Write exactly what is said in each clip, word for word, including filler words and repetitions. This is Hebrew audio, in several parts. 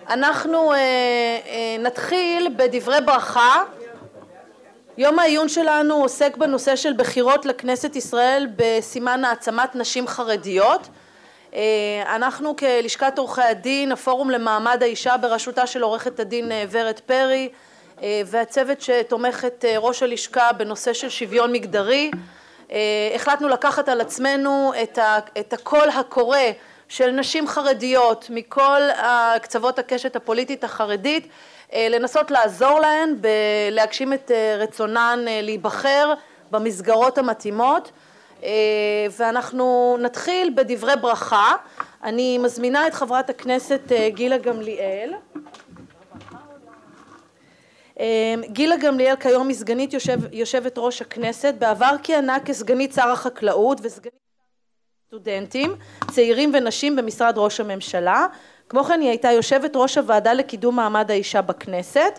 אנחנו אה, אה, נתחיל בדברי ברכה. יום העיון שלנו עוסק בנושא של בחירות לכנסת ישראל בסימן העצמת נשים חרדיות. אה, אנחנו כלשכת עורכי הדין, הפורום למעמד האישה בראשותה של עורכת הדין ורד פרי, אה, והצוות שתומך את ראש הלשכה בנושא של שוויון מגדרי, אה, החלטנו לקחת על עצמנו את, ה, את הקול הקורא של נשים חרדיות מכל קצוות הקשת הפוליטית החרדית, לנסות לעזור להן להגשים את רצונן להיבחר במסגרות המתאימות. ואנחנו נתחיל בדברי ברכה. אני מזמינה את חברת הכנסת גילה גמליאל. גילה גמליאל כיום היא סגנית יושב, יושבת ראש הכנסת, בעבר כיהנה כסגנית שר החקלאות וסגנית סטודנטים, צעירים ונשים במשרד ראש הממשלה. כמו כן היא הייתה יושבת ראש הוועדה לקידום מעמד האישה בכנסת,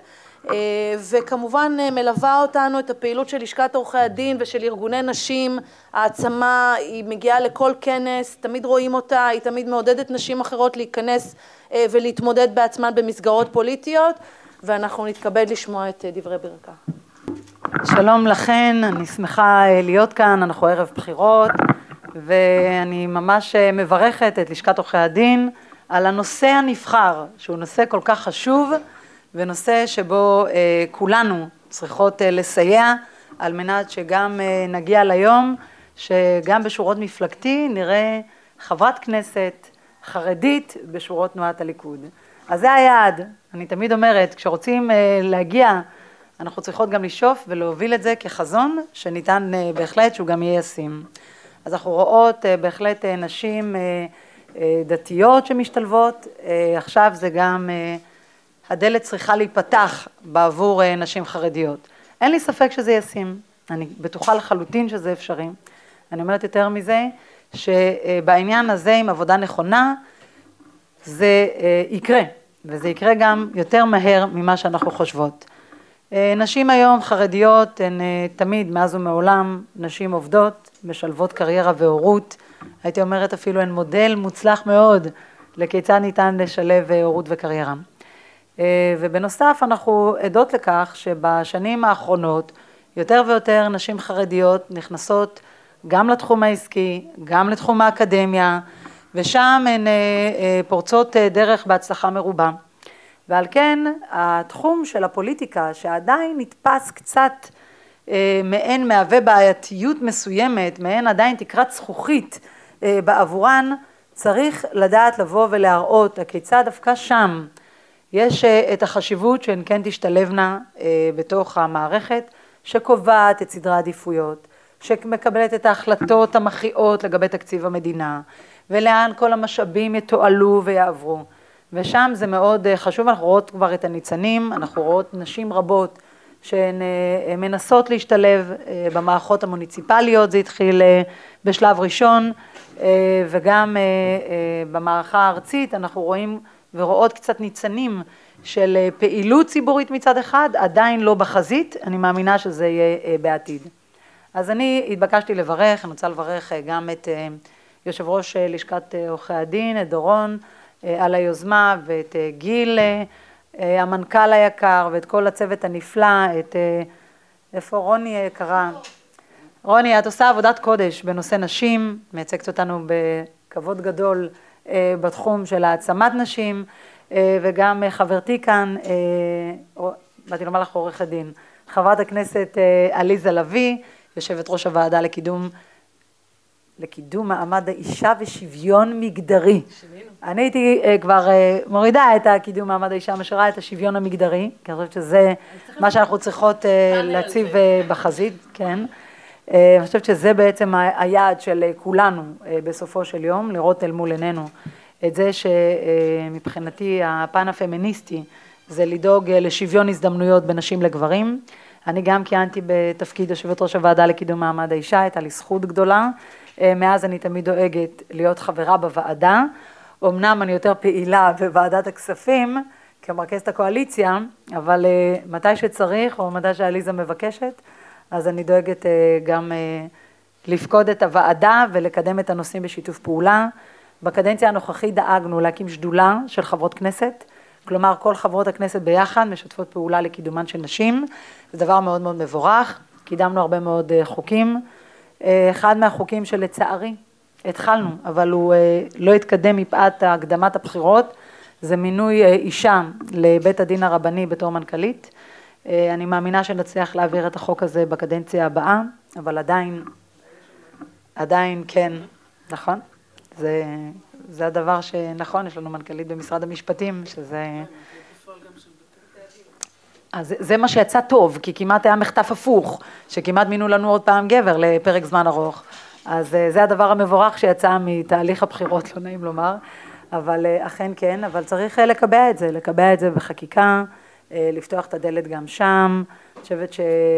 וכמובן מלווה אותנו את הפעילות של לשכת עורכי הדין ושל ארגוני נשים. העצמה, היא מגיעה לכל כנס, תמיד רואים אותה, היא תמיד מעודדת נשים אחרות להיכנס ולהתמודד בעצמן במסגרות פוליטיות, ואנחנו נתכבד לשמוע את דברי ברכה. שלום לכן, אני שמחה להיות כאן, אנחנו ערב בחירות, ואני ממש מברכת את לשכת עורכי הדין על הנושא הנבחר, שהוא נושא כל כך חשוב, ונושא שבו אה, כולנו צריכות אה, לסייע, על מנת שגם אה, נגיע ליום, שגם בשורות מפלגתי נראה חברת כנסת חרדית בשורות תנועת הליכוד. אז זה היעד. אני תמיד אומרת, כשרוצים אה, להגיע, אנחנו צריכות גם לשאוף ולהוביל את זה כחזון, שניתן אה, בהחלט שהוא גם יהיה ישים. אז אנחנו רואות בהחלט נשים דתיות שמשתלבות, עכשיו זה גם, הדלת צריכה להיפתח בעבור נשים חרדיות. אין לי ספק שזה ישים, אני בטוחה לחלוטין שזה אפשרי. אני אומרת יותר מזה, שבעניין הזה עם עבודה נכונה, זה יקרה, וזה יקרה גם יותר מהר ממה שאנחנו חושבות. נשים היום חרדיות הן תמיד, מאז ומעולם, נשים עובדות, משלבות קריירה והורות. הייתי אומרת אפילו הן מודל מוצלח מאוד לכיצד ניתן לשלב הורות וקריירה. ובנוסף אנחנו עדות לכך שבשנים האחרונות יותר ויותר נשים חרדיות נכנסות גם לתחום העסקי, גם לתחום האקדמיה, ושם הן פורצות דרך בהצלחה מרובה. ועל כן התחום של הפוליטיקה שעדיין נתפס קצת אה, מעין מהווה בעייתיות מסוימת, מעין עדיין תקרת זכוכית אה, בעבורן, צריך לדעת לבוא ולהראות כיצד דווקא שם יש אה, את החשיבות שהן כן תשתלבנה אה, בתוך המערכת שקובעת את סדרי העדיפויות, שמקבלת את ההחלטות המכריעות לגבי תקציב המדינה, ולאן כל המשאבים יתועלו ויעברו. ושם זה מאוד חשוב, אנחנו רואות כבר את הניצנים, אנחנו רואות נשים רבות שהן מנסות להשתלב במערכות המוניציפליות, זה התחיל בשלב ראשון, וגם במערכה הארצית אנחנו רואים ורואות קצת ניצנים של פעילות ציבורית מצד אחד, עדיין לא בחזית, אני מאמינה שזה יהיה בעתיד. אז אני התבקשתי לברך, אני רוצה לברך גם את יושב ראש לשכת עורכי הדין, את דורון, על היוזמה, ואת גיל המנכ"ל היקר, ואת כל הצוות הנפלא, את איפה רוני יקרה. רוני, את עושה עבודת קודש בנושא נשים, מייצגת אותנו בכבוד גדול בתחום של העצמת נשים, וגם חברתי כאן, באתי לומר לך עורך הדין, חברת הכנסת עליזה לביא, יושבת ראש הוועדה לקידום לקידום מעמד האישה ושוויון מגדרי. שווינו. אני הייתי uh, כבר uh, מורידה את הקידום מעמד האישה, משאירה את השוויון המגדרי, כי אני חושבת שזה מה שאנחנו צריכות uh, להציב uh, בחזית, כן. Uh, אני חושבת שזה בעצם היעד של uh, כולנו uh, בסופו של יום, לראות אל מול עינינו את זה שמבחינתי uh, הפן הפמיניסטי זה לדאוג uh, לשוויון הזדמנויות בין נשים לגברים. אני גם כיהנתי בתפקיד יושבת ראש הוועדה לקידום מעמד האישה, הייתה לי זכות גדולה. מאז אני תמיד דואגת להיות חברה בוועדה, אמנם אני יותר פעילה בוועדת הכספים כמרכזת הקואליציה, אבל מתי שצריך או מתי שעליזה מבקשת, אז אני דואגת גם לפקוד את הוועדה ולקדם את הנושאים בשיתוף פעולה. בקדנציה הנוכחית דאגנו להקים שדולה של חברות כנסת, כלומר כל חברות הכנסת ביחד משתפות פעולה לקידומן של נשים, זה דבר מאוד מאוד מבורך, קידמנו הרבה מאוד חוקים, אחד מהחוקים שלצערי התחלנו, אבל הוא לא התקדם מפאת הקדמת הבחירות, זה מינוי אישה לבית הדין הרבני בתור מנכ"לית, אני מאמינה שנצליח להעביר את החוק הזה בקדנציה הבאה, אבל עדיין, עדיין כן, נכון? זה, זה הדבר שנכון, יש לנו מנכ"לית במשרד המשפטים, שזה... אז זה מה שיצא טוב, כי כמעט היה מחטף הפוך, שכמעט מינו לנו עוד פעם גבר לפרק זמן ארוך. אז זה הדבר המבורך שיצא מתהליך הבחירות, לא נעים לומר, אבל אכן כן, אבל צריך לקבע את זה, לקבע את זה בחקיקה, לפתוח את הדלת גם שם. אני חושבת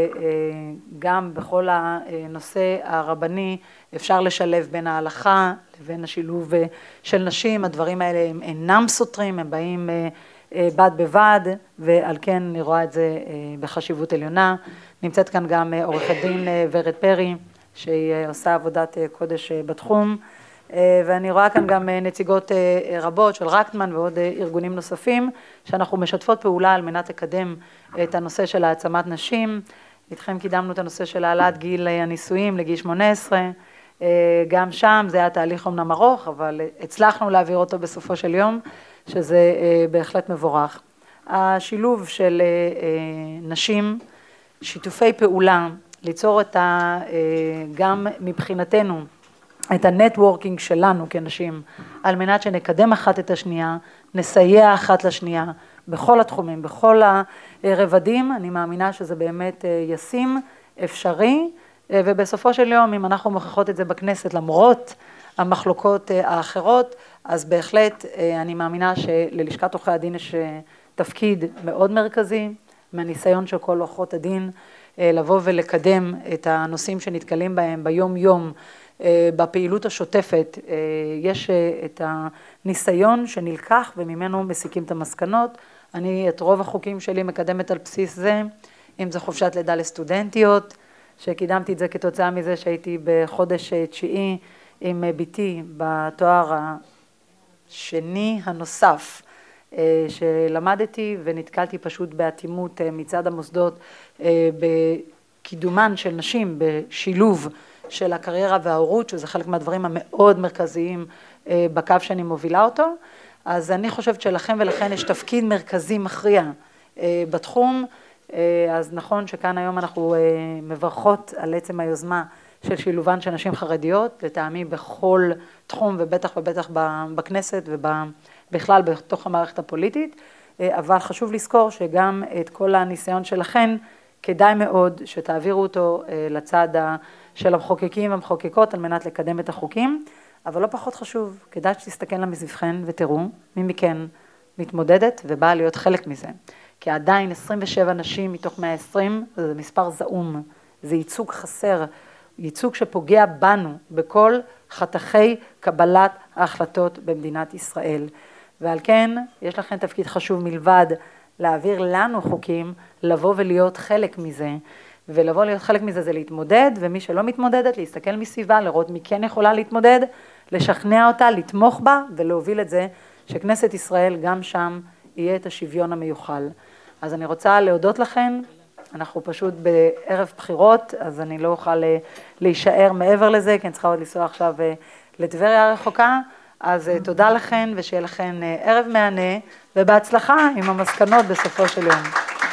שגם בכל הנושא הרבני אפשר לשלב בין ההלכה לבין השילוב של נשים, הדברים האלה הם אינם סותרים, הם באים בד בבד, ועל כן אני רואה את זה בחשיבות עליונה. נמצאת כאן גם עורכת דין ורד פרי, שהיא עושה עבודת קודש בתחום, ואני רואה כאן גם נציגות רבות של רקטמן ועוד ארגונים נוספים, שאנחנו משתפות פעולה על מנת לקדם את הנושא של העצמת נשים. איתכם קידמנו את הנושא של העלאת גיל הנישואים לגיל שמונה עשרה, גם שם זה היה תהליך אומנם ארוך, אבל הצלחנו להעביר אותו בסופו של יום, שזה בהחלט מבורך. השילוב של נשים, שיתופי פעולה, ליצור את ה, גם מבחינתנו, את הנטוורקינג שלנו כנשים, על מנת שנקדם אחת את השנייה, נסייע אחת לשנייה, בכל התחומים, בכל הרבדים, אני מאמינה שזה באמת ישים, אפשרי, ובסופו של יום, אם אנחנו מוכיחות את זה בכנסת, למרות המחלוקות האחרות, אז בהחלט אני מאמינה שללשכת עורכי הדין יש תפקיד מאוד מרכזי, מהניסיון של כל עורכות הדין, לבוא ולקדם את הנושאים שנתקלים בהם ביום יום, בפעילות השוטפת, יש את הניסיון שנלקח וממנו מסיקים את המסקנות. אני את רוב החוקים שלי מקדמת על בסיס זה, אם זה חופשת לידה לסטודנטיות, שקידמתי את זה כתוצאה מזה שהייתי בחודש תשיעי עם ביתי בתואר השני הנוסף שלמדתי, ונתקלתי פשוט באטימות מצד המוסדות בקידומן של נשים בשילוב של הקריירה וההורות, שזה חלק מהדברים המאוד מרכזיים בקו שאני מובילה אותו. אז אני חושבת שלכם ולכן יש תפקיד מרכזי מכריע בתחום, אז נכון שכאן היום אנחנו מברכות על עצם היוזמה של שילובן של נשים חרדיות, לטעמי בכל תחום ובטח ובטח בכנסת ובכלל בתוך המערכת הפוליטית, אבל חשוב לזכור שגם את כל הניסיון שלכן כדאי מאוד שתעבירו אותו לצד של המחוקקים והמחוקקות על מנת לקדם את החוקים, אבל לא פחות חשוב, כדאי שתסתכל למסביבכן ותראו מי מכן מתמודדת ובאה להיות חלק מזה. כי עדיין עשרים ושבע נשים מתוך מאה ועשרים, זה מספר זעום, זה ייצוג חסר, ייצוג שפוגע בנו בכל חתכי קבלת ההחלטות במדינת ישראל. ועל כן יש לכם תפקיד חשוב מלבד להעביר לנו חוקים, לבוא ולהיות חלק מזה, ולבוא להיות חלק מזה זה להתמודד, ומי שלא מתמודדת להסתכל מסביבה, לראות מי כן יכולה להתמודד, לשכנע אותה, לתמוך בה ולהוביל את זה שכנסת ישראל גם שם יהיה את השוויון המיוחל. אז אני רוצה להודות לכם, אנחנו פשוט בערב בחירות, אז אני לא אוכל להישאר מעבר לזה, כי אני צריכה עוד לנסוע עכשיו לטבריה הרחוקה, אז תודה לכם ושיהיה לכם ערב מהנה, ובהצלחה עם המסקנות בסופו של יום.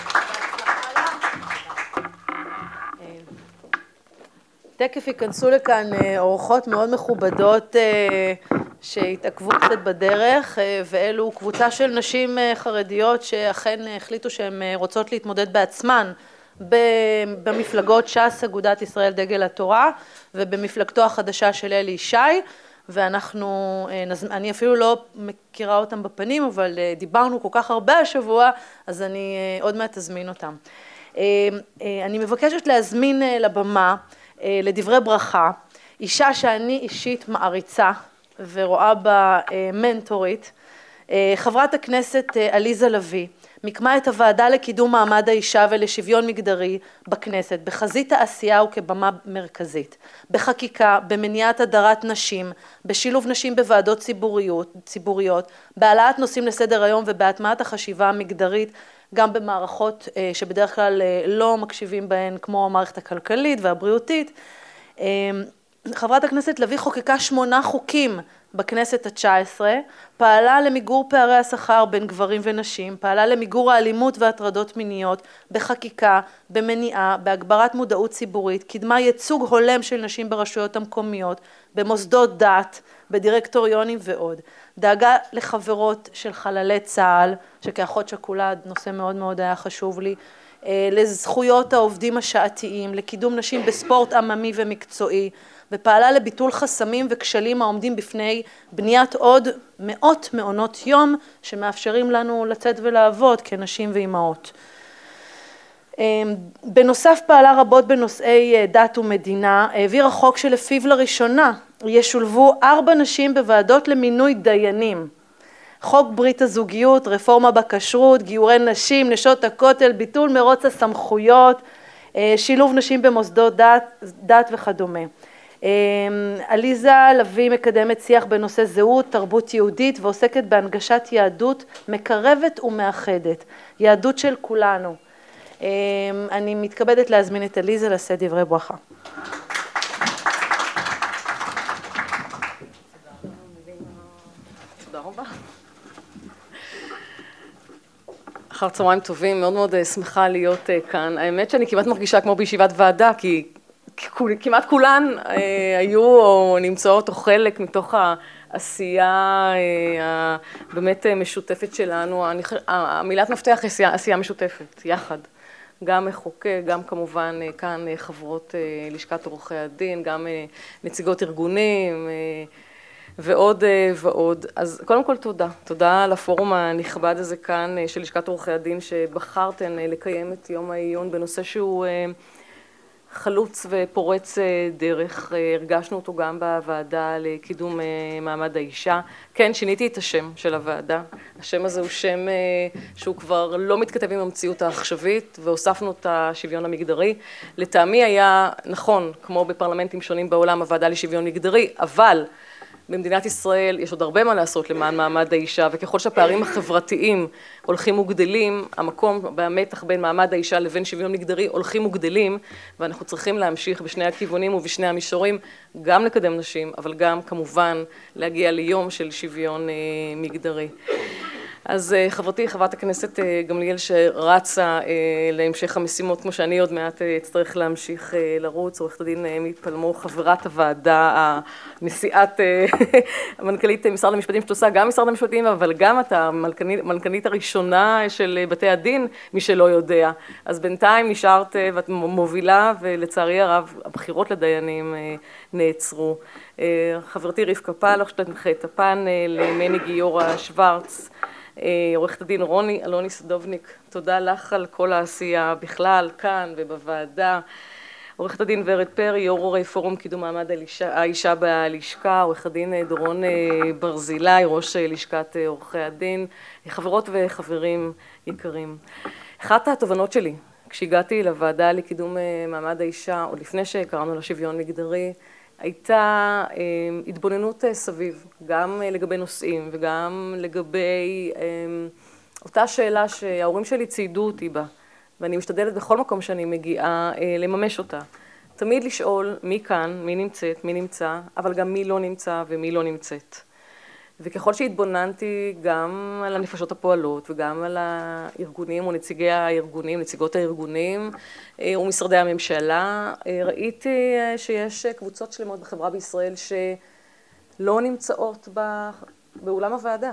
תקף ייכנסו לכאן אורחות מאוד מכובדות שהתעכבו קצת בדרך, ואלו קבוצה של נשים חרדיות שאכן החליטו שהן רוצות להתמודד בעצמן במפלגות ש"ס, אגודת ישראל דגל התורה, ובמפלגתו החדשה של אלי ישי, ואנחנו, אני אפילו לא מכירה אותם בפנים, אבל דיברנו כל כך הרבה השבוע, אז אני עוד מעט אזמין אותם. אני מבקשת להזמין לבמה לדברי ברכה, אישה שאני אישית מעריצה ורואה בה מנטורית, חברת הכנסת עליזה לביא, מיקמה את הוועדה לקידום מעמד האישה ולשוויון מגדרי בכנסת, בחזית העשייה וכבמה מרכזית, בחקיקה, במניעת הדרת נשים, בשילוב נשים בוועדות ציבוריות, ציבוריות, בהעלאת נושאים לסדר היום ובהטמעת החשיבה המגדרית, גם במערכות שבדרך כלל לא מקשיבים בהן, כמו המערכת הכלכלית והבריאותית. חברת הכנסת לביא חוקקה שמונה חוקים בכנסת התשע עשרה, פעלה למיגור פערי השכר בין גברים ונשים, פעלה למיגור האלימות והטרדות מיניות בחקיקה, במניעה, בהגברת מודעות ציבורית, קידמה ייצוג הולם של נשים ברשויות המקומיות, במוסדות דת, בדירקטוריונים ועוד. דאגה לחברות של חללי צה"ל, שכאחות שכולה נושא מאוד מאוד היה חשוב לי, לזכויות העובדים השעתיים, לקידום נשים בספורט עממי ומקצועי, ופעלה לביטול חסמים וכשלים העומדים בפני בניית עוד מאות מעונות יום שמאפשרים לנו לצאת ולעבוד כנשים ואימהות. בנוסף פעלה רבות בנושאי דת ומדינה, העבירה חוק שלפיו לראשונה ישולבו ארבע נשים בוועדות למינוי דיינים. חוק ברית הזוגיות, רפורמה בכשרות, גיורי נשים, נשות הכותל, ביטול מרוץ הסמכויות, שילוב נשים במוסדות דת, דת וכדומה. עליזה לביא מקדמת שיח בנושא זהות, תרבות יהודית ועוסקת בהנגשת יהדות מקרבת ומאחדת, יהדות של כולנו. אני מתכבדת להזמין את עליזה לשאת דברי ברכה. תודה רבה. אחר צהריים טובים, מאוד מאוד שמחה להיות כאן. האמת שאני כמעט מרגישה כמו בישיבת ועדה, כי כמעט כולן היו או נמצאות או חלק מתוך העשייה הבאמת משותפת שלנו. המילת מפתח היא עשייה משותפת, יחד. גם מחוקק, גם כמובן כאן חברות לשכת עורכי הדין, גם נציגות ארגונים ועוד ועוד. אז קודם כל תודה. תודה לפורום הנכבד הזה כאן של לשכת עורכי הדין שבחרתן לקיים את יום העיון בנושא שהוא חלוץ ופורץ דרך. הרגשנו אותו גם בוועדה לקידום מעמד האישה. כן, שיניתי את השם של הוועדה. השם הזה הוא שם שהוא כבר לא מתכתב עם המציאות העכשווית, והוספנו את השוויון המגדרי. לטעמי היה נכון, כמו בפרלמנטים שונים בעולם, הוועדה לשוויון מגדרי, אבל במדינת ישראל יש עוד הרבה מה לעשות למען מעמד האישה, וככל שהפערים החברתיים הולכים וגדלים, המקום במתח בין מעמד האישה לבין שוויון מגדרי הולכים וגדלים, ואנחנו צריכים להמשיך בשני הכיוונים ובשני המישורים, גם לקדם נשים, אבל גם כמובן להגיע ליום של שוויון מגדרי. אז חברתי, חברת הכנסת גמליאל שרצה להמשך המשימות, כמו שאני עוד מעט אצטרך להמשיך לרוץ, עורכת הדין אמי פלמור, חברת הוועדה, נשיאת, המנכ"לית משרד המשפטים שתעושה גם משרד המשפטים, אבל גם את המנכ"לית הראשונה של בתי הדין, מי שלא יודע. אז בינתיים נשארת ואת מובילה, ולצערי הרב הבחירות לדיינים נעצרו. חברתי רבקה פלח, שתנחה את הפאנל, מני גיורא שוורץ, עורכת הדין רוני אלוני סדובניק, תודה לך על כל העשייה בכלל, כאן ובוועדה. עורכת הדין ורד פרי, יו"ר פורום קידום מעמד האישה בלשכה, עורכת הדין דורון ברזילי, ראש לשכת עורכי הדין, חברות וחברים יקרים. אחת התובנות שלי, כשהגעתי לוועדה לקידום מעמד האישה, עוד לפני שקראנו לשוויון מגדרי, הייתה התבוננות סביב, גם לגבי נושאים וגם לגבי אותה שאלה שההורים שלי ציידו אותי בה, ואני משתדלת בכל מקום שאני מגיעה לממש אותה. תמיד לשאול מי כאן, מי נמצאת, מי נמצא, אבל גם מי לא נמצא ומי לא נמצאת. וככל שהתבוננתי גם על הנפשות הפועלות וגם על הארגונים ונציגי הארגונים, נציגות הארגונים ומשרדי הממשלה, ראיתי שיש קבוצות שלמות בחברה בישראל שלא נמצאות באולם הוועדה.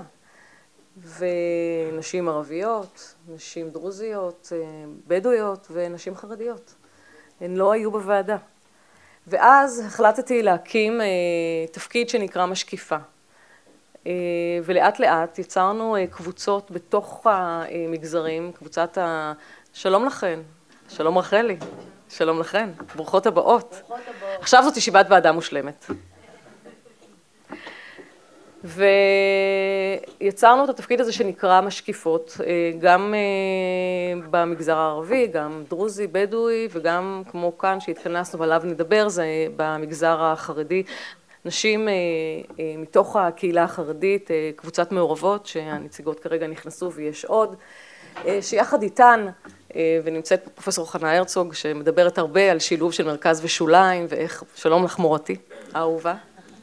ונשים ערביות, נשים דרוזיות, בדואיות ונשים חרדיות. הן לא היו בוועדה. ואז החלטתי להקים תפקיד שנקרא משקיפה. ולאט לאט יצרנו קבוצות בתוך המגזרים, קבוצת ה... שלום לכן, שלום רחלי, שלום לכן, ברוכות הבאות. ברוכות הבאות. עכשיו זאת ישיבת ועדה מושלמת. ויצרנו את התפקיד הזה שנקרא משקיפות, גם במגזר הערבי, גם דרוזי, בדואי, וגם כמו כאן שהתכנסנו ועליו נדבר, זה במגזר החרדי. נשים מתוך הקהילה החרדית, קבוצת מעורבות, שהנציגות כרגע נכנסו ויש עוד, שיחד איתן, ונמצאת פה פרופסור חנה הרצוג, שמדברת הרבה על שילוב של מרכז ושוליים, ואיך, שלום לך מורתי, אהובה.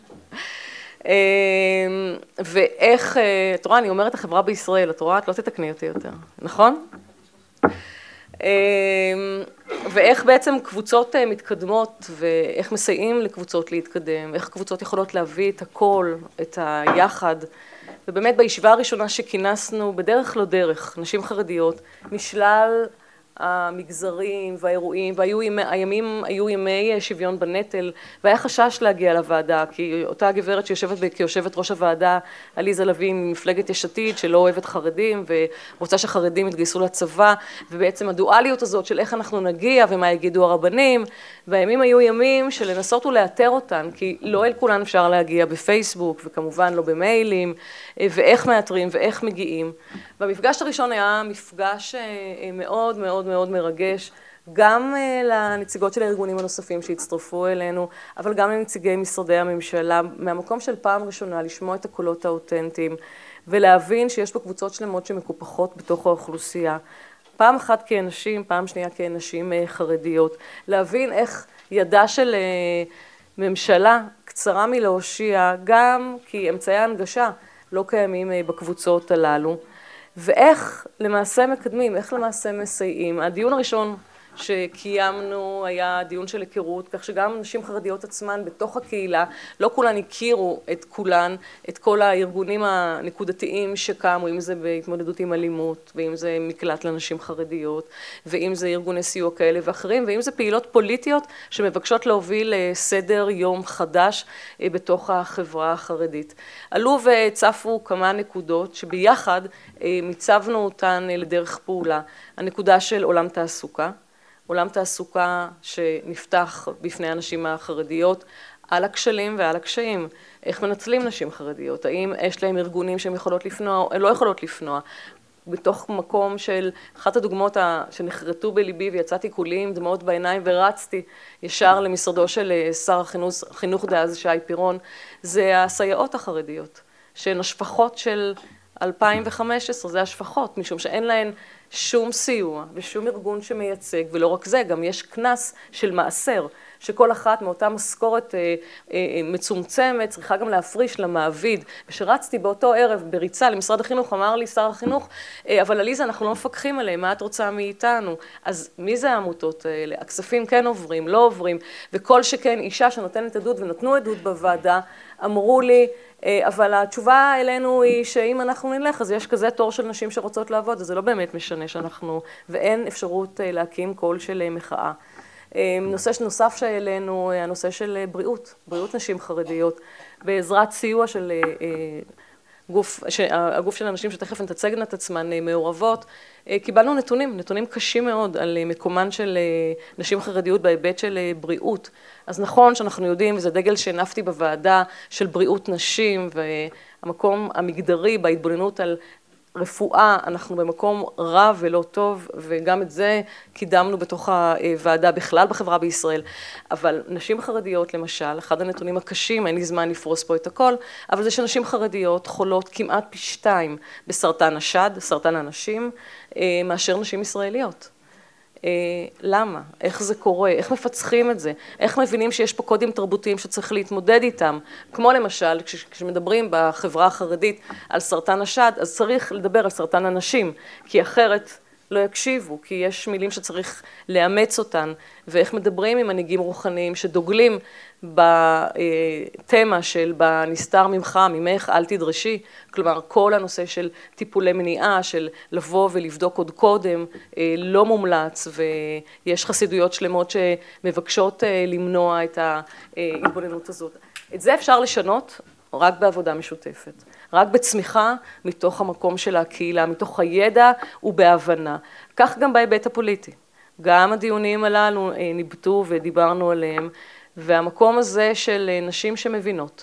ואיך, את רואה, אני אומרת החברה בישראל, את רואה, את לא תתקני אותי יותר, נכון? ואיך בעצם קבוצות מתקדמות, ואיך מסייעים לקבוצות להתקדם, איך קבוצות יכולות להביא את הכל, את היחד, ובאמת בישיבה הראשונה שכינסנו בדרך לא דרך, נשים חרדיות, משלל המגזרים והאירועים, והיו ימי, הימים היו ימי שוויון בנטל, והיה חשש להגיע לוועדה, כי אותה גברת שיושבת כיושבת ראש הוועדה, עליזה לביא ממפלגת יש עתיד, שלא אוהבת חרדים, ורוצה שחרדים יתגייסו לצבא, ובעצם הדואליות הזאת של איך אנחנו נגיע, ומה יגידו הרבנים, והימים היו ימים של לנסות ולאתר אותן, כי לא אל כולן אפשר להגיע בפייסבוק, וכמובן לא במיילים, ואיך מאתרים ואיך מגיעים. והמפגש הראשון היה מפגש מאוד מאוד מאוד מרגש, גם לנציגות של הארגונים הנוספים שהצטרפו אלינו, אבל גם לנציגי משרדי הממשלה, מהמקום של פעם ראשונה לשמוע את הקולות האותנטיים, ולהבין שיש פה קבוצות שלמות שמקופחות בתוך האוכלוסייה. פעם אחת כאנשים, פעם שנייה כאנשים חרדיות, להבין איך ידה של ממשלה קצרה מלהושיע, גם כי אמצעי ההנגשה לא קיימים בקבוצות הללו, ואיך למעשה מקדמים, איך למעשה מסייעים. הדיון הראשון שקיימנו היה דיון של היכרות, כך שגם נשים חרדיות עצמן בתוך הקהילה, לא כולן הכירו את כולן, את כל הארגונים הנקודתיים שקמו, אם זה בהתמודדות עם אלימות, ואם זה מקלט לנשים חרדיות, ואם זה ארגוני סיוע כאלה ואחרים, ואם זה פעילות פוליטיות שמבקשות להוביל סדר יום חדש בתוך החברה החרדית. עלו וצפו כמה נקודות שביחד מיצבנו אותן לדרך פעולה. הנקודה של עולם תעסוקה, עולם תעסוקה שנפתח בפני הנשים החרדיות על הכשלים ועל הקשיים. איך מנצלים נשים חרדיות? האם יש להם ארגונים שהן יכולות לפנוע, או לא יכולות לפנוע? בתוך מקום של אחת הדוגמאות שנחרטו בליבי ויצאתי כולי עם דמעות בעיניים ורצתי ישר למשרדו של שר החינוך, חינוך דאז שי פירון, זה הסייעות החרדיות, שהן השפחות של אלפיים וחמש עשרה, זה השפחות, משום שאין להן שום סיוע ושום ארגון שמייצג, ולא רק זה, גם יש כנס של מעשר, שכל אחת מאותה משכורת אה, אה, מצומצמת צריכה גם להפריש למעביד. ושרצתי באותו ערב בריצה למשרד החינוך, אמר לי שר החינוך, אה, אבל עליזה, אנחנו לא מפקחים עליהם, מה את רוצה מאיתנו? אז מי זה העמותות האלה? הכספים כן עוברים, לא עוברים, וכל שכן אישה שנותנת עדות ונתנו עדות בוועדה, אמרו לי, אבל התשובה אלינו היא שאם אנחנו נלך, אז יש כזה תור של נשים שרוצות לעבוד, אז זה לא באמת משנה שאנחנו, ואין אפשרות להקים קול של מחאה. נושא נוסף שאלינו, הנושא של בריאות, בריאות נשים חרדיות, בעזרת סיוע של גוף, הגוף של אנשים שתכף נתצגנה את עצמן מעורבות, קיבלנו נתונים, נתונים קשים מאוד על מקומן של נשים חרדיות בהיבט של בריאות. אז נכון שאנחנו יודעים, וזה דגל שנפתי בוועדה של בריאות נשים, והמקום המגדרי בהתבוננות על רפואה, אנחנו במקום רע ולא טוב, וגם את זה קידמנו בתוך הוועדה בכלל בחברה בישראל. אבל נשים חרדיות למשל, אחד הנתונים הקשים, אין לי זמן לפרוס פה את הכל, אבל זה שנשים חרדיות חולות כמעט פי שתיים בסרטן השד, סרטן הנשים, מאשר נשים ישראליות. למה? איך זה קורה? איך מפצחים את זה? איך מבינים שיש פה קודים תרבותיים שצריך להתמודד איתם? כמו למשל, כשמדברים בחברה החרדית על סרטן השד, אז צריך לדבר על סרטן הנשים, כי אחרת לא יקשיבו, כי יש מילים שצריך לאמץ אותן, ואיך מדברים עם מנהיגים רוחניים שדוגלים בתמה של בנסתר ממך, ממך אל תדרשי, כלומר כל הנושא של טיפולי מניעה, של לבוא ולבדוק עוד קודם, לא מומלץ, ויש חסידויות שלמות שמבקשות למנוע את ההתבוננות הזאת. את זה אפשר לשנות רק בעבודה משותפת, רק בצמיחה מתוך המקום של הקהילה, מתוך הידע ובהבנה. כך גם בהיבט הפוליטי. גם הדיונים הללו ניבטו ודיברנו עליהם, והמקום הזה של נשים שמבינות,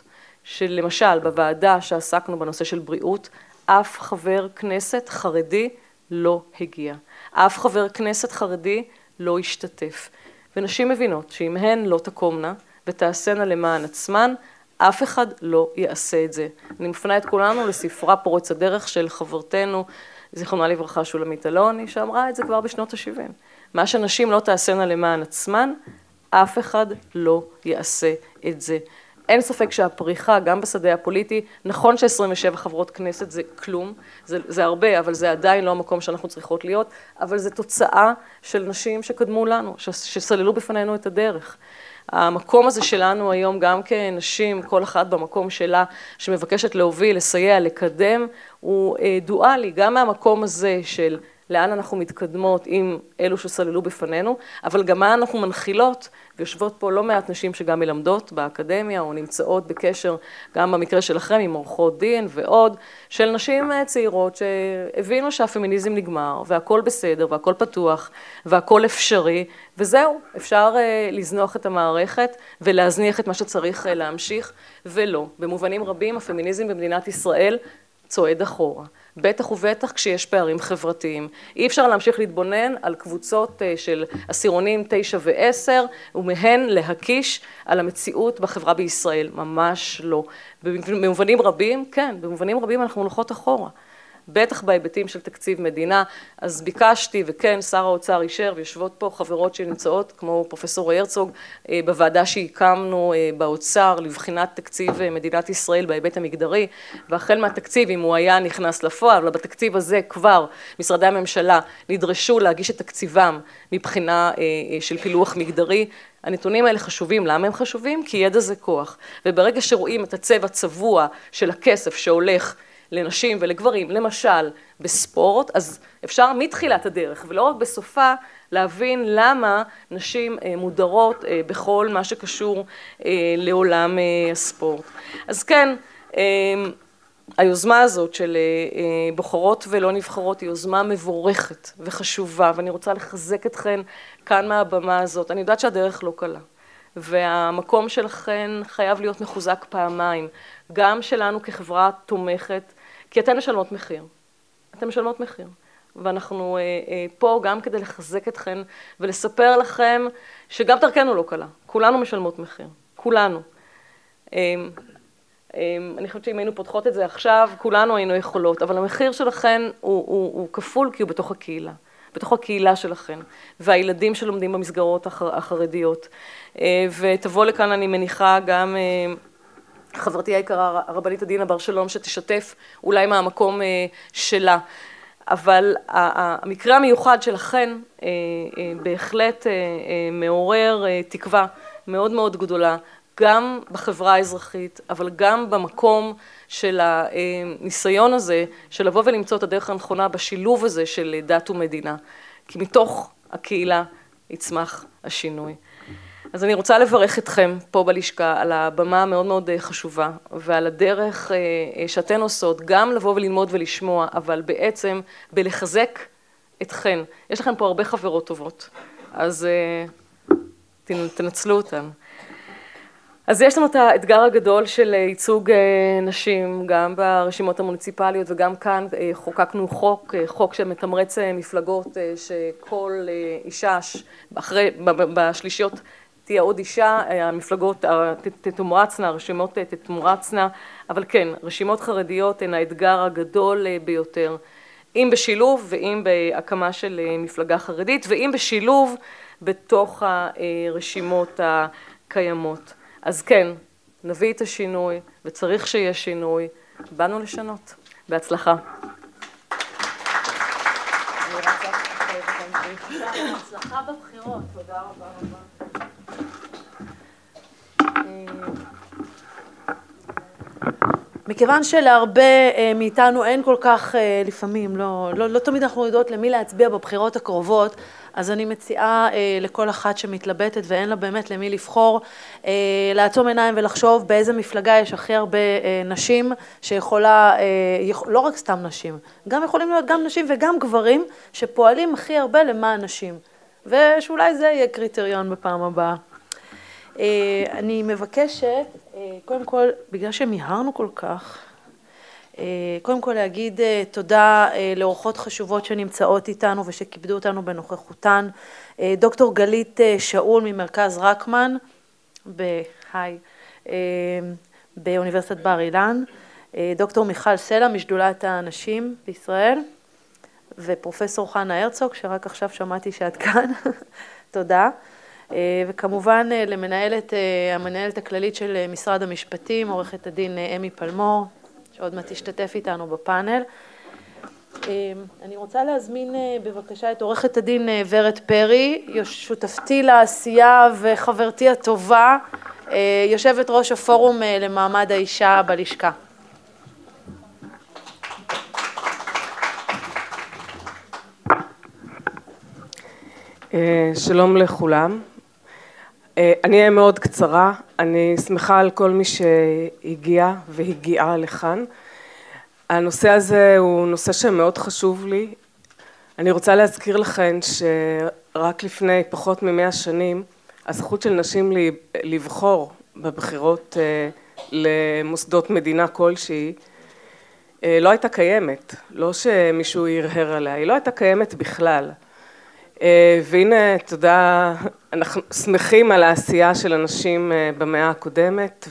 שלמשל בוועדה שעסקנו בנושא של בריאות, אף חבר כנסת חרדי לא הגיע. אף חבר כנסת חרדי לא השתתף. ונשים מבינות שאם הן לא תקומנה ותעשנה למען עצמן, אף אחד לא יעשה את זה. אני מפנה את כולנו לספרה פורץ הדרך של חברתנו, זיכרונה לברכה שולמית אלוני, שאמרה את זה כבר בשנות ה-שבעים. מה שנשים לא תעשנה למען עצמן, אף אחד לא יעשה את זה. אין ספק שהפריחה, גם בשדה הפוליטי, נכון ש-עשרים ושבע חברות כנסת זה כלום, זה, זה הרבה, אבל זה עדיין לא המקום שאנחנו צריכות להיות, אבל זה תוצאה של נשים שקדמו לנו, שסללו בפנינו את הדרך. המקום הזה שלנו היום, גם כנשים, כל אחת במקום שלה, שמבקשת להוביל, לסייע, לקדם, הוא דואלי, גם מהמקום הזה של לאן אנחנו מתקדמות עם אלו שסללו בפנינו, אבל גם מה אנחנו מנחילות, ויושבות פה לא מעט נשים שגם מלמדות באקדמיה, או נמצאות בקשר, גם במקרה שלכם, עם עורכות דין ועוד, של נשים צעירות שהבינו שהפמיניזם נגמר, והכל בסדר, והכל פתוח, והכל אפשרי, וזהו, אפשר לזנוח את המערכת, ולהזניח את מה שצריך להמשיך, ולא. במובנים רבים, הפמיניזם במדינת ישראל צועד אחורה. בטח ובטח כשיש פערים חברתיים. אי אפשר להמשיך להתבונן על קבוצות של עשירונים תשע ועשר, ומהן להקיש על המציאות בחברה בישראל. ממש לא. במובנים רבים, כן, במובנים רבים אנחנו הולכות אחורה. בטח בהיבטים של תקציב מדינה, אז ביקשתי, וכן, שר האוצר אישר, ויושבות פה חברות שנמצאות, כמו פרופסור הרצוג, בוועדה שהקמנו באוצר, לבחינת תקציב מדינת ישראל בהיבט המגדרי, והחל מהתקציב, אם הוא היה נכנס לפועל, אבל בתקציב הזה כבר משרדי הממשלה נדרשו להגיש את תקציבם מבחינה של פילוח מגדרי. הנתונים האלה חשובים. למה הם חשובים? כי ידע זה כוח. וברגע שרואים את הצבע צבוע של הכסף שהולך לנשים ולגברים, למשל בספורט, אז אפשר מתחילת הדרך, ולא רק בסופה, להבין למה נשים מודרות בכל מה שקשור לעולם הספורט. אז כן, היוזמה הזאת של בוחרות ולא נבחרות היא יוזמה מבורכת וחשובה, ואני רוצה לחזק אתכן כאן מהבמה הזאת. אני יודעת שהדרך לא קלה, והמקום שלכן חייב להיות מחוזק פעמיים, גם שלנו כחברה תומכת, כי אתן משלמות מחיר, אתן משלמות מחיר, ואנחנו פה גם כדי לחזק אתכן ולספר לכם שגם דרכנו לא קלה, כולנו משלמות מחיר, כולנו. אני חושבת שאם היינו פותחות את זה עכשיו, כולנו היינו יכולות, אבל המחיר שלכן הוא, הוא, הוא כפול כי הוא בתוך הקהילה, בתוך הקהילה שלכן, והילדים שלומדים במסגרות החרדיות. ותבוא לכאן, אני מניחה, גם חברתי היקרה, הרבנית עדינה בר שלום, שתשתף אולי מהמקום שלה. אבל המקרה המיוחד שלכן בהחלט מעורר תקווה מאוד מאוד גדולה, גם בחברה האזרחית, אבל גם במקום של הניסיון הזה, של לבוא ולמצוא את הדרך הנכונה בשילוב הזה של דת ומדינה. כי מתוך הקהילה יצמח השינוי. אז אני רוצה לברך אתכם פה בלשכה על הבמה המאוד מאוד חשובה, ועל הדרך שאתן עושות, גם לבוא וללמוד ולשמוע, אבל בעצם בלחזק אתכן. יש לכם פה הרבה חברות טובות, אז תנצלו אותן. אז יש לנו את האתגר הגדול של ייצוג נשים, גם ברשימות המוניציפליות וגם כאן חוקקנו חוק, חוק שמתמרץ מפלגות שכל אישה, אחרי, בשלישיות תהיה עוד אישה, המפלגות תתומרצנה, הרשימות תתומרצנה, אבל כן, רשימות חרדיות הן האתגר הגדול ביותר, אם בשילוב ואם בהקמה של מפלגה חרדית, ואם בשילוב בתוך הרשימות הקיימות. אז כן, נביא את השינוי, וצריך שיהיה שינוי, באנו לשנות. בהצלחה. הצלחה בבחירות. תודה רבה רבה. מכיוון שלהרבה מאיתנו אין כל כך, לפעמים, לא, לא, לא תמיד אנחנו יודעות למי להצביע בבחירות הקרובות, אז אני מציעה לכל אחת שמתלבטת ואין לה באמת למי לבחור, לעצום עיניים ולחשוב באיזה מפלגה יש הכי הרבה נשים שיכולה, לא רק סתם נשים, גם יכולים להיות גם נשים וגם גברים שפועלים הכי הרבה למען נשים, ושאולי זה יהיה קריטריון בפעם הבאה. אני מבקשת, קודם כל, בגלל שמיהרנו כל כך, קודם כל להגיד תודה לאורחות חשובות שנמצאות איתנו ושכיבדו אותנו בנוכחותן. דוקטור גלית שאול ממרכז רקמן, בהיי, באוניברסיטת בר אילן, דוקטור מיכל סלע משדולת האנשים בישראל, ופרופסור חנה הרצוג, שרק עכשיו שמעתי שאת כאן, תודה. וכמובן למנהלת, המנהלת הכללית של משרד המשפטים, עורכת הדין אמי פלמור, שעוד מעט תשתתף איתנו בפאנל. אני רוצה להזמין בבקשה את עורכת הדין ורד פרי, שותפתי לעשייה וחברתי הטובה, יושבת ראש הפורום למעמד האישה בלשכה. שלום לכולם. אני אהיה מאוד קצרה, אני שמחה על כל מי שהגיע והגיעה לכאן. הנושא הזה הוא נושא שמאוד חשוב לי. אני רוצה להזכיר לכם שרק לפני פחות ממאה שנים, הזכות של נשים לבחור בבחירות למוסדות מדינה כלשהי, לא הייתה קיימת, לא שמישהו ירהר עליה, היא לא הייתה קיימת בכלל. והנה, תודה, אנחנו שמחים על העשייה של אנשים במאה הקודמת,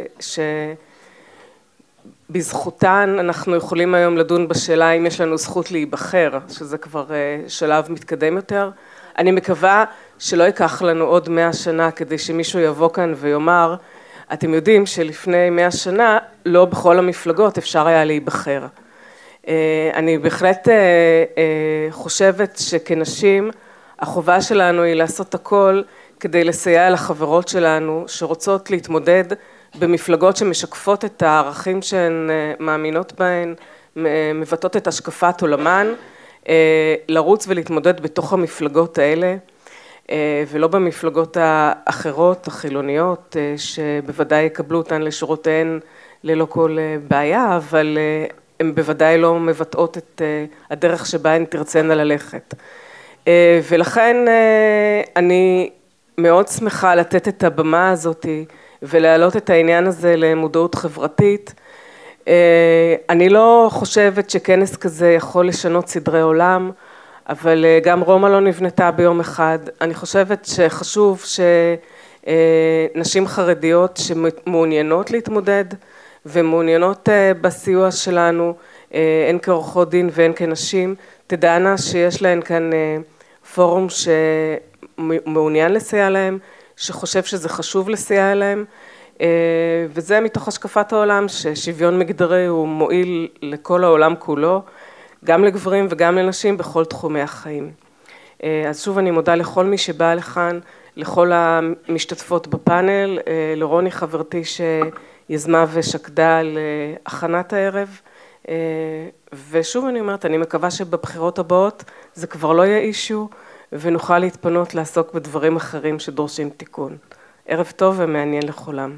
ושבזכותן אנחנו יכולים היום לדון בשאלה אם יש לנו זכות להיבחר, שזה כבר שלב מתקדם יותר. אני מקווה שלא ייקח לנו עוד מאה שנה כדי שמישהו יבוא כאן ויאמר, אתם יודעים שלפני מאה שנה לא בכל המפלגות אפשר היה להיבחר. אני בהחלט חושבת שכנשים החובה שלנו היא לעשות הכל כדי לסייע לחברות שלנו שרוצות להתמודד במפלגות שמשקפות את הערכים שהן מאמינות בהן, מבטאות את השקפת עולמן, לרוץ ולהתמודד בתוך המפלגות האלה ולא במפלגות האחרות, החילוניות, שבוודאי יקבלו אותן לשורותיהן ללא כל בעיה, אבל הן בוודאי לא מבטאות את הדרך שבה הן תרצנה ללכת. ולכן אני מאוד שמחה לתת את הבמה הזאת ולהעלות את העניין הזה למודעות חברתית. אני לא חושבת שכנס כזה יכול לשנות סדרי עולם, אבל גם רומא לא נבנתה ביום אחד. אני חושבת שחשוב שנשים חרדיות שמעוניינות להתמודד ומעוניינות בסיוע שלנו, הן כעורכות דין והן כנשים, תדענה שיש להן כאן פורום שמעוניין לסייע להם, שחושב שזה חשוב לסייע להם, וזה מתוך השקפת העולם ששוויון מגדרי הוא מועיל לכל העולם כולו, גם לגברים וגם לנשים בכל תחומי החיים. אז שוב אני מודה לכל מי שבא לכאן, לכל המשתתפות בפאנל, לרוני חברתי שיזמה ושקדה על הכנת הערב, ושוב אני אומרת, אני מקווה שבבחירות הבאות זה כבר לא יהיה אישו, ונוכל להתפנות לעסוק בדברים אחרים שדורשים תיקון. ערב טוב ומעניין לכולם.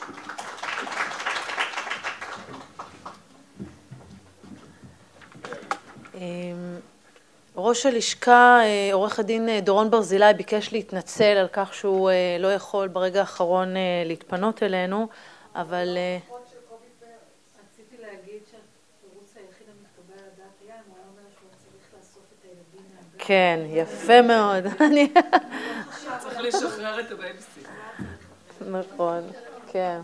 ראש הלשכה, עורך הדין דורון ברזילי, ביקש להתנצל על כך שהוא לא יכול ברגע האחרון להתפנות אלינו, אבל... רציתי להגיד שהתירוץ היחיד המתקבל על הדעת היה, הוא היה אומר שהוא צריך לאסוף את הילדים מהבית. כן, יפה מאוד. צריך לשחרר את הבייביסיט. נכון, כן.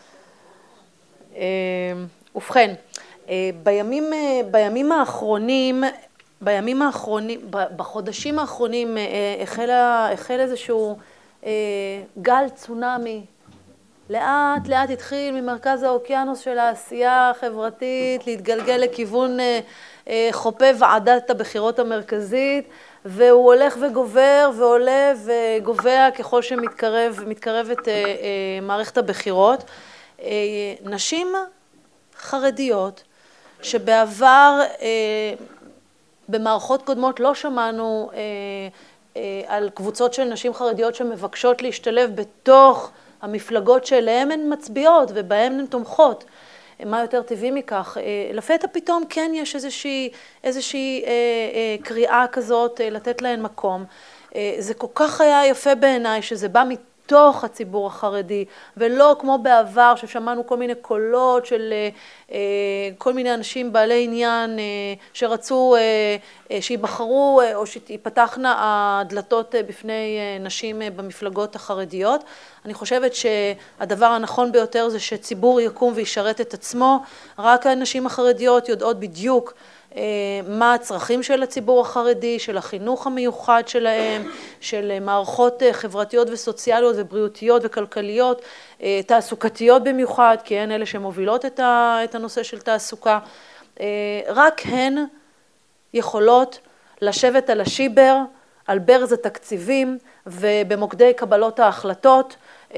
ובכן, בימים, בימים האחרונים, בימים האחרונים, בחודשים האחרונים החל, החל איזשהו גל צונאמי. לאט לאט התחיל ממרכז האוקיינוס של העשייה החברתית להתגלגל לכיוון חופי ועדת הבחירות המרכזית, והוא הולך וגובר ועולה וגובע ככל שמתקרב, מתקרבת מערכת הבחירות. נשים חרדיות שבעבר במערכות קודמות לא שמענו על קבוצות של נשים חרדיות שמבקשות להשתלב בתוך המפלגות שאליהן הן מצביעות ובהן הן תומכות. מה יותר טבעי מכך? לפתע פתאום כן יש איזושהי, איזושהי קריאה כזאת לתת להן מקום. זה כל כך היה יפה בעיניי שזה בא בתוך הציבור החרדי, ולא כמו בעבר ששמענו כל מיני קולות של כל מיני אנשים בעלי עניין שרצו שיבחרו או שיפתחנה הדלתות בפני נשים במפלגות החרדיות. אני חושבת שהדבר הנכון ביותר זה שציבור יקום וישרת את עצמו. רק הנשים החרדיות יודעות בדיוק מה הצרכים של הציבור החרדי, של החינוך המיוחד שלהם, של מערכות חברתיות וסוציאליות ובריאותיות וכלכליות, תעסוקתיות במיוחד, כי הן אלה שמובילות את הנושא של תעסוקה. רק הן יכולות לשבת על השיבר, על ברז התקציבים ובמוקדי קבלות ההחלטות,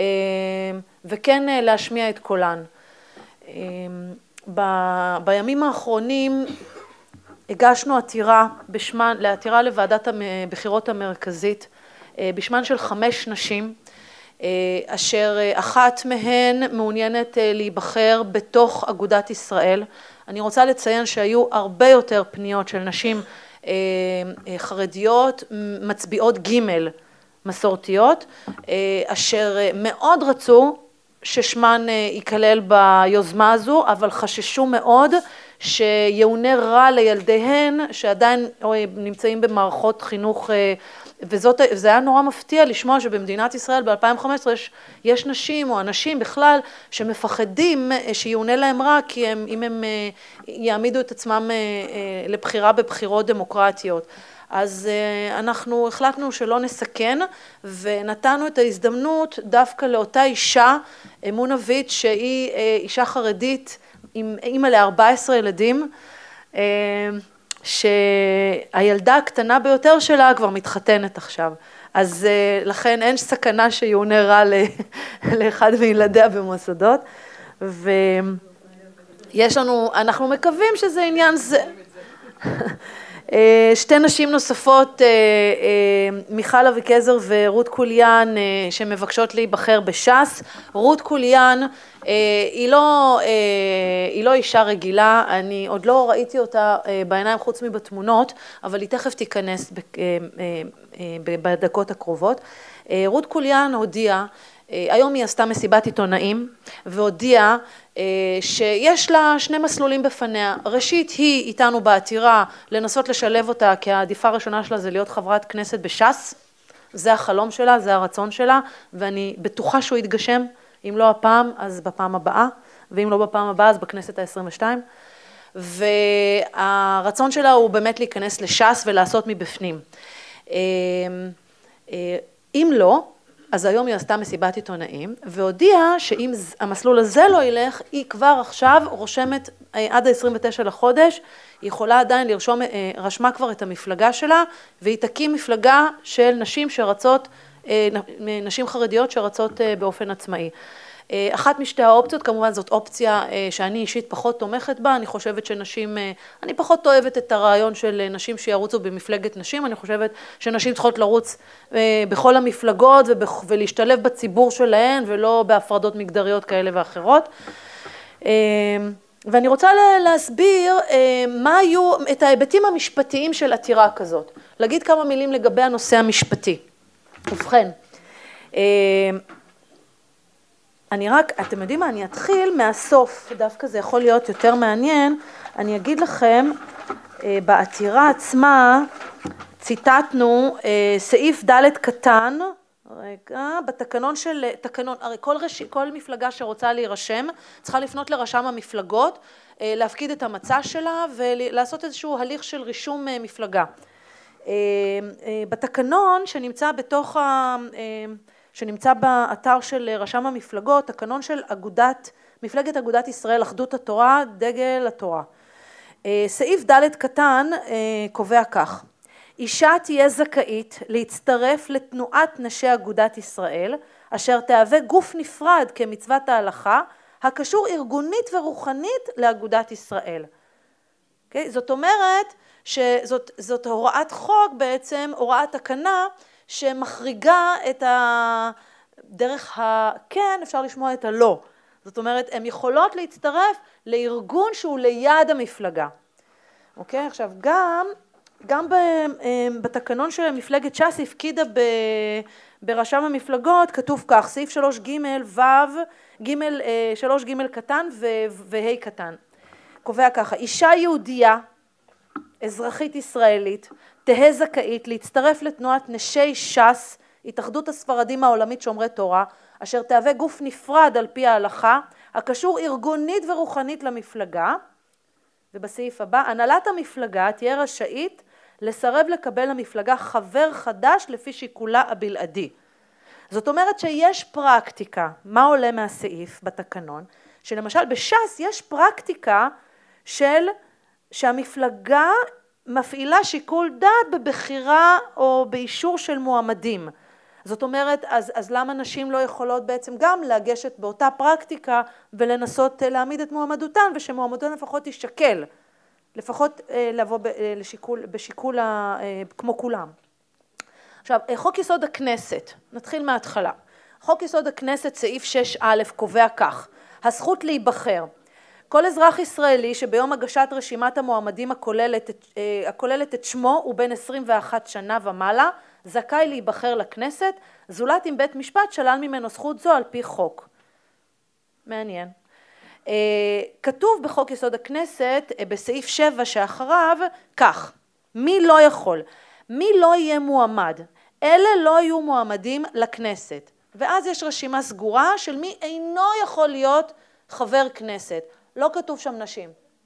וכן להשמיע את קולן. בימים האחרונים הגשנו עתירה בשמן, לעתירה לוועדת הבחירות המרכזית, בשמן של חמש נשים, אשר אחת מהן מעוניינת להיבחר בתוך אגודת ישראל. אני רוצה לציין שהיו הרבה יותר פניות של נשים חרדיות, מצביעות ג' מסורתיות, אשר מאוד רצו ששמן ייכלל ביוזמה הזו, אבל חששו מאוד שיעונה רע לילדיהן שעדיין נמצאים במערכות חינוך, וזאת, זה היה נורא מפתיע לשמוע שבמדינת ישראל ב-אלפיים וחמש עשרה יש, יש נשים או אנשים בכלל שמפחדים שיעונה להם רע, כי הם, אם הם יעמידו את עצמם לבחירה בבחירות דמוקרטיות. אז אנחנו החלטנו שלא נסכן, ונתנו את ההזדמנות דווקא לאותה אישה, אמונה ויץ', שהיא אישה חרדית, עם אימא ל-ארבעה עשר ילדים, שהילדה הקטנה ביותר שלה כבר מתחתנת עכשיו. אז לכן אין סכנה שיעונה רע לאחד מילדיה במוסדות. ויש לנו, אנחנו מקווים שזה עניין זה. שתי נשים נוספות, מיכל אביקזר ורות קוליאן, שמבקשות להיבחר בש"ס. רות קוליאן היא לא, היא לא אישה רגילה, אני עוד לא ראיתי אותה בעיניים חוץ מבתמונות, אבל היא תכף תיכנס בדקות הקרובות. רות קוליאן הודיעה, היום היא עשתה מסיבת עיתונאים, והודיעה שיש לה שני מסלולים בפניה. ראשית, היא איתנו בעתירה לנסות לשלב אותה, כי העדיפה הראשונה שלה זה להיות חברת כנסת בש"ס. זה החלום שלה, זה הרצון שלה, ואני בטוחה שהוא יתגשם. אם לא הפעם, אז בפעם הבאה, ואם לא בפעם הבאה, אז בכנסת ה-עשרים ושתיים. והרצון שלה הוא באמת להיכנס לש"ס ולעשות מבפנים. אם לא, אז היום היא עשתה מסיבת עיתונאים, והודיעה שאם המסלול הזה לא ילך, היא כבר עכשיו רושמת עד ה-עשרים ותשעה לחודש, היא יכולה עדיין לרשום, רשמה כבר את המפלגה שלה, והיא תקים מפלגה של נשים שרצות, נשים חרדיות שרצות באופן עצמאי. אחת משתי האופציות, כמובן זאת אופציה שאני אישית פחות תומכת בה, אני חושבת שנשים, אני פחות אוהבת את הרעיון של נשים שירוצו במפלגת נשים, אני חושבת שנשים צריכות לרוץ בכל המפלגות ולהשתלב בציבור שלהן, ולא בהפרדות מגדריות כאלה ואחרות. ואני רוצה להסביר מה היו את ההיבטים המשפטיים של עתירה כזאת, להגיד כמה מילים לגבי הנושא המשפטי. ובכן, אני רק, אתם יודעים מה, אני אתחיל מהסוף, דווקא זה יכול להיות יותר מעניין. אני אגיד לכם, בעתירה עצמה ציטטנו סעיף ד' קטן, רגע, בתקנון של, תקנון, הרי כל, רש, כל מפלגה שרוצה להירשם, צריכה לפנות לרשם המפלגות, להפקיד את המצע שלה ולעשות איזשהו הליך של רישום מפלגה. בתקנון שנמצא בתוך ה... שנמצא באתר של רשם המפלגות, תקנון של אגודת, מפלגת אגודת ישראל, אחדות התורה, דגל התורה. סעיף ד' קטן קובע כך: אישה תהיה זכאית להצטרף לתנועת נשי אגודת ישראל, אשר תהווה גוף נפרד כמצוות ההלכה, הקשור ארגונית ורוחנית לאגודת ישראל. Okay? זאת אומרת שזאת זאת הוראת חוק בעצם, הוראת תקנה, שמחריגה את הדרך הכן, אפשר לשמוע את הלא. זאת אומרת, הן יכולות להצטרף לארגון שהוא ליד המפלגה. אוקיי? עכשיו, גם גם בתקנון של מפלגת ש"ס הפקידה ברשם המפלגות, כתוב כך, סעיף שלוש ג' ו' ג' שלוש ג' קטן וה' קטן. קובע ככה, אישה יהודייה, אזרחית ישראלית, תהא זכאית להצטרף לתנועת נשי ש"ס, התאחדות הספרדים העולמית שומרי תורה, אשר תהווה גוף נפרד על פי ההלכה, הקשור ארגונית ורוחנית למפלגה, ובסעיף הבא, הנהלת המפלגה תהיה רשאית לסרב לקבל למפלגה חבר חדש לפי שיקולה הבלעדי. זאת אומרת שיש פרקטיקה, מה עולה מהסעיף בתקנון, שלמשל בש"ס יש פרקטיקה של שהמפלגה מפעילה שיקול דעת בבחירה או באישור של מועמדים. זאת אומרת, אז, אז למה נשים לא יכולות בעצם גם לגשת באותה פרקטיקה ולנסות להעמיד את מועמדותן, ושמועמדותן לפחות תשקל, לפחות לבוא לשיקול, בשיקול כמו כולם. עכשיו, חוק יסוד הכנסת, נתחיל מההתחלה. חוק יסוד הכנסת, סעיף שש א', קובע כך, הזכות להיבחר. כל אזרח ישראלי שביום הגשת רשימת המועמדים הכוללת, הכוללת את שמו הוא בין עשרים ואחת שנה ומעלה, זכאי להיבחר לכנסת, זולת אם בית משפט שלל ממנו זכות זו על פי חוק. מעניין. כתוב בחוק יסוד הכנסת, בסעיף שבע שאחריו, כך, מי לא יכול, מי לא יהיה מועמד, אלה לא יהיו מועמדים לכנסת. ואז יש רשימה סגורה של מי אינו יכול להיות חבר כנסת. לא כתוב שם נשים.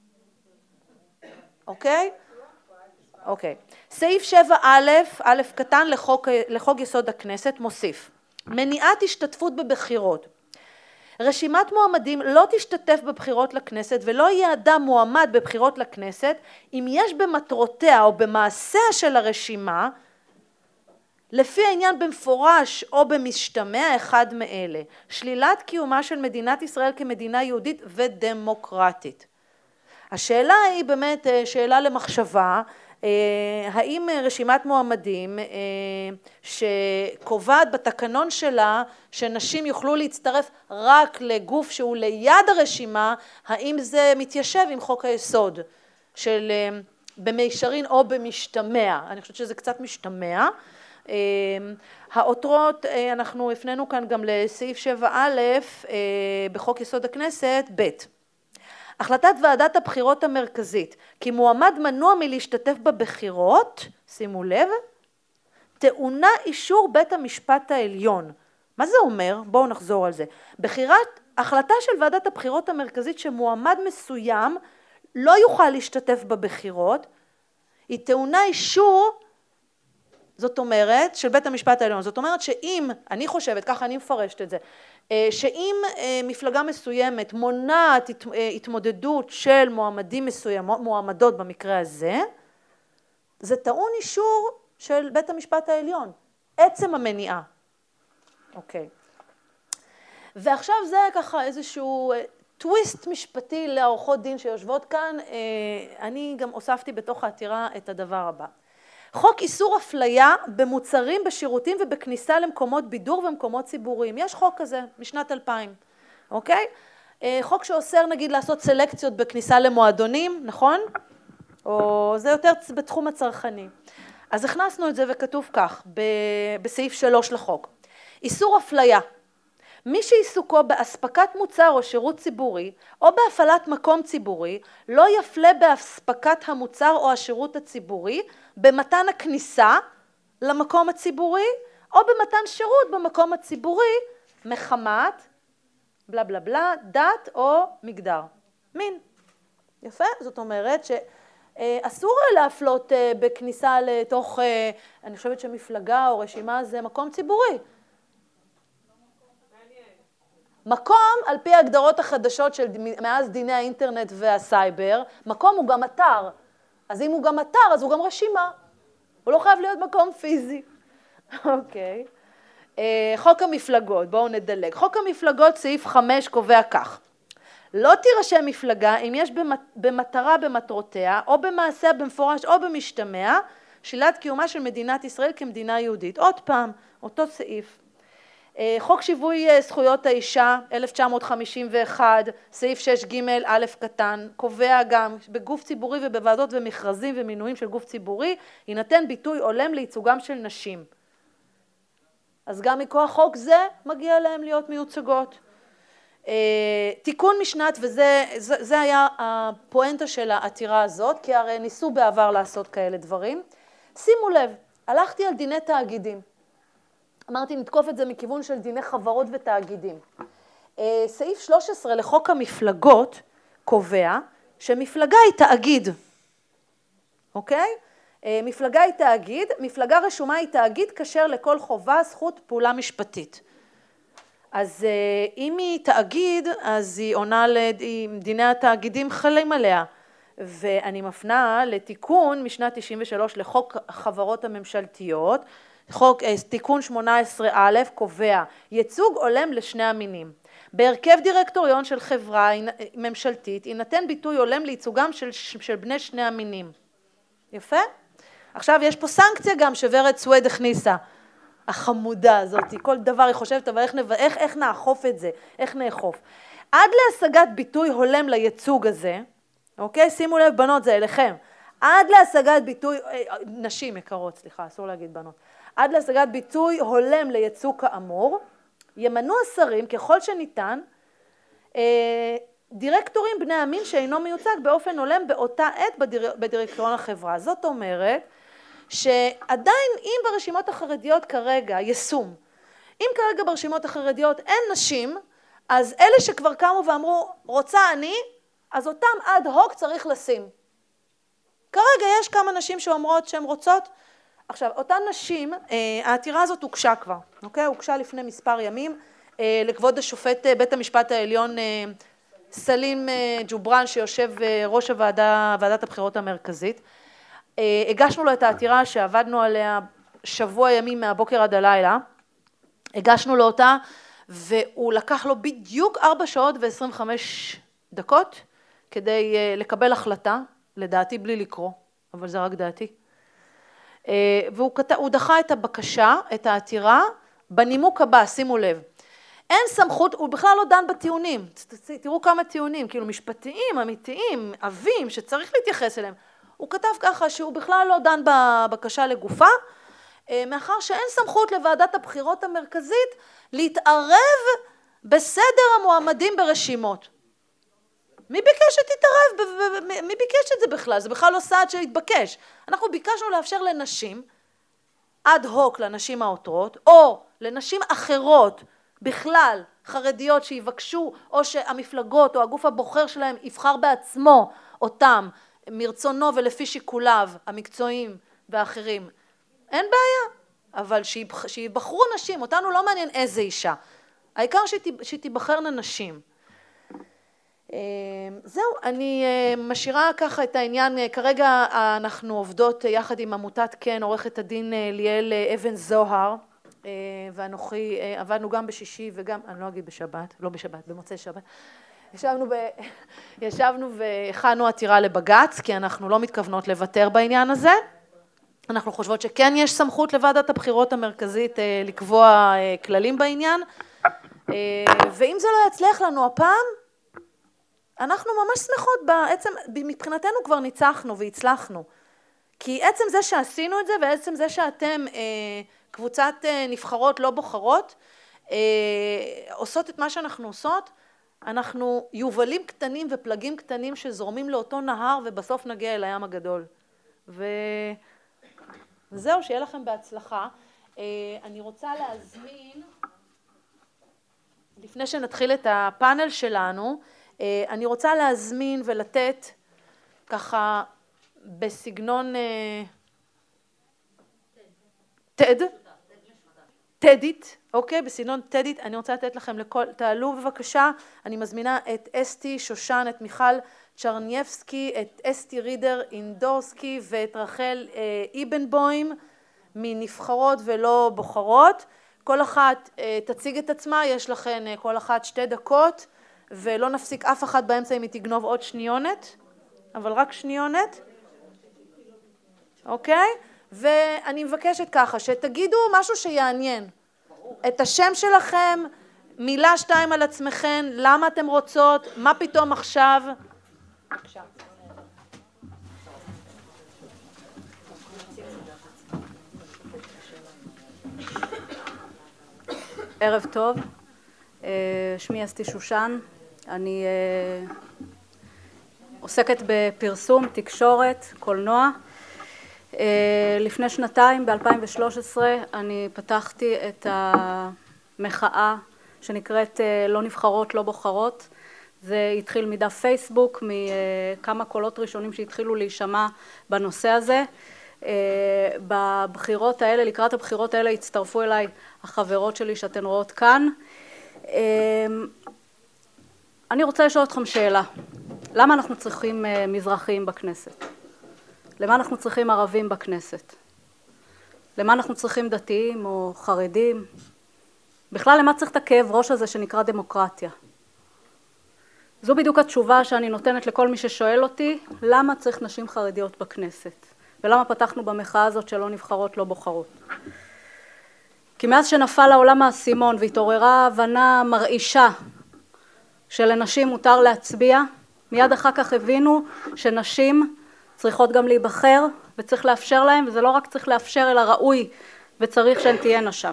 אוקיי? אוקיי. סעיף שבע א', א' קטן לחוק, לחוק יסוד הכנסת מוסיף. מניעת השתתפות בבחירות. רשימת מועמדים לא תשתתף בבחירות לכנסת ולא יהיה אדם מועמד בבחירות לכנסת אם יש במטרותיה או במעשיה של הרשימה לפי העניין במפורש או במשתמע אחד מאלה, שלילת קיומה של מדינת ישראל כמדינה יהודית ודמוקרטית. השאלה היא באמת שאלה למחשבה, האם רשימת מועמדים שקובעת בתקנון שלה שנשים יוכלו להצטרף רק לגוף שהוא ליד הרשימה, האם זה מתיישב עם חוק היסוד של במישרין או במשתמע? אני חושבת שזה קצת משתמע. העותרות, אנחנו הפנינו כאן גם לסעיף שבע א' בחוק יסוד הכנסת, ב'. החלטת ועדת הבחירות המרכזית, כי מועמד מנוע מלהשתתף בבחירות, שימו לב, טעונה אישור בית המשפט העליון. מה זה אומר? בואו נחזור על זה. בחירת, החלטה של ועדת הבחירות המרכזית שמועמד מסוים לא יוכל להשתתף בבחירות, היא טעונה אישור, זאת אומרת, של בית המשפט העליון. זאת אומרת שאם, אני חושבת, ככה אני מפרשת את זה, שאם מפלגה מסוימת מונעת התמודדות של מועמדים מסוימות, מועמדות במקרה הזה, זה טעון אישור של בית המשפט העליון, עצם המניעה. אוקיי. ועכשיו זה ככה איזשהו טוויסט משפטי לעורכות דין שיושבות כאן, אני גם הוספתי בתוך העתירה את הדבר הבא. חוק איסור אפליה במוצרים, בשירותים ובכניסה למקומות בידור ומקומות ציבוריים. יש חוק כזה משנת אלפיים, אוקיי? חוק שאוסר נגיד לעשות סלקציות בכניסה למועדונים, נכון? או זה יותר בתחום הצרכני. אז הכנסנו את זה וכתוב כך, בסעיף שלוש לחוק. איסור אפליה. מי שעיסוקו באספקת מוצר או שירות ציבורי, או בהפעלת מקום ציבורי, לא יפלה באספקת המוצר או השירות הציבורי, במתן הכניסה למקום הציבורי, או במתן שירות במקום הציבורי, מחמת, בלה בלה בלה, דת או מגדר. מין. יפה? זאת אומרת שאסור להפלות בכניסה לתוך, אני חושבת שמפלגה או רשימה זה מקום ציבורי. מקום, על פי ההגדרות החדשות של מאז דיני האינטרנט והסייבר, מקום הוא גם אתר. אז אם הוא גם אתר, אז הוא גם רשימה. הוא לא חייב להיות מקום פיזי. אוקיי. חוק המפלגות, בואו נדלג. חוק המפלגות, סעיף חמש, קובע כך. לא תירשם מפלגה אם יש במטרה במטרותיה, או במעשה במפורש או במשתמע, שלילת קיומה של מדינת ישראל כמדינה יהודית. עוד פעם, אותו סעיף. חוק שיווי זכויות האישה, אלף תשע מאות חמישים ואחת, סעיף שש ג' א' קטן, קובע גם בגוף ציבורי ובוועדות ומכרזים ומינויים של גוף ציבורי, יינתן ביטוי הולם לייצוגם של נשים. אז גם מכוח חוק זה מגיע להם להיות מיוצגות. תיקון משנת, וזה זה, זה היה הפואנטה של העתירה הזאת, כי הרי ניסו בעבר לעשות כאלה דברים. שימו לב, הלכתי על דיני תאגידים. אמרתי, נתקוף את זה מכיוון של דיני חברות ותאגידים. סעיף שלוש עשרה לחוק המפלגות קובע שמפלגה היא תאגיד. אוקיי? מפלגה היא תאגיד, מפלגה רשומה היא תאגיד כאשר לכל חובה זכות פעולה משפטית. אז אם היא תאגיד, אז היא עונה לדיני התאגידים חלים עליה. ואני מפנה לתיקון משנת תשעים ושלוש לחוק החברות הממשלתיות, חוק, תיקון שמונה עשרה א' קובע ייצוג הולם לשני המינים. בהרכב דירקטוריון של חברה ממשלתית יינתן ביטוי הולם לייצוגם של, של בני שני המינים. יפה? עכשיו יש פה סנקציה גם שוורד סוויד הכניסה. החמודה הזאת, כל דבר היא חושבת, אבל איך, איך, איך נאכוף את זה? איך נאכוף? עד להשגת ביטוי הולם לייצוג הזה, אוקיי? שימו לב בנות, זה אליכם. עד להשגת ביטוי, נשים יקרות, סליחה, אסור להגיד בנות. עד להשגת ביטוי הולם לייצוג כאמור, ימנו השרים ככל שניתן, דירקטורים בני המין שאינו מיוצג באופן הולם באותה עת בדיר, בדירקטוריון החברה. זאת אומרת, שעדיין אם ברשימות החרדיות כרגע יישום, אם כרגע ברשימות החרדיות אין נשים, אז אלה שכבר קמו ואמרו רוצה אני, אז אותם עד הוק צריך לשים. כרגע יש כמה נשים שאומרות שהן רוצות. עכשיו, אותן נשים, העתירה הזאת הוגשה כבר, אוקיי? הוגשה לפני מספר ימים לכבוד השופט בית המשפט העליון סלים ג'וברן, שיושב ראש הוועדה, ועדת הבחירות המרכזית. הגשנו לו את העתירה שעבדנו עליה שבוע ימים מהבוקר עד הלילה. הגשנו לו אותה, והוא לקח לו בדיוק ארבע שעות ועשרים וחמש דקות כדי לקבל החלטה, לדעתי בלי לקרוא, אבל זה רק דעתי. והוא כת... הוא דחה את הבקשה, את העתירה, בנימוק הבא, שימו לב. אין סמכות, הוא בכלל לא דן בטיעונים. תראו כמה טיעונים, כאילו משפטיים, אמיתיים, עבים, שצריך להתייחס אליהם. הוא כתב ככה שהוא בכלל לא דן בבקשה לגופה, מאחר שאין סמכות לוועדת הבחירות המרכזית להתערב בסדר המועמדים ברשימות. מי ביקש שתתערב? מי ביקש את זה בכלל? זה בכלל לא סעד שהתבקש. אנחנו ביקשנו לאפשר לנשים, עד הוק לנשים העותרות, או לנשים אחרות בכלל, חרדיות שיבקשו, או שהמפלגות או הגוף הבוחר שלהם יבחר בעצמו אותם, מרצונו ולפי שיקוליו המקצועיים והאחרים. אין בעיה, אבל שיבחרו נשים, אותנו לא מעניין איזה אישה. העיקר שתיבחרנה נשים. זהו, אני משאירה ככה את העניין, כרגע אנחנו עובדות יחד עם עמותת כן, עורכת הדין ליאל אבן זוהר, ואנוכי עבדנו גם בשישי וגם, אני לא אגיד בשבת, לא בשבת, במוצאי שבת, ישבנו, ב... ישבנו והכנו עתירה לבג"ץ, כי אנחנו לא מתכוונות לוותר בעניין הזה. אנחנו חושבות שכן יש סמכות לוועדת הבחירות המרכזית לקבוע כללים בעניין, ואם זה לא יצליח לנו הפעם, אנחנו ממש שמחות, בעצם, מבחינתנו כבר ניצחנו והצלחנו. כי עצם זה שעשינו את זה, ועצם זה שאתם קבוצת נבחרות לא בוחרות, עושות את מה שאנחנו עושות, אנחנו יובלים קטנים ופלגים קטנים שזורמים לאותו נהר, ובסוף נגיע אל הים הגדול. ו... וזהו, שיהיה לכם בהצלחה. אני רוצה להזמין, לפני שנתחיל את הפאנל שלנו, אני רוצה להזמין ולתת ככה בסגנון תד, תדית, אוקיי, בסגנון תדית, אני רוצה לתת לכם לכל, תעלו בבקשה, אני מזמינה את אסתי שושן, את מיכל צ'רנייבסקי, את אסתי רידר אינדורסקי ואת רחל איבנבוים מנבחרות ולא בוחרות. כל אחת תציג את עצמה, יש לכן כל אחת שתי דקות, ולא נפסיק אף אחד באמצע אם היא תגנוב עוד שניונת, אבל רק שניונת. אוקיי? ואני מבקשת ככה, שתגידו משהו שיעניין. את השם שלכם, מילה שתיים על עצמכם, למה אתם רוצות, מה פתאום עכשיו? בבקשה. ערב טוב, שמי אסתי שושן, אני עוסקת בפרסום, תקשורת, קולנוע. לפני שנתיים, ב-אלפיים ושלוש עשרה, אני פתחתי את המחאה שנקראת לא נבחרות, לא בוחרות. זה התחיל מדף פייסבוק, מכמה קולות ראשונים שהתחילו להישמע בנושא הזה. בבחירות האלה, לקראת הבחירות האלה, הצטרפו אליי החברות שלי שאתן רואות כאן. אני רוצה לשאול אתכם שאלה. למה אנחנו צריכים מזרחיים בכנסת? למה אנחנו צריכים ערבים בכנסת? למה אנחנו צריכים דתיים או חרדים? בכלל, למה צריך את הכאב ראש הזה שנקרא דמוקרטיה? זו בדיוק התשובה שאני נותנת לכל מי ששואל אותי, למה צריך נשים חרדיות בכנסת? ולמה פתחנו במחאה הזאת שלא נבחרות, לא בוחרות? כי מאז שנפל העולם האסימון והתעוררה הבנה מרעישה שלנשים מותר להצביע, מיד אחר כך הבינו שנשים צריכות גם להיבחר וצריך לאפשר להם, וזה לא רק צריך לאפשר אלא ראוי וצריך שהן תהיינה שם.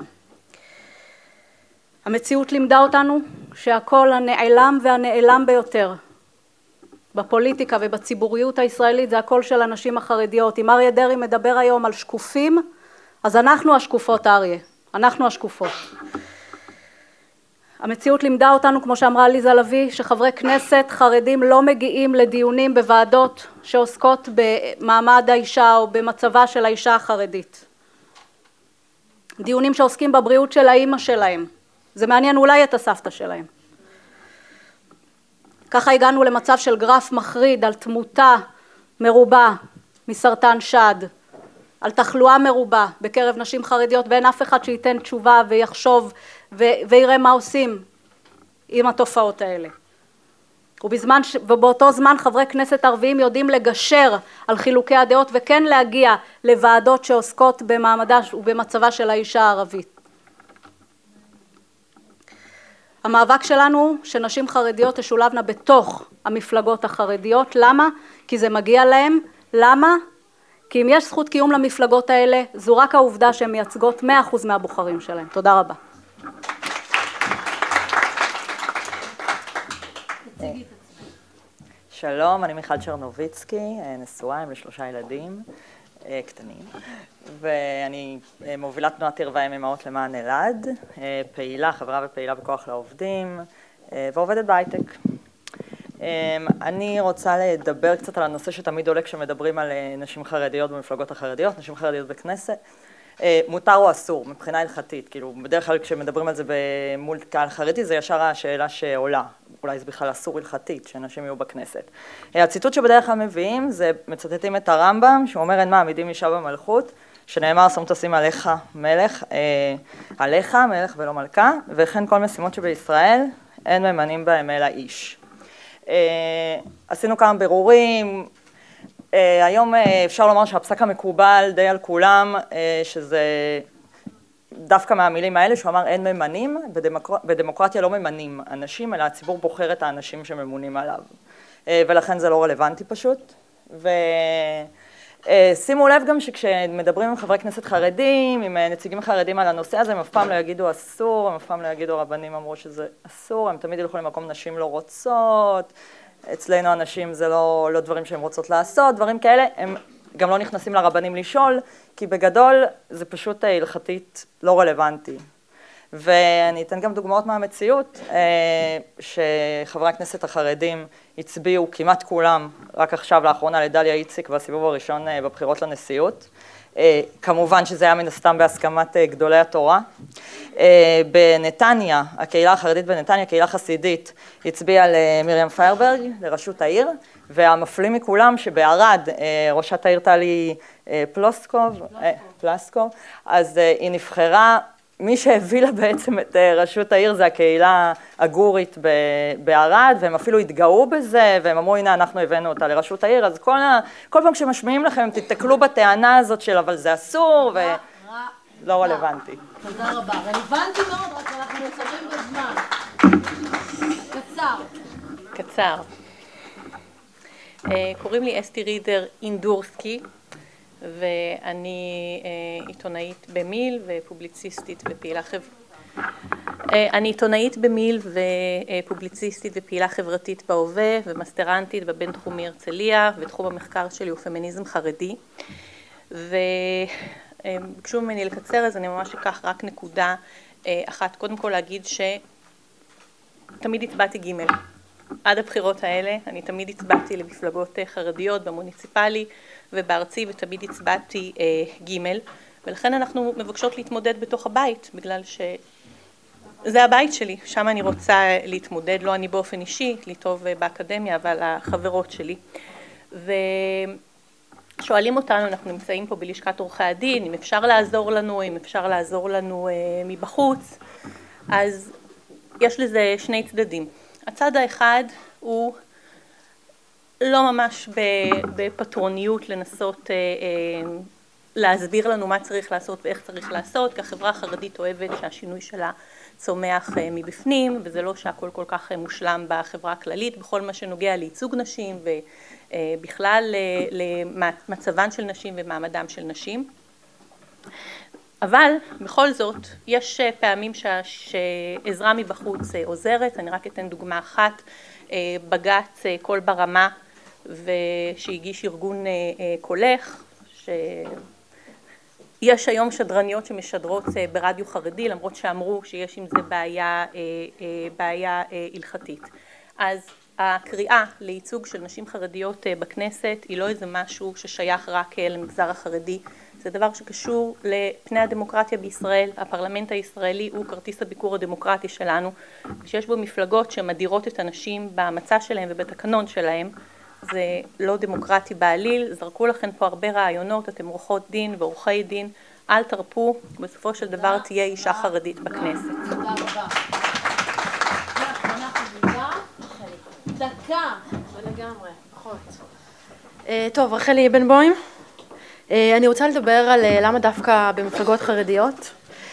המציאות לימדה אותנו שהכל הנעלם והנעלם ביותר בפוליטיקה ובציבוריות הישראלית זה הקול של הנשים החרדיות. אם אריה דרעי מדבר היום על שקופים, אז אנחנו השקופות אריה, אנחנו השקופות. המציאות לימדה אותנו, כמו שאמרה ליזה לביא, שחברי כנסת חרדים לא מגיעים לדיונים בוועדות שעוסקות במעמד האישה או במצבה של האישה החרדית. דיונים שעוסקים בבריאות של האימא שלהם. זה מעניין אולי את הסבתא שלהם. ככה הגענו למצב של גרף מחריד על תמותה מרובה מסרטן שד, על תחלואה מרובה בקרב נשים חרדיות, ואין אף אחד שייתן תשובה ויחשוב ו- ויראה מה עושים עם התופעות האלה. ובזמן ש- ובאותו זמן חברי כנסת ערביים יודעים לגשר על חילוקי הדעות וכן להגיע לוועדות שעוסקות במעמדה ובמצבה של האישה הערבית. המאבק שלנו שנשים חרדיות תשולבנה בתוך המפלגות החרדיות. למה? כי זה מגיע להם. למה? כי אם יש זכות קיום למפלגות האלה, זו רק העובדה שהן מייצגות מאה אחוז מהבוחרים שלהם. תודה רבה. שלום, אני מיכל צ'רנוביצקי, נשואה עם לשלושה ילדים קטנים, ואני מובילה תנועת ערווה עם אמהות למען אלעד, פעילה, חברה ופעילה בכוח לעובדים, ועובדת בהייטק. אני רוצה לדבר קצת על הנושא שתמיד עולה כשמדברים על נשים חרדיות במפלגות החרדיות, נשים חרדיות בכנסת. מותר או אסור מבחינה הלכתית, כאילו בדרך כלל כשמדברים על זה מול קהל חרדי זה ישר השאלה שעולה, אולי זה בכלל אסור הלכתית שנשים יהיו בכנסת. הציטוט שבדרך כלל מביאים זה מצטטים את הרמב"ם שאומר אין מעמידים אישה במלכות, שנאמר שום תשים עליך מלך, עליך מלך ולא מלכה, וכן כל משימות שבישראל אין ממנים בהם אלא איש. עשינו כמה בירורים, היום אפשר לומר שהפסק המקובל די על כולם, שזה דווקא מהמילים האלה שהוא אמר אין ממנים, בדמוקרטיה לא ממנים אנשים, אלא הציבור בוחר את האנשים שממונים עליו, ולכן זה לא רלוונטי פשוט. ושימו לב גם שכשמדברים עם חברי כנסת חרדים, עם נציגים חרדים על הנושא הזה, הם אף פעם לא יגידו אסור, הם אף פעם לא יגידו רבנים אמרו שזה אסור, הם תמיד ילכו למקום נשים לא רוצות, אצלנו אנשים זה לא, לא דברים שהם רוצות לעשות, דברים כאלה, הם גם לא נכנסים לרבנים לשאול, כי בגדול זה פשוט הלכתית לא רלוונטי. ואני אתן גם דוגמאות מהמציאות, שחברי הכנסת החרדים הצביעו כמעט כולם, רק עכשיו לאחרונה לדליה איציק בסיבוב הראשון בבחירות לנשיאות. כמובן שזה היה מן הסתם בהסכמת גדולי התורה. בנתניה, הקהילה החרדית בנתניה, קהילה חסידית, הצביעה למרים פיירברג, לראשות העיר, והמפלים מכולם שבערד, ראשת העיר טלי פלוסקוב, פלסקוב, אז היא נבחרה, מי שהביא לה בעצם את ראשות העיר זה הקהילה הגורית בערד, והם אפילו התגאו בזה, והם אמרו, הנה, אנחנו הבאנו אותה לראשות העיר, אז כל, כל פעם כשמשמיעים לכם, תתקלו בטענה הזאת של, אבל זה אסור, ו... לא רלוונטי. תודה רבה. רלוונטי מאוד, רק אנחנו נוצרים בזמן. קצר. קצר. קוראים לי אסתי רידר אינדורסקי, ואני עיתונאית במיל ופובליציסטית ופעילה חברתית. אני עיתונאית במיל ופובליציסטית ופעילה חברתית בהווה ומסטרנטית בבינתחומי הרצליה, ותחום המחקר שלי הוא פמיניזם חרדי. וביקשו ממני לקצר, אז אני ממש אקח רק נקודה אחת. קודם כל להגיד שתמיד הצבעתי ג' עד הבחירות האלה. אני תמיד הצבעתי למפלגות חרדיות במוניציפלי ובארצי, ותמיד הצבעתי ג', ולכן אנחנו מבקשות להתמודד בתוך הבית, בגלל שזה הבית שלי, שם אני רוצה להתמודד, לא אני באופן אישי, לי טוב באקדמיה, אבל החברות שלי. ושואלים אותנו, אנחנו נמצאים פה בלשכת עורכי הדין, אם אפשר לעזור לנו, אם אפשר לעזור לנו מבחוץ, אז יש לזה שני צדדים. הצד האחד הוא לא ממש בפטרוניות לנסות להסביר לנו מה צריך לעשות ואיך צריך לעשות, כי החברה החרדית אוהבת שהשינוי שלה צומח מבפנים, וזה לא שהכל כל כך מושלם בחברה הכללית, בכל מה שנוגע לייצוג נשים ובכלל למצבן של נשים ומעמדם של נשים. אבל בכל זאת יש פעמים שעזרה מבחוץ עוזרת. אני רק אתן דוגמה אחת, בג"ץ קול ברמה שהגיש ארגון קולך, שיש היום שדרניות שמשדרות ברדיו חרדי, למרות שאמרו שיש עם זה בעיה, בעיה הלכתית. אז הקריאה לייצוג של נשים חרדיות בכנסת היא לא איזה משהו ששייך רק למגזר החרדי, זה דבר שקשור לפני הדמוקרטיה בישראל. הפרלמנט הישראלי הוא כרטיס הביקור הדמוקרטי שלנו, שיש בו מפלגות שמדירות את הנשים במצע שלהם ובתקנון שלהם. זה לא דמוקרטי בעליל. זרקו לכם פה הרבה רעיונות, אתם עורכות דין ועורכי דין, אל תרפו, בסופו של דבר תהיה אישה חרדית בכנסת. תודה רבה. דקה. לגמרי, פחות. טוב, רחלי בן בוים. אני רוצה לדבר על למה דווקא במפלגות חרדיות.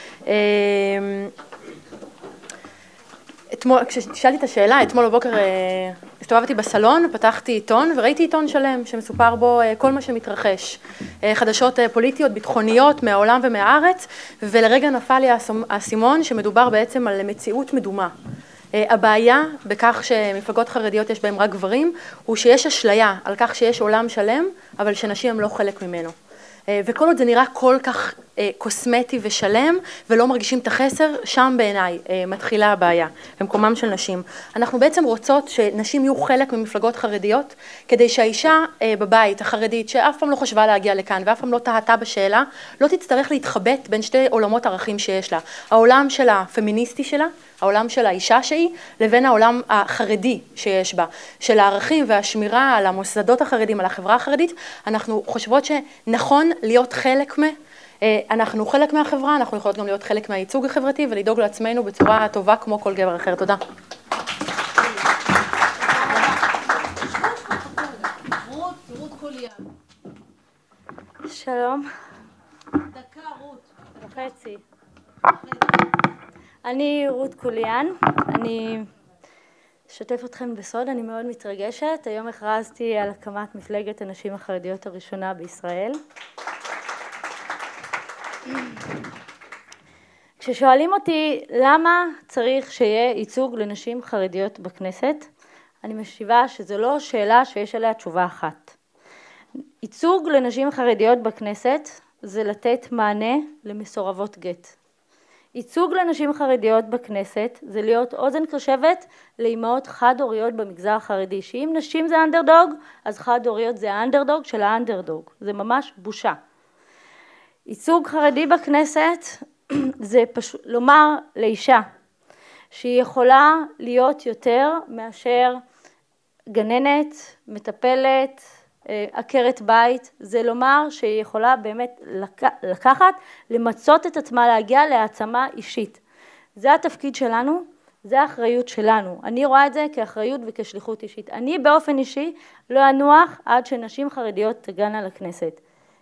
אתמול, כששאלתי את השאלה, אתמול בבוקר הסתובבתי בסלון, פתחתי עיתון וראיתי עיתון שלם שמסופר בו כל מה שמתרחש. חדשות פוליטיות, ביטחוניות, מהעולם ומהארץ, ולרגע נפל לי האסימון שמדובר בעצם על מציאות מדומה. הבעיה בכך שמפלגות חרדיות יש בהם רק גברים, הוא שיש אשליה על כך שיש עולם שלם, אבל שנשים הם לא חלק ממנו. וכל עוד זה נראה כל כך קוסמטי ושלם, ולא מרגישים את החסר, שם בעיניי מתחילה הבעיה, במקומם של נשים. אנחנו בעצם רוצות שנשים יהיו חלק ממפלגות חרדיות, כדי שהאישה בבית החרדית, שאף פעם לא חשבה להגיע לכאן, ואף פעם לא טעתה בשאלה, לא תצטרך להתחבט בין שתי עולמות ערכים שיש לה. העולם של הפמיניסטי שלה, העולם של האישה שהיא, לבין העולם החרדי שיש בה, של הערכים והשמירה על המוסדות החרדים, על החברה החרדית. אנחנו חושבות שנכון להיות חלק מה, אנחנו חלק מהחברה, אנחנו יכולות גם להיות חלק מהייצוג החברתי ולדאוג לעצמנו בצורה טובה כמו כל גבר אחר. תודה. שלום. דקה רות. וחצי. אני רות קוליאן, אני אשתף אתכם בסוד, אני מאוד מתרגשת. היום הכרזתי על הקמת מפלגת הנשים החרדיות הראשונה בישראל. כששואלים אותי למה צריך שיהיה ייצוג לנשים חרדיות בכנסת, אני משיבה שזו לא שאלה שיש עליה תשובה אחת. ייצוג לנשים חרדיות בכנסת זה לתת מענה למסורבות גט. ייצוג לנשים חרדיות בכנסת זה להיות אוזן קשבת לאימהות חד-הוריות במגזר החרדי, שאם נשים זה אנדרדוג, אז חד-הוריות זה האנדרדוג של האנדרדוג. זה ממש בושה. ייצוג חרדי בכנסת זה פשוט לומר לאישה שהיא יכולה להיות יותר מאשר גננת, מטפלת, עקרת בית. זה לומר שהיא יכולה באמת לקחת, למצות את עצמה, להגיע להעצמה אישית. זה התפקיד שלנו, זה האחריות שלנו. אני רואה את זה כאחריות וכשליחות אישית. אני באופן אישי לא אנוח עד שנשים חרדיות תגענה לכנסת.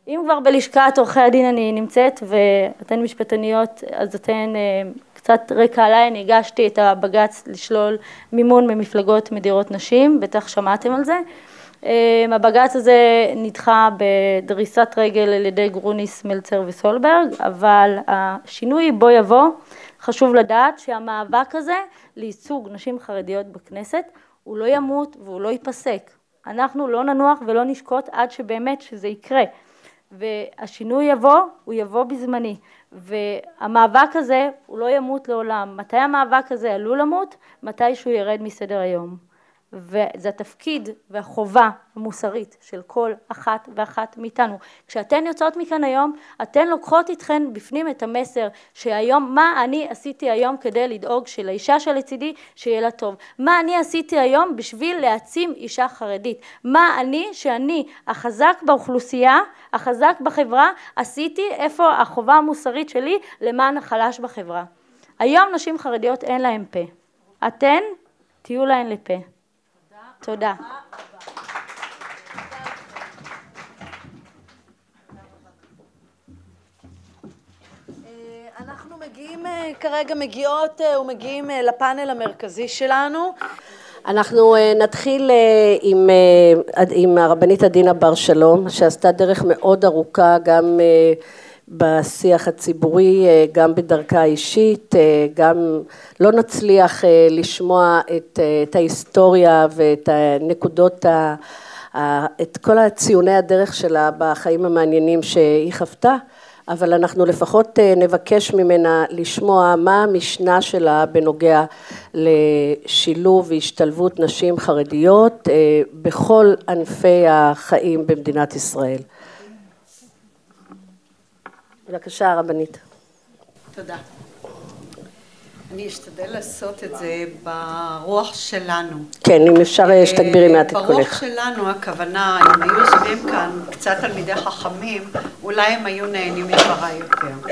אם כבר בלשכת עורכי הדין אני נמצאת ואתן משפטניות, אז אתן קצת רקע עליי, אני הגשתי את הבג"ץ לשלול מימון ממפלגות מדירות נשים, בטח שמעתם על זה. הבג"ץ הזה נדחה בדריסת רגל על ידי גרוניס, מלצר וסולברג, אבל השינוי בו יבוא, חשוב לדעת שהמאבק הזה לייצוג נשים חרדיות בכנסת, הוא לא ימות והוא לא ייפסק. אנחנו לא ננוח ולא נשקוט עד שבאמת שזה יקרה. והשינוי יבוא, הוא יבוא בזמני. והמאבק הזה הוא לא ימות לעולם. מתי המאבק הזה עלול למות? מתי שהוא ירד מסדר היום. וזה התפקיד והחובה המוסרית של כל אחת ואחת מאיתנו. כשאתן יוצאות מכאן היום, אתן לוקחות איתכן בפנים את המסר שהיום, מה אני עשיתי היום כדי לדאוג שלאישה שלצידי שיהיה לה טוב? מה אני עשיתי היום בשביל להעצים אישה חרדית? מה אני, שאני החזק באוכלוסייה, החזק בחברה, עשיתי איפה החובה המוסרית שלי למען החלש בחברה? היום נשים חרדיות אין להן פה. אתן תהיו להן לפה. תודה. אנחנו מגיעים כרגע, מגיעות ומגיעים לפאנל המרכזי שלנו. אנחנו נתחיל עם, עם הרבנית עדינה בר שלום, שעשתה דרך מאוד ארוכה גם בשיח הציבורי, גם בדרכה האישית, גם לא נצליח לשמוע את, את ההיסטוריה ואת הנקודות, את כל הציוני הדרך שלה בחיים המעניינים שהיא חוותה, אבל אנחנו לפחות נבקש ממנה לשמוע מה המשנה שלה בנוגע לשילוב והשתלבות נשים חרדיות בכל ענפי החיים במדינת ישראל. בבקשה, הרבנית. תודה. אני אשתדל לעשות את זה ברוח שלנו. כן, אם אפשר שתגבירי מעט את קולך. ברוח שלנו, הכוונה, אם היו יושבים כאן קצת תלמידי חכמים, אולי הם היו נהנים מדבריי יותר.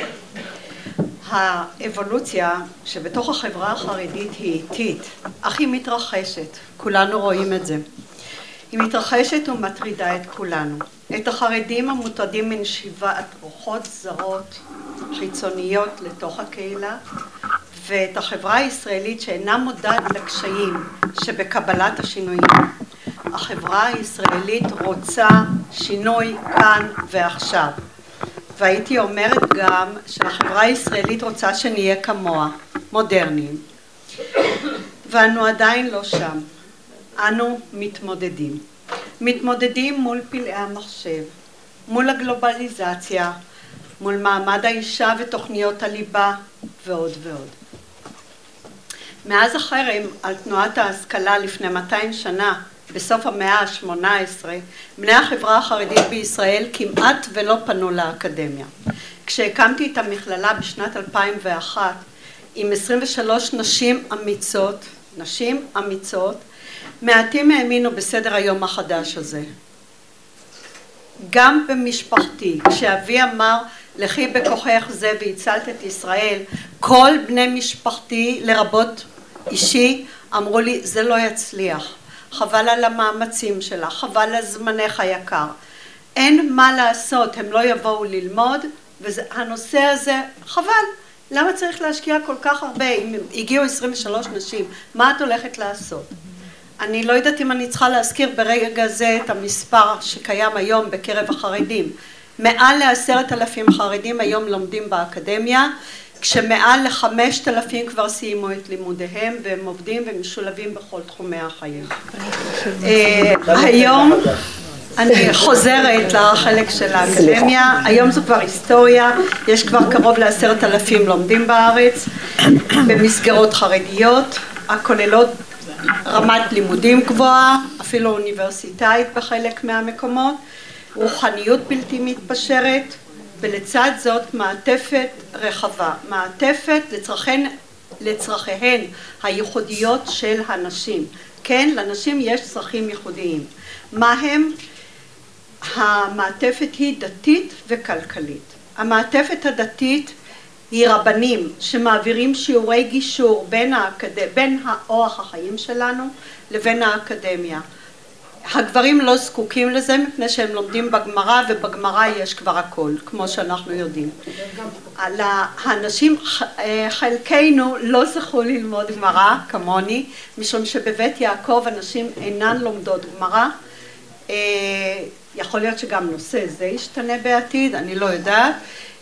האבולוציה שבתוך החברה החרדית היא איטית, אך היא מתרחשת, כולנו רואים את זה. היא מתרחשת ומטרידה את כולנו. את החרדים המוטרדים מנשיבת רוחות זרות חיצוניות לתוך הקהילה, ואת החברה הישראלית שאינה מודעת לקשיים שבקבלת השינויים. החברה הישראלית רוצה שינוי כאן ועכשיו. והייתי אומרת גם שהחברה הישראלית רוצה שנהיה כמוה, מודרניים. ואנו עדיין לא שם. אנו מתמודדים. מתמודדים מול פלאי המחשב, מול הגלובליזציה, מול מעמד האישה ותוכניות הליבה ועוד ועוד. מאז החרם על תנועת ההשכלה לפני מאתיים שנה, בסוף המאה ה-שמונה עשרה, בני החברה החרדית בישראל כמעט ולא פנו לאקדמיה. כשהקמתי את המכללה בשנת אלפיים ואחת עם עשרים ושלוש נשים אמיצות, נשים אמיצות, מעטים האמינו בסדר היום החדש הזה. גם במשפחתי, כשאבי אמר לכי בכוחך זה והצלת את ישראל, כל בני משפחתי לרבות אישי אמרו לי זה לא יצליח, חבל על המאמצים שלך, חבל על זמנך היקר, אין מה לעשות, הם לא יבואו ללמוד, והנושא הזה חבל, למה צריך להשקיע כל כך הרבה, אם הגיעו עשרים ושלוש נשים, מה את הולכת לעשות? אני לא יודעת אם אני צריכה להזכיר ברגע זה את המספר שקיים היום בקרב החרדים. מעל לעשרת אלפים חרדים היום לומדים באקדמיה, כשמעל לחמשת אלפים כבר סיימו את לימודיהם והם עובדים ומשולבים בכל תחומי החיים. היום אני חוזרת לחלק של האקדמיה, היום זו כבר היסטוריה, יש כבר קרוב לעשרת אלפים לומדים בארץ במסגרות חרדיות, הכוללות רמת לימודים גבוהה, אפילו אוניברסיטאית בחלק מהמקומות, רוחניות בלתי מתפשרת, ולצד זאת מעטפת רחבה, מעטפת לצרכיהן, לצרכיהן הייחודיות של הנשים. כן, לנשים יש צרכים ייחודיים. מה הם? המעטפת היא דתית וכלכלית. המעטפת הדתית היא רבנים שמעבירים שיעורי גישור בין, האקד... בין האורח החיים שלנו לבין האקדמיה. הגברים לא זקוקים לזה מפני שהם לומדים בגמרא, ובגמרא יש כבר הכל, כמו שאנחנו יודעים. האנשים, חלקנו לא זכו ללמוד גמרא כמוני, משום שבבית יעקב אנשים אינן לומדות גמרא. יכול להיות שגם נושא זה ישתנה בעתיד, אני לא יודעת.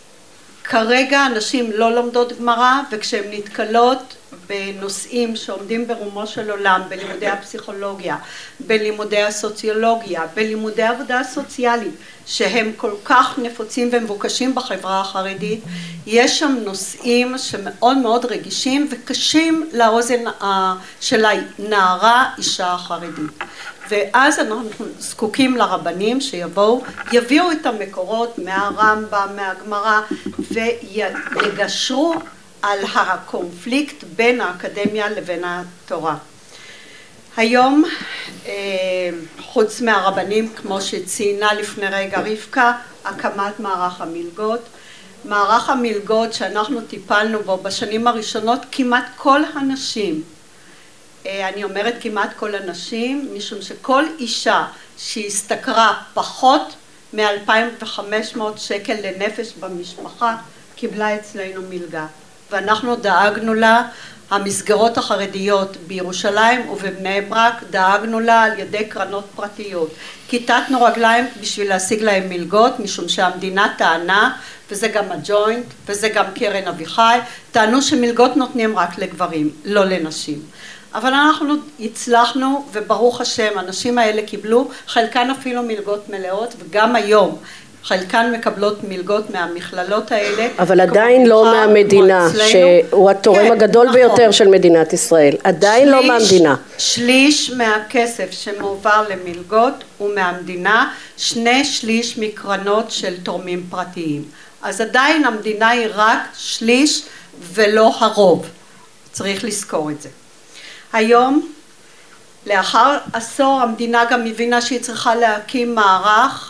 כרגע אנשים לא לומדות גמרא, וכשהן נתקלות בנושאים שעומדים ברומו של עולם, בלימודי הפסיכולוגיה, בלימודי הסוציולוגיה, בלימודי העבודה הסוציאלית, שהם כל כך נפוצים ומבוקשים בחברה החרדית, יש שם נושאים שמאוד מאוד רגישים וקשים לאוזן של הנערה אישה החרדית. ואז אנחנו זקוקים לרבנים שיבואו, יביאו את המקורות מהרמב"ם, מהגמרא, ויגשרו על הקונפליקט בין האקדמיה לבין התורה. היום, חוץ מהרבנים, כמו שציינה לפני רגע רבקה, הקמת מערך המלגות. מערך המלגות שאנחנו טיפלנו בו בשנים הראשונות, כמעט כל הנשים, אני אומרת כמעט כל הנשים, משום שכל אישה שהשתכרה פחות מ-אלפיים וחמש מאות שקל לנפש במשפחה, קיבלה אצלנו מלגה. ואנחנו דאגנו לה, המסגרות החרדיות בירושלים ובבני ברק, דאגנו לה על ידי קרנות פרטיות. כיתתנו רגליים בשביל להשיג להם מלגות, משום שהמדינה טענה, וזה גם הג'וינט, וזה גם קרן אביחי, טענו שמלגות נותנים רק לגברים, לא לנשים. אבל אנחנו הצלחנו, וברוך השם, הנשים האלה קיבלו, חלקן אפילו מלגות מלאות, וגם היום חלקן מקבלות מלגות מהמכללות האלה. אבל עדיין לא מהמדינה, שהוא התורם הגדול ביותר של מדינת ישראל. עדיין לא מהמדינה. שליש מהכסף שמועבר למלגות הוא מהמדינה, שני שליש מקרנות של תורמים פרטיים. אז עדיין המדינה היא רק שליש ולא הרוב. צריך לזכור את זה. היום, לאחר עשור, המדינה גם הבינה שהיא צריכה להקים מערך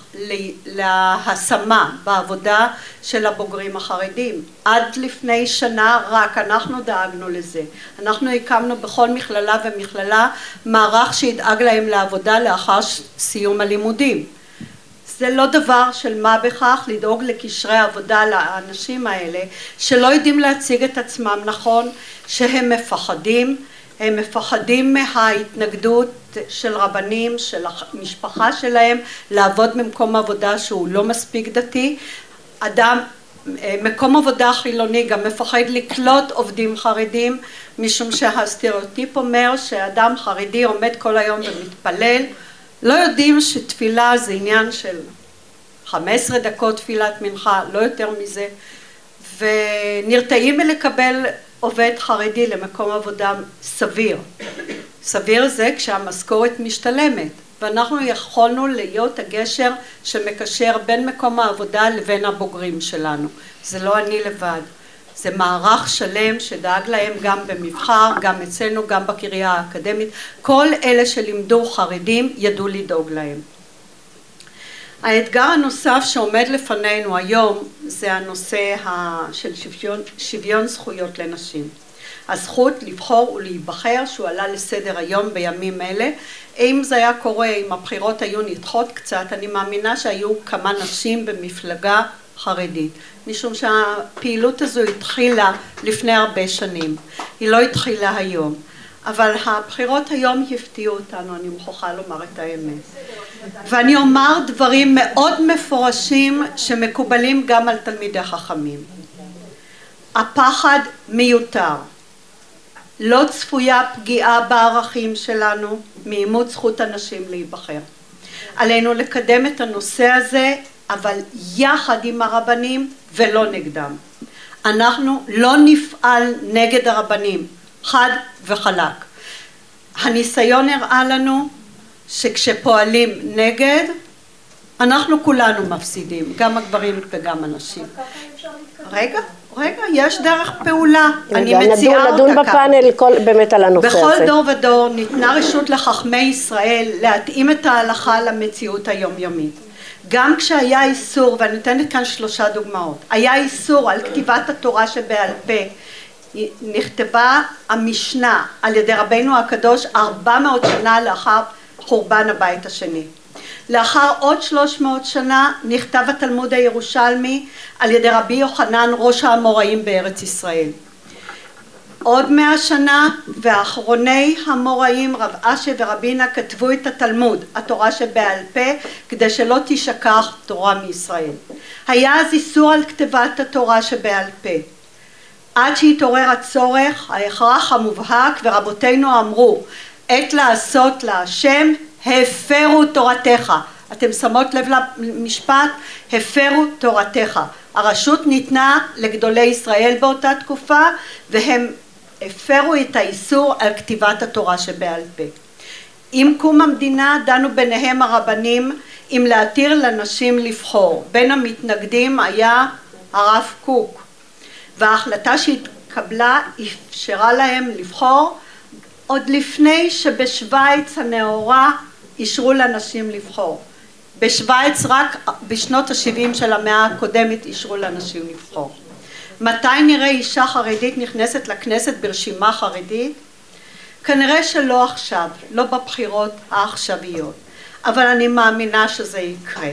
להשמה בעבודה של הבוגרים החרדים. עד לפני שנה רק אנחנו דאגנו לזה. אנחנו הקמנו בכל מכללה ומכללה מערך שידאג להם לעבודה לאחר סיום הלימודים. זה לא דבר של מה בכך לדאוג לקשרי עבודה לאנשים האלה שלא יודעים להציג את עצמם נכון, שהם מפחדים, הם מפחדים מההתנגדות של רבנים, של המשפחה שלהם, לעבוד במקום עבודה שהוא לא מספיק דתי. אדם, מקום עבודה חילוני גם מפחד לקלוט עובדים חרדים, משום שהסטריאוטיפ אומר שאדם חרדי עומד כל היום ומתפלל. לא יודעים שתפילה זה עניין של חמש עשרה דקות תפילת מנחה, לא יותר מזה, ונרתעים מלקבל עובד חרדי למקום עבודה סביר. סביר זה כשהמשכורת משתלמת, ואנחנו יכולנו להיות הגשר שמקשר בין מקום העבודה לבין הבוגרים שלנו. זה לא אני לבד, זה מערך שלם שדאג להם גם במבחר, גם אצלנו, גם בקריה האקדמית. כל אלה שלימדו חרדים ידעו לדאוג להם. האתגר הנוסף שעומד לפנינו היום זה הנושא של שוויון, שוויון זכויות לנשים. הזכות לבחור ולהיבחר שהוא עלה לסדר היום בימים אלה. אם זה היה קורה, אם הבחירות היו נדחות קצת, אני מאמינה שהיו כמה נשים במפלגה חרדית. משום שהפעילות הזו התחילה לפני הרבה שנים. היא לא התחילה היום. אבל הבחירות היום הפתיעו אותנו, אני מוכרחה לומר את האמת. ואני אומר דברים מאוד מפורשים שמקובלים גם על תלמידי חכמים. הפחד מיותר. לא צפויה פגיעה בערכים שלנו מאימוץ זכות הנשים להיבחר. עלינו לקדם את הנושא הזה, אבל יחד עם הרבנים ולא נגדם. אנחנו לא נפעל נגד הרבנים, חד וחלק. הניסיון הראה לנו שכשפועלים נגד, אנחנו כולנו מפסידים, גם הגברים וגם הנשים. רגע, רגע, יש דרך פעולה. אני מציעה אותה כאן. נדון בפאנל באמת על הנושא הזה. בכל דור ודור ניתנה רשות לחכמי ישראל להתאים את ההלכה למציאות היומיומית. גם כשהיה איסור, ואני נותנת כאן שלושה דוגמאות, היה איסור על כתיבת התורה שבעל פה, נכתבה המשנה על ידי רבינו הקדוש ארבע מאות שנה לאחר חורבן הבית השני. לאחר עוד שלוש מאות שנה נכתב התלמוד הירושלמי על ידי רבי יוחנן ראש האמוראים בארץ ישראל. עוד מאה שנה ואחרוני המוראים רב אשי ורבינה כתבו את התלמוד, התורה שבעל פה, כדי שלא תשכח תורה מישראל. היה אז איסור על כתיבת התורה שבעל פה. עד שהתעורר הצורך, ההכרח המובהק, ורבותינו אמרו, עת לעשות להשם, הפרו תורתך. אתם שמות לב למשפט, הפרו תורתך. הרשות ניתנה לגדולי ישראל באותה תקופה, והם הפרו את האיסור על כתיבת התורה שבעל פה. עם קום המדינה דנו ביניהם הרבנים אם להתיר לנשים לבחור. בין המתנגדים היה הרב קוק, וההחלטה שהתקבלה אפשרה להם לבחור עוד לפני שבשוויץ הנאורה אישרו לנשים לבחור. בשוויץ רק בשנות ה-שבעים של המאה הקודמת אישרו לנשים לבחור. מתי נראה אישה חרדית נכנסת לכנסת ברשימה חרדית? כנראה שלא עכשיו, לא בבחירות העכשוויות, אבל אני מאמינה שזה יקרה.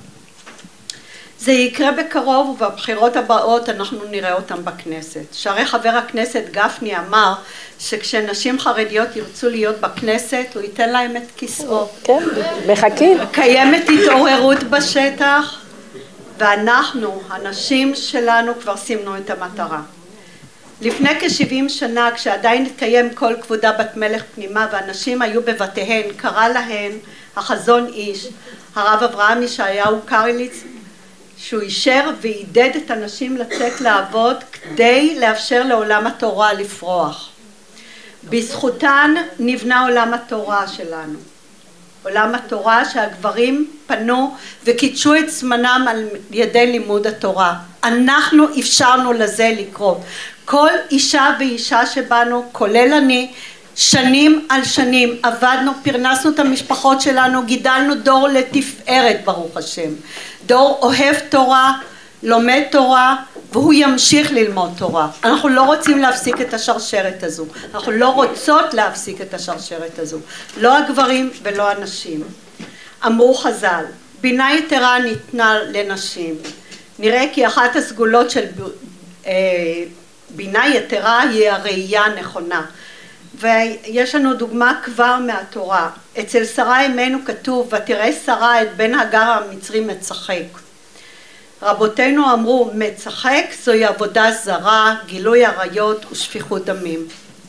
זה יקרה בקרוב, ובבחירות הבאות אנחנו נראה אותם בכנסת. שהרי חבר הכנסת גפני אמר שכשנשים חרדיות ירצו להיות בכנסת הוא ייתן להם את כיסאו. כן, מחכים. קיימת התעוררות בשטח, ואנחנו, הנשים שלנו, כבר סימנו את המטרה. לפני כ-שבעים שנה, כשעדיין התקיים כל כבודה בת מלך פנימה והנשים היו בבתיהן, קרא להן החזון איש, הרב אברהם ישעיהו קרליץ, שהוא אישר ועידד את הנשים לצאת לעבוד כדי לאפשר לעולם התורה לפרוח. בזכותן נבנה עולם התורה שלנו. עולם התורה שהגברים פנו וקידשו את זמנם על ידי לימוד התורה. אנחנו אפשרנו לזה לקרות. כל אישה ואישה שבנו, כולל אני, שנים על שנים עבדנו, פרנסנו את המשפחות שלנו, גידלנו דור לתפארת ברוך השם. דור אוהב תורה, לומד תורה, והוא ימשיך ללמוד תורה. אנחנו לא רוצים להפסיק את השרשרת הזו. אנחנו לא רוצות להפסיק את השרשרת הזו. לא הגברים ולא הנשים. אמרו חז"ל, בינה יתרה ניתנה לנשים. נראה כי אחת הסגולות של בינה יתרה היא הראייה הנכונה. ויש לנו דוגמה כבר מהתורה. אצל שרה אמנו כתוב, ותראה שרה את בן הגר המצרי מצחק. רבותינו אמרו, מצחק זוהי עבודה זרה, גילוי עריות ושפיכות דמים.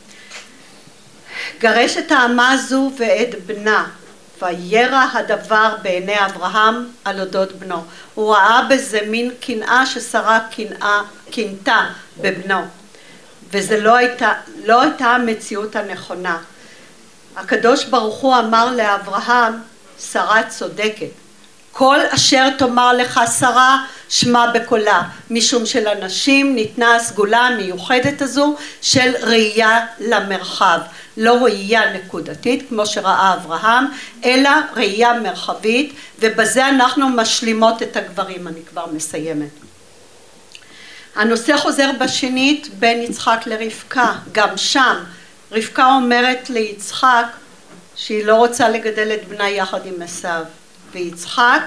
גרש את האמה הזו ואת בנה, וירא הדבר בעיני אברהם על אודות בנו. הוא ראה בזה מין קנאה ששרה קנאה, קנתה בבנו. וזה לא הייתה, לא הייתה המציאות הנכונה. הקדוש ברוך הוא אמר לאברהם, שרה צודקת. כל אשר תאמר לך שרה, שמע בקולה, משום שלנשים ניתנה הסגולה המיוחדת הזו של ראייה למרחב. לא ראייה נקודתית כמו שראה אברהם, אלא ראייה מרחבית, ובזה אנחנו משלימות את הגברים. אני כבר מסיימת. הנושא חוזר בשנית בין יצחק לרבקה. גם שם רבקה אומרת ליצחק שהיא לא רוצה לגדל את בנה יחד עם עשיו, ויצחק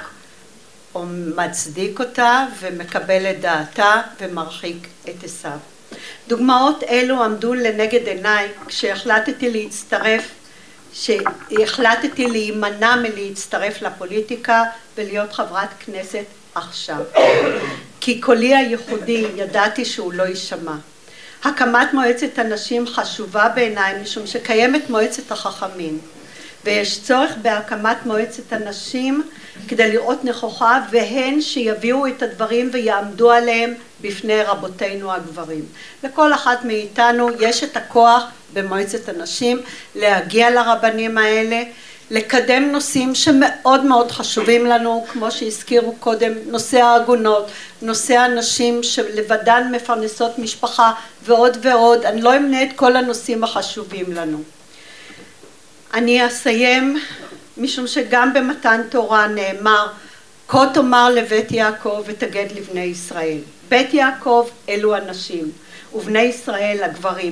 מצדיק אותה ומקבל את דעתה ומרחיק את עשיו. דוגמאות אלו עמדו לנגד עיניי כשהחלטתי להצטרף, שהחלטתי להימנע מלהצטרף לפוליטיקה ולהיות חברת כנסת עכשיו. כי קולי הייחודי ידעתי שהוא לא יישמע. הקמת מועצת הנשים חשובה בעיניי משום שקיימת מועצת החכמים. ויש צורך בהקמת מועצת הנשים כדי לראות נכוחה והן שיביאו את הדברים ויעמדו עליהם בפני רבותינו הגברים. לכל אחת מאיתנו יש את הכוח במועצת הנשים להגיע לרבנים האלה, לקדם נושאים שמאוד מאוד חשובים לנו, כמו שהזכירו קודם, נושא העגונות, נושא הנשים שלבדן מפרנסות משפחה ועוד ועוד. אני לא אמנה את כל הנושאים החשובים לנו. אני אסיים משום שגם במתן תורה נאמר, כה תאמר לבית יעקב ותגד לבני ישראל. בית יעקב אלו הנשים ובני ישראל הגברים.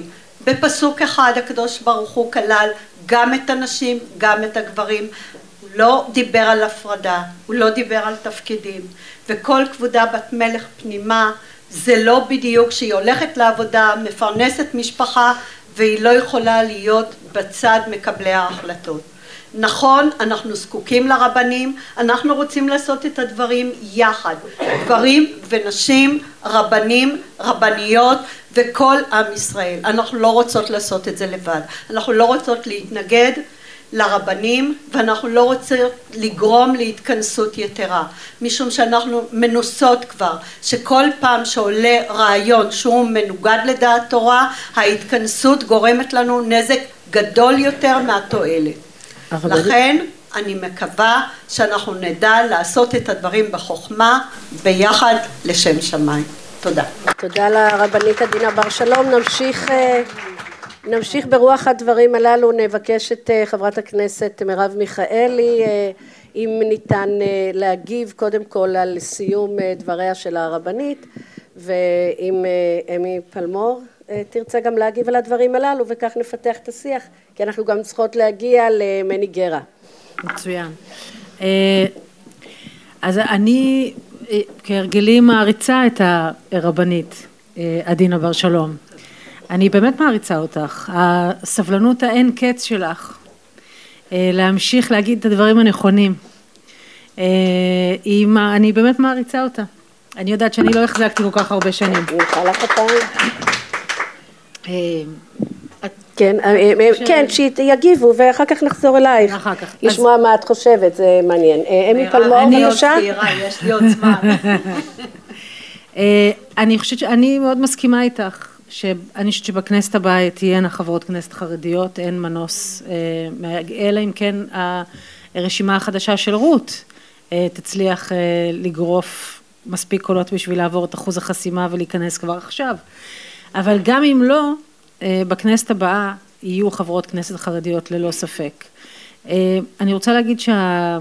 בפסוק אחד הקדוש ברוך הוא כלל גם את הנשים, גם את הגברים, הוא לא דיבר על הפרדה, הוא לא דיבר על תפקידים, וכל כבודה בת מלך פנימה, זה לא בדיוק שהיא הולכת לעבודה, מפרנסת משפחה, והיא לא יכולה להיות בצד מקבלי ההחלטות. נכון, אנחנו זקוקים לרבנים, אנחנו רוצים לעשות את הדברים יחד, גברים ונשים, רבנים, רבניות וכל עם ישראל. אנחנו לא רוצות לעשות את זה לבד, אנחנו לא רוצות להתנגד לרבנים ואנחנו לא רוצות לגרום להתכנסות יתרה, משום שאנחנו מנוסות כבר שכל פעם שעולה רעיון שהוא מנוגד לדעת תורה, ההתכנסות גורמת לנו נזק גדול יותר מהתועלת. לכן אני מקווה שאנחנו נדע לעשות את הדברים בחוכמה ביחד לשם שמיים. תודה. תודה לרבנית עדינה בר שלום. נמשיך נמשיך ברוח הדברים הללו, נבקש את חברת הכנסת מרב מיכאלי אם ניתן להגיב קודם כל על סיום דבריה של הרבנית, ואם אמי פלמור תרצה גם להגיב על הדברים הללו, וכך נפתח את השיח, כי אנחנו גם צריכות להגיע למני גרה. מצוין. אז אני כהרגלי מעריצה את הרבנית עדינה בר שלום. אני באמת מעריצה אותך. הסבלנות האין קץ שלך, להמשיך להגיד את הדברים הנכונים. אני באמת מעריצה אותה. אני יודעת שאני לא החזקתי כל כך הרבה שנים. נלכה לך הפעם. כן, כן, שיגיבו ואחר כך נחזור אלייך. אחר כך. לשמוע מה את חושבת, זה מעניין. אמי פלמור, בבקשה. יש לי עוד זמן. אני חושבת שאני מאוד מסכימה איתך, שאני חושבת שבכנסת הבאה תהיינה חברות כנסת חרדיות, אין מנוס, אלא אם כן הרשימה החדשה של רות תצליח לגרוף מספיק קולות בשביל לעבור את אחוז החסימה ולהיכנס כבר עכשיו. אבל גם אם לא, בכנסת הבאה יהיו חברות כנסת חרדיות ללא ספק. אני רוצה להגיד שה...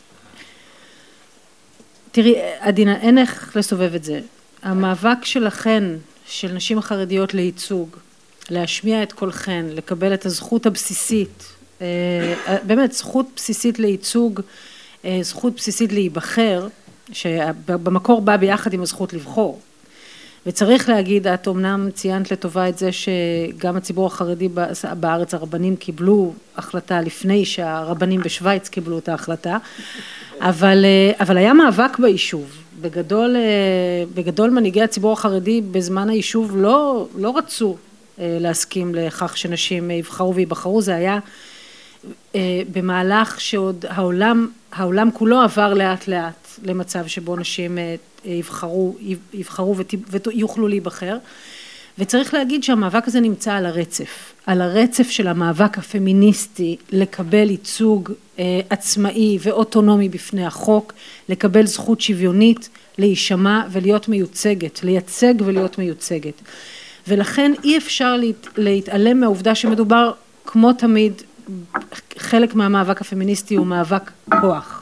תראי, עדינה, אין איך לסובב את זה. המאבק שלכן, של נשים חרדיות לייצוג, להשמיע את קולכן, לקבל את הזכות הבסיסית, באמת זכות בסיסית לייצוג, זכות בסיסית להיבחר, שבמקור בא ביחד עם הזכות לבחור. וצריך להגיד, את אומנם ציינת לטובה את זה שגם הציבור החרדי בארץ, הרבנים קיבלו החלטה לפני שהרבנים בשוויץ קיבלו את ההחלטה, אבל, אבל היה מאבק ביישוב. בגדול, בגדול מנהיגי הציבור החרדי בזמן היישוב לא, לא רצו להסכים לכך שנשים יבחרו ויבחרו, זה היה במהלך שעוד העולם, העולם כולו עבר לאט לאט למצב שבו נשים יבחרו, יבחרו ויוכלו להיבחר, וצריך להגיד שהמאבק הזה נמצא על הרצף, על הרצף של המאבק הפמיניסטי לקבל ייצוג עצמאי ואוטונומי בפני החוק, לקבל זכות שוויונית, להישמע ולהיות מיוצגת, לייצג ולהיות מיוצגת. ולכן אי אפשר להתעלם מהעובדה שמדובר כמו תמיד, חלק מהמאבק הפמיניסטי הוא מאבק כוח.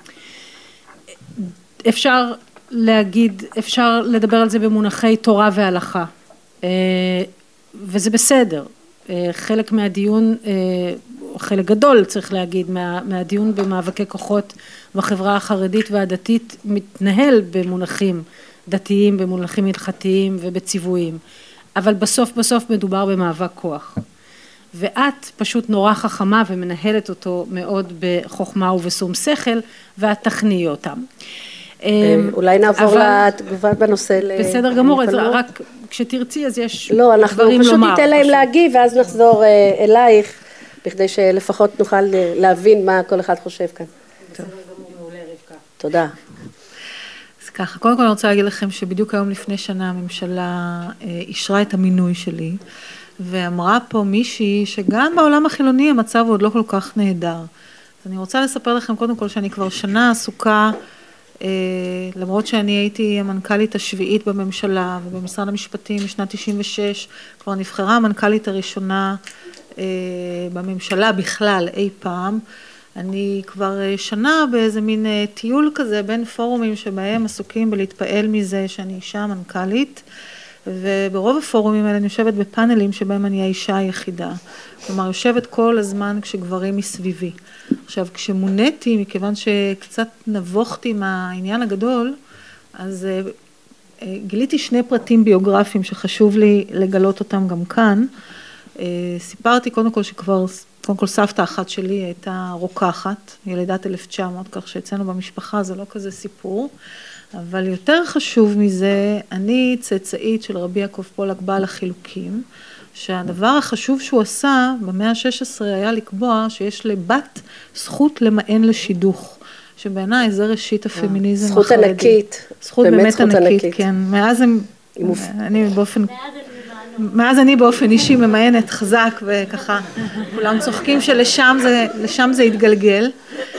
אפשר להגיד, אפשר לדבר על זה במונחי תורה והלכה, וזה בסדר. חלק מהדיון, חלק גדול צריך להגיד, מה, מהדיון במאבקי כוחות בחברה החרדית והדתית מתנהל במונחים דתיים, במונחים הלכתיים ובציוויים. אבל בסוף בסוף מדובר במאבק כוח. ואת פשוט נורא חכמה ומנהלת אותו מאוד בחוכמה ובשום שכל, ואת תכניעי אותם. אולי נעבור לתגובה בנושא. בסדר גמור, רק כשתרצי אז יש לא, אנחנו פשוט ניתן להם להגיב ואז נחזור אלייך, בכדי שלפחות נוכל להבין מה כל אחד חושב כאן. תודה. אז ככה, קודם כל אני רוצה להגיד לכם שבדיוק היום לפני שנה הממשלה אישרה את המינוי שלי, ואמרה פה מישהי שגם בעולם החילוני המצב הוא עוד לא כל כך נהדר. אז אני רוצה לספר לכם קודם כל שאני כבר שנה עסוקה, למרות שאני הייתי המנכ"לית השביעית בממשלה ובמשרד המשפטים משנת תשעים ושש, כבר נבחרה המנכ"לית הראשונה בממשלה בכלל אי פעם. אני כבר שנה באיזה מין טיול כזה בין פורומים שבהם עסוקים בלהתפעל מזה שאני אישה מנכ"לית, וברוב הפורומים האלה אני יושבת בפאנלים שבהם אני האישה היחידה. כלומר, יושבת כל הזמן כשגברים מסביבי. עכשיו, כשמוניתי, מכיוון שקצת נבוכתי מהעניין הגדול, אז גיליתי שני פרטים ביוגרפיים שחשוב לי לגלות אותם גם כאן. סיפרתי קודם כל שכבר, קודם כל סבתא אחת שלי הייתה רוקחת, ילידת אלף תשע מאות, כך שאצלנו במשפחה זה לא כזה סיפור. אבל יותר חשוב מזה, אני צאצאית של רבי יעקב פולק בעל החילוקים, שהדבר החשוב שהוא עשה במאה ה-שש עשרה היה לקבוע שיש לבת זכות למען לשידוך, שבעיניי זה ראשית הפמיניזם זכות החרדי. ענקית. זכות באמת, באמת ענקית, ענקית, כן. מאז הם, אני באופן, מאז אני באופן אישי ממיינת חזק וככה, כולם צוחקים שלשם זה, לשם זה התגלגל,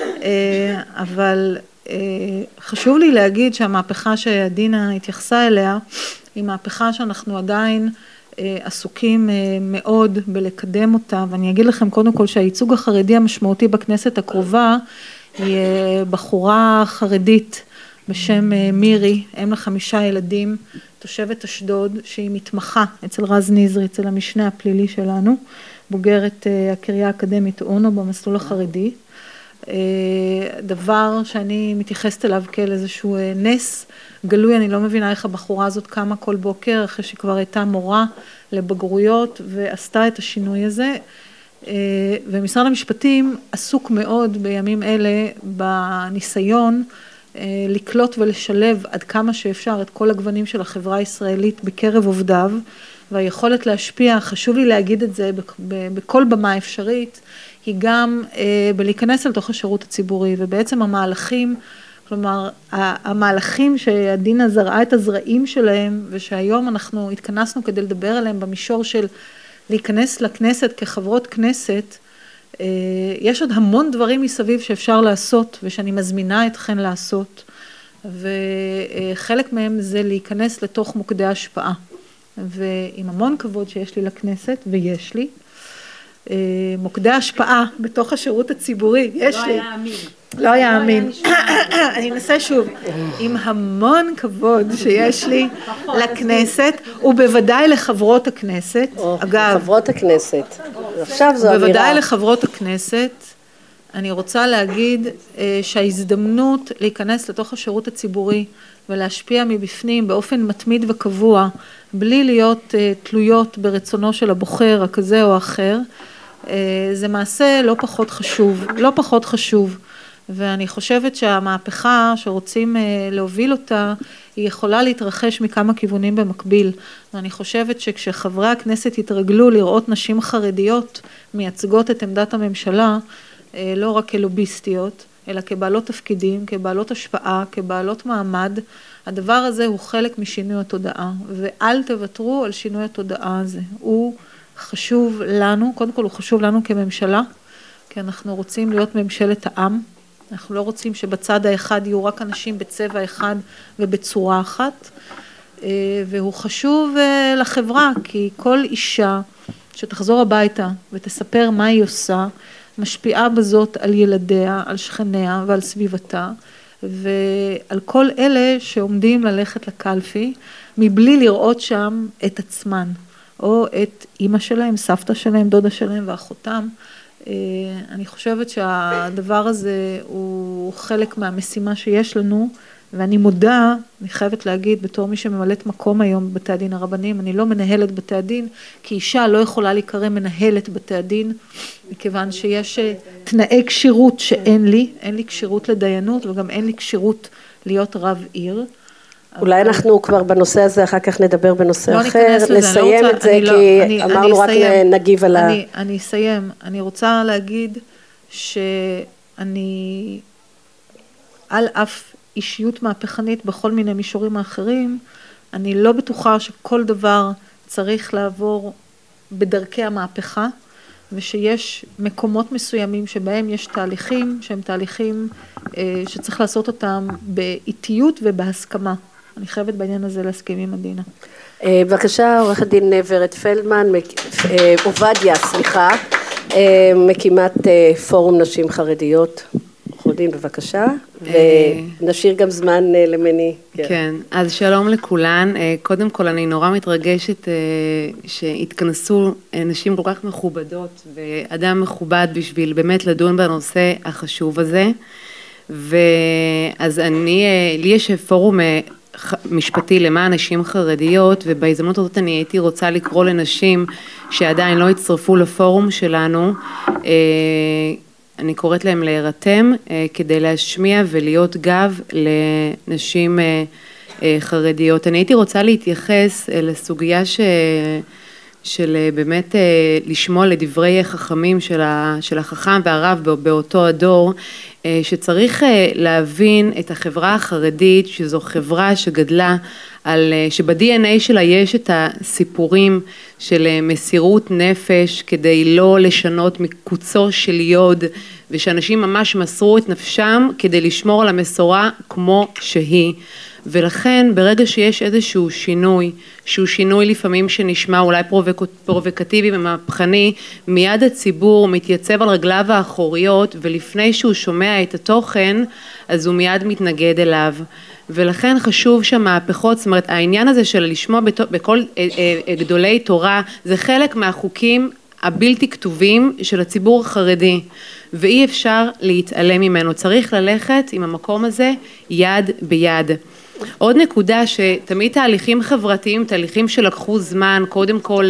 אבל חשוב לי להגיד שהמהפכה שעדינה התייחסה אליה, היא מהפכה שאנחנו עדיין עסוקים מאוד בלקדם אותה, ואני אגיד לכם קודם כל שהייצוג החרדי המשמעותי בכנסת הקרובה, היא בחורה חרדית בשם מירי, אם לחמישה ילדים, תושבת אשדוד, שהיא מתמחה אצל רז נזרי, אצל המשנה הפלילי שלנו, בוגרת הקריה האקדמית אונו במסלול החרדי, דבר שאני מתייחסת אליו כאל איזשהו נס גלוי, אני לא מבינה איך הבחורה הזאת קמה כל בוקר, אחרי שכבר הייתה מורה לבגרויות ועשתה את השינוי הזה, ומשרד המשפטים עסוק מאוד בימים אלה בניסיון לקלוט ולשלב עד כמה שאפשר את כל הגוונים של החברה הישראלית בקרב עובדיו, והיכולת להשפיע, חשוב לי להגיד את זה בכל במה אפשרית, היא גם בלהיכנס אל תוך השירות הציבורי, ובעצם המהלכים, כלומר, המהלכים שהדינה זרעה את הזרעים שלהם, ושהיום אנחנו התכנסנו כדי לדבר עליהם במישור של להיכנס לכנסת כחברות כנסת, יש עוד המון דברים מסביב שאפשר לעשות, ושאני מזמינה אתכן לעשות, וחלק מהם זה להיכנס לתוך מוקדי השפעה, ועם המון כבוד שיש לי לכנסת, ויש לי, מוקדי השפעה בתוך השירות הציבורי, יש לי. לא היה אמין. לא היה אמין. אני אנסה שוב, עם המון כבוד שיש לי לכנסת, ובוודאי לחברות הכנסת, אגב. חברות הכנסת, עכשיו זו אמירה. בוודאי לחברות הכנסת, אני רוצה להגיד שההזדמנות להיכנס לתוך השירות הציבורי, ולהשפיע מבפנים באופן מתמיד וקבוע, בלי להיות תלויות ברצונו של הבוחר, הכזה או האחר, זה מעשה לא פחות חשוב, לא פחות חשוב, ואני חושבת שהמהפכה שרוצים להוביל אותה, היא יכולה להתרחש מכמה כיוונים במקביל, ואני חושבת שכשחברי הכנסת יתרגלו לראות נשים חרדיות מייצגות את עמדת הממשלה, לא רק כלוביסטיות, אלא כבעלות תפקידים, כבעלות השפעה, כבעלות מעמד, הדבר הזה הוא חלק משינוי התודעה, ואל תוותרו על שינוי התודעה הזה, הוא חשוב לנו, קודם כל הוא חשוב לנו כממשלה, כי אנחנו רוצים להיות ממשלת העם, אנחנו לא רוצים שבצד האחד יהיו רק אנשים בצבע אחד ובצורה אחת, והוא חשוב לחברה, כי כל אישה שתחזור הביתה ותספר מה היא עושה, משפיעה בזאת על ילדיה, על שכניה ועל סביבתה, ועל כל אלה שעומדים ללכת לקלפי, מבלי לראות שם את עצמן, או את אמא שלהם, סבתא שלהם, דודה שלהם ואחותם. אני חושבת שהדבר הזה הוא חלק מהמשימה שיש לנו, ואני מודה, אני חייבת להגיד, בתור מי שממלאת מקום היום בבתי הדין הרבניים, אני לא מנהלת בתי הדין, כי אישה לא יכולה להיקרא מנהלת בתי הדין, מכיוון שיש תנאי קשירות שאין לי, אין לי קשירות לדיינות, וגם אין לי קשירות להיות רב עיר. אולי אנחנו כבר בנושא הזה, אחר כך נדבר בנושא אחר, נסיים את זה, כי אמרנו רק נגיב על ה... אני אסיים, אני רוצה להגיד שאני, על אף אישיות מהפכנית בכל מיני מישורים האחרים, אני לא בטוחה שכל דבר צריך לעבור בדרכי המהפכה, ושיש מקומות מסוימים שבהם יש תהליכים שהם תהליכים שצריך לעשות אותם באיטיות ובהסכמה. אני חייבת בעניין הזה להסכים עם עדינה. בבקשה, עורכת דין ורד פלדמן, עובדיה, סליחה, מקימת פורום נשים חרדיות. נורדין, בבקשה, ונשאיר גם זמן למני. כן, אז שלום לכולן. קודם כל, אני נורא מתרגשת שהתכנסו נשים כל כך מכובדות, ואדם מכובד בשביל באמת לדון בנושא החשוב הזה. ואז אני, לי יש פורום משפטי למען נשים חרדיות, ובהזדמנות הזאת אני הייתי רוצה לקרוא לנשים שעדיין לא הצטרפו לפורום שלנו, אני קוראת להם להירתם כדי להשמיע ולהיות גב לנשים חרדיות. אני הייתי רוצה להתייחס לסוגיה ש... של באמת לשמוע לדברי חכמים של, ה... של החכם והרב באותו הדור, שצריך להבין את החברה החרדית, שזו חברה שגדלה על, שב-די אן איי שלה יש את הסיפורים של מסירות נפש כדי לא לשנות מקוצו של יוד, ושאנשים ממש מסרו את נפשם כדי לשמור על המסורה כמו שהיא. ולכן ברגע שיש איזשהו שינוי, שהוא שינוי לפעמים שנשמע אולי פרובק, פרובוקטיבי ומהפכני, מיד הציבור מתייצב על רגליו האחוריות, ולפני שהוא שומע את התוכן, אז הוא מיד מתנגד אליו. ולכן חשוב שהמהפכות, זאת אומרת, העניין הזה של לשמוע בכל גדולי תורה, זה חלק מהחוקים הבלתי כתובים של הציבור החרדי, ואי אפשר להתעלם ממנו. צריך ללכת עם המקום הזה יד ביד. עוד נקודה שתמיד תהליכים חברתיים, תהליכים שלקחו זמן, קודם כל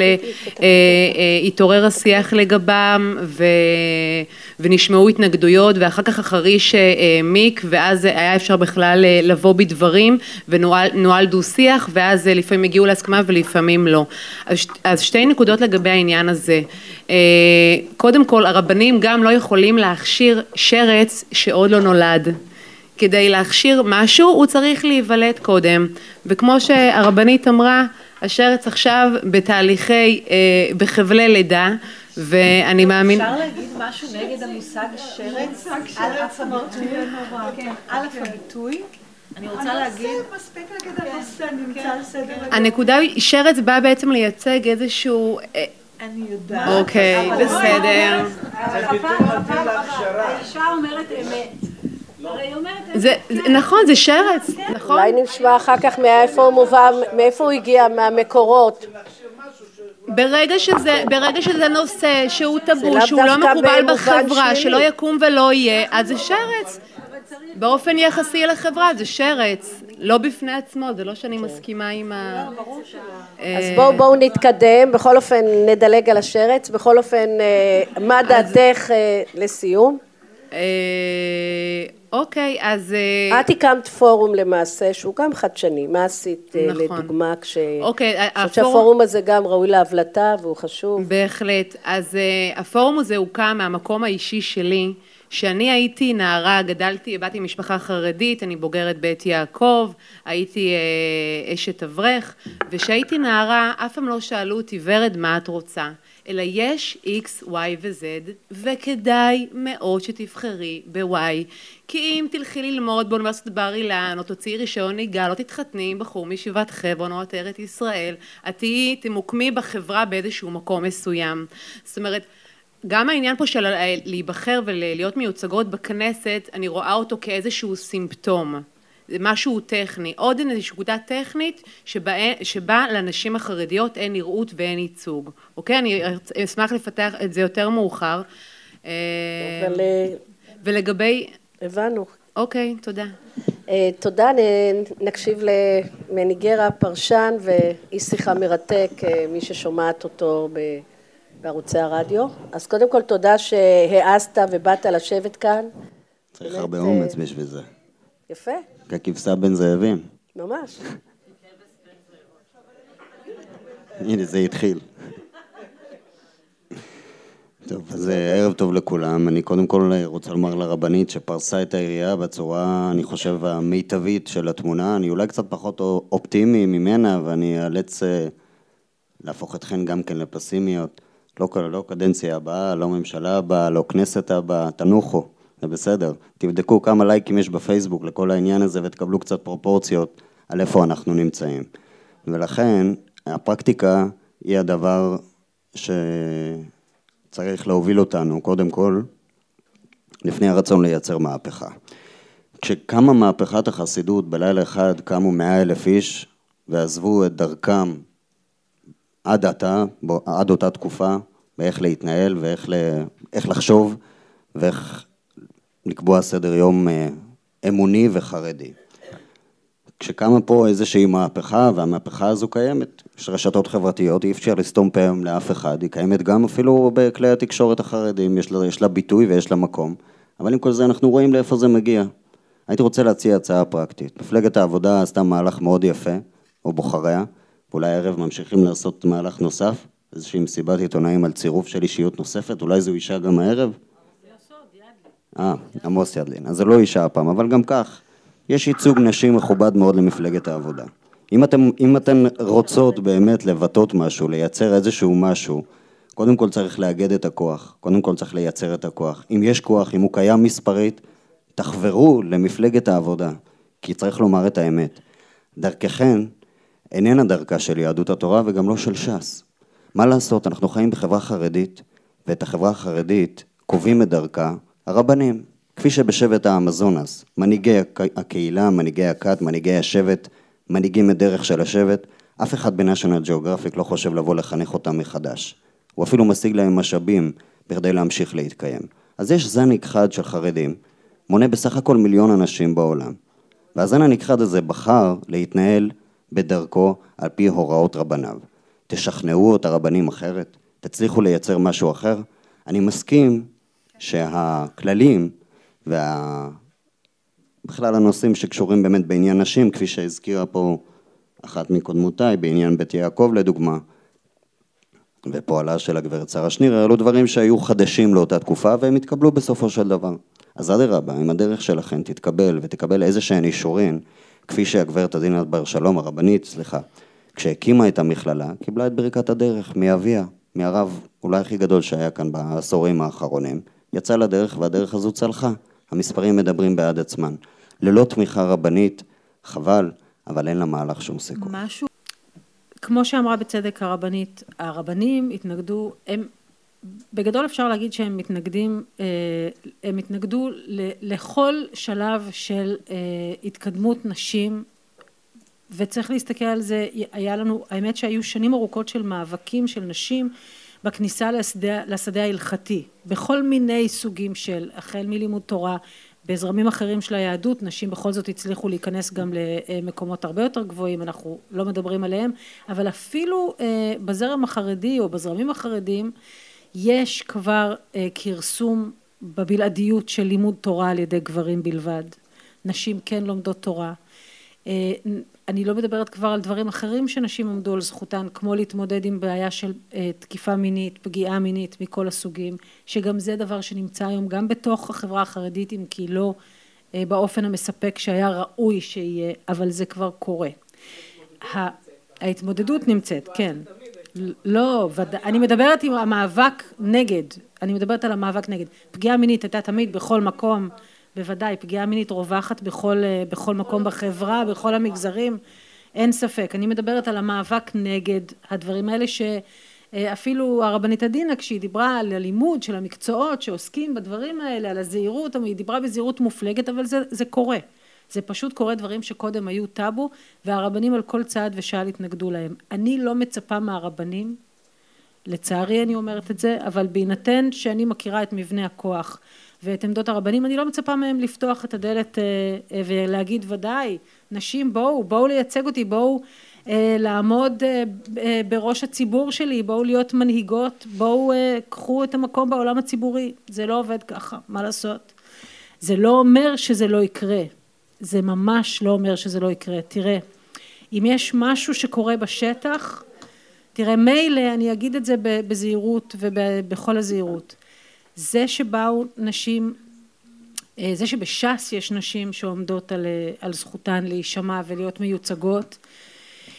התעורר השיח לגבם ו... ונשמעו התנגדויות, ואחר כך החריש העמיק, ואז היה אפשר בכלל לבוא בדברים, ונועל דו שיח, ואז לפעמים הגיעו להסכמה ולפעמים לא. אז שתי נקודות לגבי העניין הזה. קודם כל, הרבנים גם לא יכולים להכשיר שרץ שעוד לא נולד. כדי להכשיר משהו הוא צריך להיוולד קודם, וכמו שהרבנית אמרה, השרץ עכשיו בתהליכי, בחבלי לידה, ואני מאמין... אפשר להגיד משהו נגד המושג שרץ? על אף הביטוי? כן, על אף הביטוי. אני רוצה להגיד... מספיק להגיד הנושא, נמצא על סדר. הנקודה היא, שרץ בא בעצם לייצג איזשהו... אני יודעת. אוקיי, בסדר. האישה אומרת אמת. זה, נכון, זה שרץ, נכון? אולי נשמע אחר כך מאיפה הוא מובא, מאיפה הוא הגיע, מהמקורות. ברגע שזה, ברגע שזה נושא שהוא טבו, שהוא לא מקובל בחברה, שלא יקום ולא יהיה, אז זה שרץ. באופן יחסי לחברה, זה שרץ. לא בפני עצמו, זה לא שאני מסכימה עם ה... אז בואו בואו נתקדם, בכל אופן נדלג על השרץ, בכל אופן, מה דעתך לסיום? אוקיי, אז... את הקמת פורום למעשה שהוא גם חדשני, מה עשית לדוגמה כש... אוקיי, הפורום... שהפורום הזה גם ראוי להבלטה והוא חשוב. בהחלט, אז הפורום הזה הוקם מהמקום האישי שלי, שאני הייתי נערה, גדלתי, באתי משפחה חרדית, אני בוגרת בית יעקב, הייתי אשת אברך, ושהייתי נערה, אף פעם לא שאלו אותי, ורד, מה את רוצה? אלא יש X, Y ו-Z, וכדאי מאוד שתבחרי ב-Y, כי אם תלכי ללמוד באוניברסיטת בר אילן, או תוציאי רישיון נהיגה, לא תתחתני עם בחור מישיבת חברון או עטרת ישראל, את תהיי, תמוקמי בחברה באיזשהו מקום מסוים. זאת אומרת, גם העניין פה של להיבחר ולהיות מיוצגות בכנסת, אני רואה אותו כאיזשהו סימפטום. זה משהו טכני, עוד נקודה טכנית שבה, שבה לנשים החרדיות אין נראות ואין ייצוג. אוקיי? אני אשמח לפתח את זה יותר מאוחר. אבל... ולגבי... הבנו. אוקיי, תודה. תודה, נקשיב למניגרה פרשן ואיש שיחה מרתק, מי ששומעת אותו בערוצי הרדיו. אז קודם כל תודה שהעזת ובאת לשבת כאן. צריך הרבה אומץ בשביל זה. יפה. ככבשה בין זאבים. ממש. הנה, זה התחיל. טוב, אז ערב טוב לכולם. אני קודם כל רוצה לומר לרבנית שפרסה את העירייה בצורה, אני חושב, המיטבית של התמונה. אני אולי קצת פחות אופטימי ממנה, ואני אאלץ להפוך אתכן גם כן לפסימיות. לא, לא קדנציה הבאה, לא ממשלה הבאה, לא כנסת הבאה, תנוחו. זה בסדר. תבדקו כמה לייקים יש בפייסבוק לכל העניין הזה ותקבלו קצת פרופורציות על איפה אנחנו נמצאים. ולכן הפרקטיקה היא הדבר שצריך להוביל אותנו. קודם כל, לפני הרצון לייצר מהפכה. כשקמה מהפכת החסידות בלילה אחד קמו מאה אלף איש ועזבו את דרכם עד עתה, עד אותה תקופה, באיך להתנהל ואיך איך לחשוב ואיך לקבוע סדר יום אמוני וחרדי. כשקמה פה איזושהי מהפכה, והמהפכה הזו קיימת, יש רשתות חברתיות, אי אפשר לסתום פה לאף אחד, היא קיימת גם אפילו בכלי התקשורת החרדים, יש לה, יש לה ביטוי ויש לה מקום, אבל עם כל זה אנחנו רואים לאיפה זה מגיע. הייתי רוצה להציע הצעה פרקטית. מפלגת העבודה עשתה מהלך מאוד יפה, או בוחריה, ואולי הערב ממשיכים לעשות מהלך נוסף, איזושהי מסיבת עיתונאים על צירוף של אישיות נוספת, אולי זו אישה גם הערב? אה, עמוס ידלין. אז זה לא אישה הפעם, אבל גם כך, יש ייצוג נשים מכובד מאוד למפלגת העבודה. אם אתם, אם אתן רוצות באמת לבטאות משהו, לייצר איזשהו משהו, קודם כל צריך לאגד את הכוח, קודם כל צריך לייצר את הכוח. אם יש כוח, אם הוא קיים מספרית, תחברו למפלגת העבודה, כי צריך לומר את האמת. דרככן איננה דרכה של יהדות התורה וגם לא של ש"ס. מה לעשות? אנחנו חיים בחברה חרדית, ואת החברה החרדית קובעים את דרכה הרבנים. כפי שבשבט האמזונס, מנהיגי הקהילה, מנהיגי הכת, מנהיגי השבט, מנהיגים את דרך של השבט, אף אחד בנשיונל ג'אוגרפיק לא חושב לבוא לחנך אותם מחדש. הוא אפילו משיג להם משאבים בכדי להמשיך להתקיים. אז יש זן נכחד של חרדים, מונה בסך הכל מיליון אנשים בעולם. והזן הנכחד הזה בחר להתנהל בדרכו על פי הוראות רבניו. תשכנעו את הרבנים אחרת, תצליחו לייצר משהו אחר. אני מסכים שהכללים וה... בכלל הנושאים שקשורים באמת בעניין נשים, כפי שהזכירה פה אחת מקודמותיי, בעניין בית יעקב לדוגמה, ופועלה של הגברת שרה שניר, אלו דברים שהיו חדשים לאותה תקופה, והם התקבלו בסופו של דבר. אז אדרבה, אם הדרך שלכם תתקבל ותקבל איזה שהן אישורין, כפי שהגברת עדינה בר שלום, הרבנית, סליחה, כשהקימה את המכללה, קיבלה את ברכת הדרך מאביה, מהרב אולי הכי גדול שהיה כאן בעשורים האחרונים, יצא לדרך והדרך הזו צלחה. המספרים מדברים בעד עצמן. ללא תמיכה רבנית, חבל, אבל אין לה מהלך שום סיכוי. משהו, כמו שאמרה בצדק הרבנית, הרבנים התנגדו, הם, בגדול אפשר להגיד שהם מתנגדים, הם התנגדו לכל שלב של התקדמות נשים, וצריך להסתכל על זה, היה לנו, האמת שהיו שנים ארוכות של מאבקים של נשים, בכניסה לשדה, לשדה ההלכתי, בכל מיני סוגים של, החל מלימוד תורה, בזרמים אחרים של היהדות, נשים בכל זאת הצליחו להיכנס גם למקומות הרבה יותר גבוהים, אנחנו לא מדברים עליהם, אבל אפילו בזרם החרדי או בזרמים החרדיים, יש כבר כרסום בבלעדיות של לימוד תורה על ידי גברים בלבד. נשים כן לומדות תורה. אני לא מדברת כבר על דברים אחרים שנשים עמדו על זכותן, כמו להתמודד עם בעיה של תקיפה מינית, פגיעה מינית מכל הסוגים, שגם זה דבר שנמצא היום גם בתוך החברה החרדית, אם כי לא באופן המספק שהיה ראוי שיהיה, אבל זה כבר קורה. ההתמודדות נמצאת, כן. לא, אני מדברת עם המאבק נגד, אני מדברת על המאבק נגד. פגיעה מינית הייתה תמיד בכל מקום, בוודאי, פגיעה מינית רווחת בכל, בכל מקום בחברה, בכל המגזרים, אין ספק. אני מדברת על המאבק נגד הדברים האלה שאפילו הרבנית עדינה, כשהיא דיברה על הלימוד של המקצועות שעוסקים בדברים האלה, על הזהירות, היא דיברה בזהירות מופלגת, אבל זה, זה קורה. זה פשוט קורה דברים שקודם היו טאבו, והרבנים על כל צעד ושעל התנגדו להם. אני לא מצפה מהרבנים, לצערי אני אומרת את זה, אבל בהינתן שאני מכירה את מבנה הכוח, ואת עמדות הרבנים, אני לא מצפה מהם לפתוח את הדלת ולהגיד ודאי, נשים בואו, בואו לייצג אותי, בואו לעמוד בראש הציבור שלי, בואו להיות מנהיגות, בואו קחו את המקום בעולם הציבורי. זה לא עובד ככה, מה לעשות? זה לא אומר שזה לא יקרה, זה ממש לא אומר שזה לא יקרה. תראה, אם יש משהו שקורה בשטח, תראה, מילא, אני אגיד את זה בזהירות ובכל הזהירות, זה שבאו נשים, זה שבש"ס יש נשים שעומדות על, על זכותן להישמע ולהיות מיוצגות,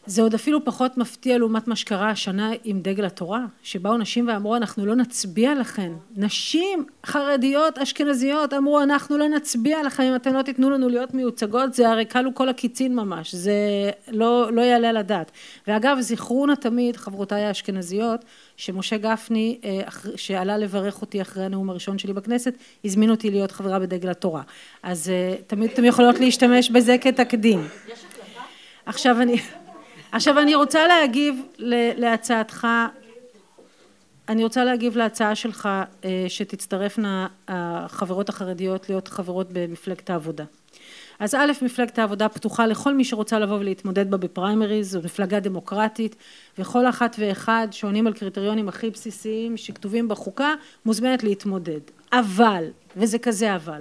זה עוד אפילו פחות מפתיע לעומת מה שקרה השנה עם דגל התורה, שבאו נשים ואמרו אנחנו לא נצביע לכן. נשים חרדיות אשכנזיות אמרו אנחנו לא נצביע לכם אם אתם לא תיתנו לנו להיות מיוצגות, זה הרי קלו כל הקיצין ממש, זה לא, לא יעלה על הדעת. ואגב זכרו נא תמיד חברותיי האשכנזיות, שמשה גפני שעלה לברך אותי אחרי הנאום הראשון שלי בכנסת, הזמין אותי להיות חברה בדגל התורה. אז תמיד אתם יכולות להשתמש בזה כתקדים. עכשיו אני... עכשיו אני רוצה להגיב להצעתך, אני רוצה להגיב להצעה שלך שתצטרפנה החברות החרדיות להיות חברות במפלגת העבודה. אז א', מפלגת העבודה פתוחה לכל מי שרוצה לבוא ולהתמודד בה בפריימריז, זו מפלגה דמוקרטית, וכל אחת ואחד שעונים על קריטריונים הכי בסיסיים שכתובים בחוקה, מוזמנת להתמודד. אבל, וזה כזה אבל,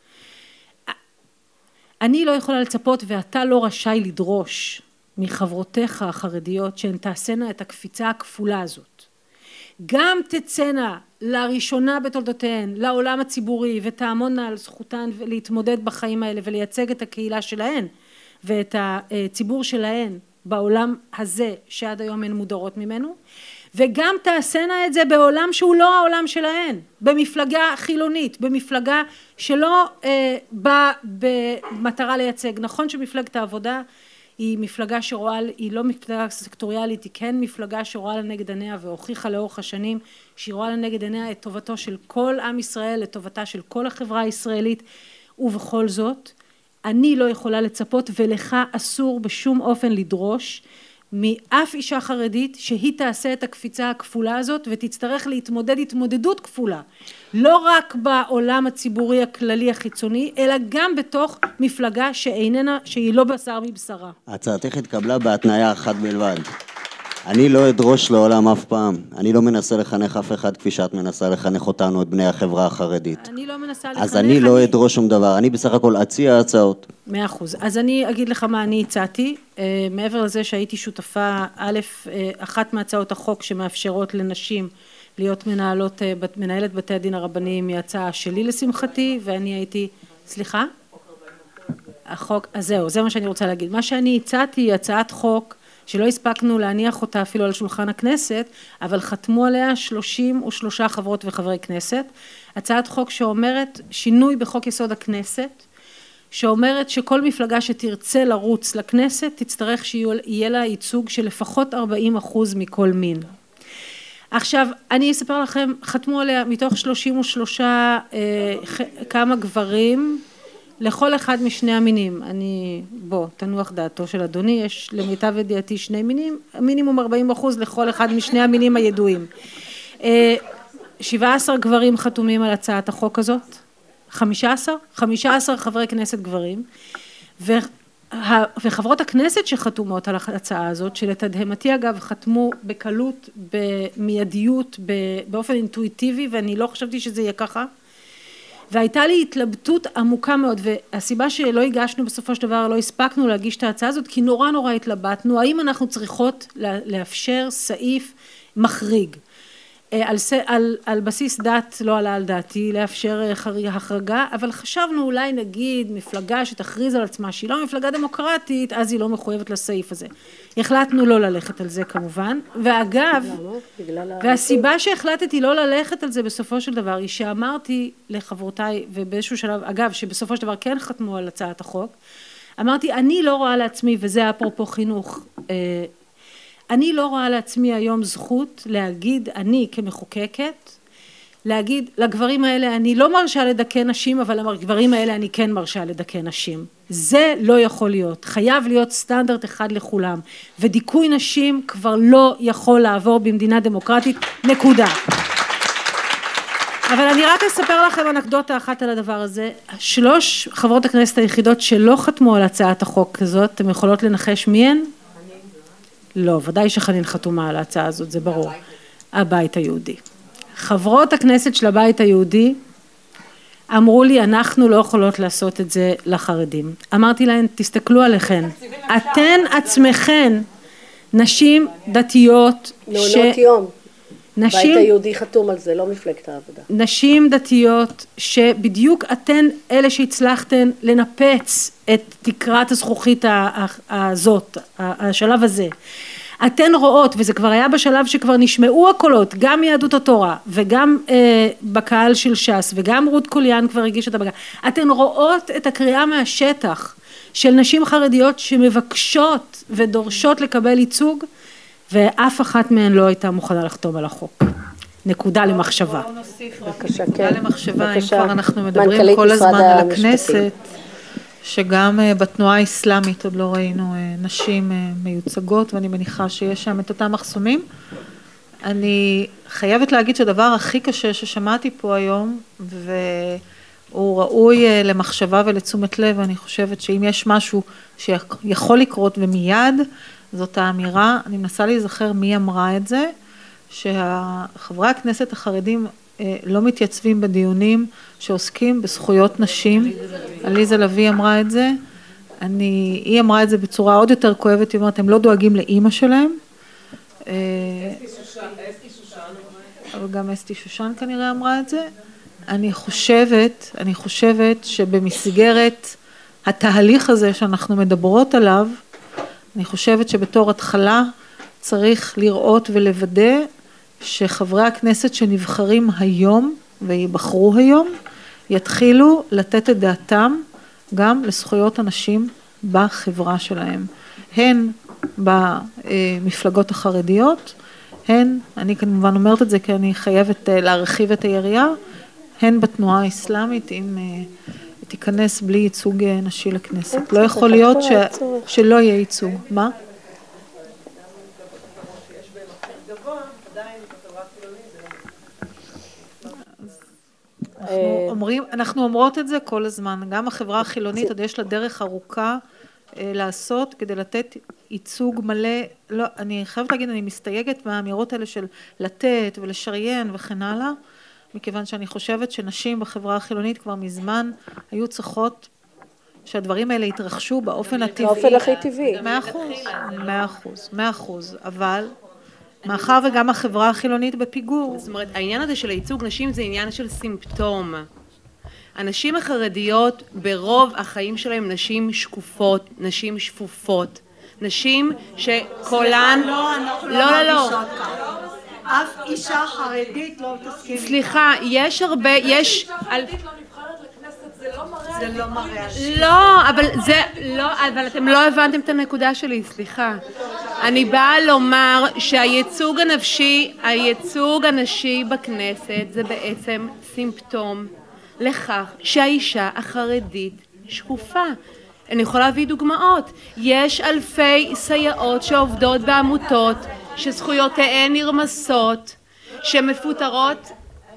אני לא יכולה לצפות ואתה לא רשאי לדרוש, מחברותיך החרדיות שהן תעשנה את הקפיצה הכפולה הזאת. גם תצאנה לראשונה בתולדותיהן לעולם הציבורי ותעמונה על זכותן להתמודד בחיים האלה ולייצג את הקהילה שלהן ואת הציבור שלהן בעולם הזה שעד היום הן מודרות ממנו, וגם תעשנה את זה בעולם שהוא לא העולם שלהן, במפלגה חילונית, במפלגה שלא אה, באה במטרה לייצג. נכון שמפלגת העבודה היא מפלגה שרואה, היא לא מפלגה סקטוריאלית, היא כן מפלגה שרואה לנגד עיניה והוכיחה לאורך השנים שהיא רואה לנגד עיניה את טובתו של כל עם ישראל, את טובתה של כל החברה הישראלית, ובכל זאת אני לא יכולה לצפות ולך אסור בשום אופן לדרוש מאף אישה חרדית שהיא תעשה את הקפיצה הכפולה הזאת ותצטרך להתמודד התמודדות כפולה, לא רק בעולם הציבורי הכללי החיצוני, אלא גם בתוך מפלגה שאיננה, שהיא לא בשר מבשרה. הצעתך התקבלה בהתניה אחת בלבד. אני לא אדרוש לעולם אף פעם. אני לא מנסה לחנך אף אחד כפי שאת מנסה לחנך אותנו, את בני החברה החרדית. אני לא מנסה לחנך. אז אני לא אדרוש שום דבר. אני בסך הכל אציע הצעות. מאה אחוז. אז אני אגיד לך מה אני הצעתי. מעבר לזה שהייתי שותפה, א', אחת מהצעות החוק שמאפשרות לנשים להיות מנהלות, מנהלת בתי הדין הרבניים היא הצעה שלי לשמחתי, ואני הייתי, סליחה? החוק, אז זהו, זה מה שאני רוצה להגיד. מה שאני הצעתי היא הצעת חוק שלא הספקנו להניח אותה אפילו על שולחן הכנסת, אבל חתמו עליה שלושים ושלושה חברות וחברי כנסת. הצעת חוק שאומרת שינוי בחוק יסוד הכנסת, שאומרת שכל מפלגה שתרצה לרוץ לכנסת, תצטרך שיהיה לה ייצוג של לפחות ארבעים אחוז מכל מין. עכשיו, אני אספר לכם, חתמו עליה מתוך שלושים ושלושה אה, כמה גברים, לכל אחד משני המינים. אני, בוא, תנוח דעתו של אדוני, יש למיטב ידיעתי שני מינים, מינימום ארבעים אחוז לכל אחד משני המינים הידועים. שבעה עשר גברים חתומים על הצעת החוק הזאת, חמישה עשר? חמישה עשר חברי כנסת גברים, וחברות הכנסת שחתומות על ההצעה הזאת, שלתדהמתי אגב חתמו בקלות, במיידיות, באופן אינטואיטיבי, ואני לא חשבתי שזה יהיה ככה, והייתה לי התלבטות עמוקה מאוד, והסיבה שלא הגשנו בסופו של דבר, לא הספקנו להגיש את ההצעה הזאת, כי נורא נורא התלבטנו, האם אנחנו צריכות לאפשר סעיף מחריג, על, על, על בסיס דת לא עלה על דעתי לאפשר החרגה, אבל חשבנו אולי נגיד מפלגה שתכריז על עצמה שהיא לא מפלגה דמוקרטית, אז היא לא מחויבת לסעיף הזה. החלטנו לא ללכת על זה כמובן, ואגב, והסיבה שהחלטתי לא ללכת על זה בסופו של דבר, היא שאמרתי לחברותיי, ובאיזשהו שלב, אגב, שבסופו של דבר כן חתמו על הצעת החוק, אמרתי, אני לא רואה לעצמי, וזה אפרופו חינוך, אני לא רואה לעצמי היום זכות להגיד, אני כמחוקקת, להגיד לגברים האלה אני לא מרשה לדכא נשים, אבל לגברים האלה אני כן מרשה לדכא נשים. זה לא יכול להיות, חייב להיות סטנדרט אחד לכולם, ודיכוי נשים כבר לא יכול לעבור במדינה דמוקרטית, נקודה. אבל אני רק אספר לכם אנקדוטה אחת על הדבר הזה, שלוש חברות הכנסת היחידות שלא חתמו על הצעת החוק הזאת, אתם יכולות לנחש מי הן? לא, ודאי שחנין חתומה על ההצעה הזאת, זה ברור. הבית היהודי. חברות הכנסת של הבית היהודי אמרו לי, אנחנו לא יכולות לעשות את זה לחרדים. אמרתי להן, תסתכלו עליכן. אתן עצמכן, נשים דתיות, מעונות יום. נשים, הבית היהודי חתום על זה, לא מפלגת העבודה. נשים דתיות שבדיוק אתן אלה שהצלחתן לנפץ את תקרת הזכוכית הזאת, השלב הזה. אתן רואות, וזה כבר היה בשלב שכבר נשמעו הקולות, גם מיהדות התורה וגם אה, בקהל של ש"ס וגם רות קוליאן כבר הגיש את הבג"ץ, אתן רואות את הקריאה מהשטח של נשים חרדיות שמבקשות ודורשות לקבל ייצוג, ואף אחת מהן לא הייתה מוכנה לחתום על החוק. נקודה למחשבה. בבקשה, נקודה כן. למחשבה, אם בבקשה. כבר אנחנו מדברים כל הזמן על הכנסת, שגם בתנועה האסלאמית עוד לא ראינו נשים מיוצגות, ואני מניחה שיש שם את אותם מחסומים. אני חייבת להגיד שהדבר הכי קשה ששמעתי פה היום, והוא ראוי למחשבה ולתשומת לב, ואני חושבת שאם יש משהו שיכול לקרות ומיד, זאת האמירה, אני מנסה להיזכר מי אמרה את זה, שחברי הכנסת החרדים לא מתייצבים בדיונים שעוסקים בזכויות נשים. עליזה לביא אמרה את זה, אני, היא אמרה את זה בצורה עוד יותר כואבת, היא אומרת, הם לא דואגים לאימא שלהם. אבל גם אסתי שושן כנראה אמרה את זה. אני חושבת, אני חושבת שבמסגרת התהליך הזה שאנחנו מדברות עליו, אני חושבת שבתור התחלה צריך לראות ולוודא שחברי הכנסת שנבחרים היום ויבחרו היום יתחילו לתת את דעתם גם לזכויות אנשים בחברה שלהם, הן במפלגות החרדיות, הן, אני כמובן אומרת את זה כי אני חייבת להרחיב את היריעה, הן בתנועה האסלאמית אם תיכנס בלי ייצוג נשי לכנסת. לא יכול להיות שלא יהיה ייצוג. מה? אנחנו אומרים, אנחנו אומרות את זה כל הזמן, גם החברה החילונית עוד יש לה דרך ארוכה לעשות כדי לתת ייצוג מלא. לא, אני חייבת להגיד, אני מסתייגת מהאמירות האלה של לתת ולשריין וכן הלאה, מכיוון שאני חושבת שנשים בחברה החילונית כבר מזמן היו צריכות שהדברים האלה יתרחשו באופן הטבעי. באופן הכי טבעי. מאה אחוז, מאה אחוז, מאה אחוז, אבל מאחר וגם החברה החילונית בפיגור. זאת אומרת, העניין הזה של הייצוג נשים זה עניין של סימפטום. הנשים החרדיות ברוב החיים שלהם נשים שקופות, נשים שפופות, נשים שקולן... לא, אנחנו לא, לא, לא. אף אישה חרדית לא תסכים. סליחה, יש הרבה, יש... זה לא מראה. לא, אבל זה, לא, אבל אתם לא הבנתם את הנקודה שלי, סליחה. אני באה לומר שהייצוג הנפשי, הייצוג הנשי בכנסת זה בעצם סימפטום לכך שהאישה החרדית שקופה. אני יכולה להביא דוגמאות. יש אלפי סייעות שעובדות בעמותות, שזכויותיהן נרמסות, שמפוטרות.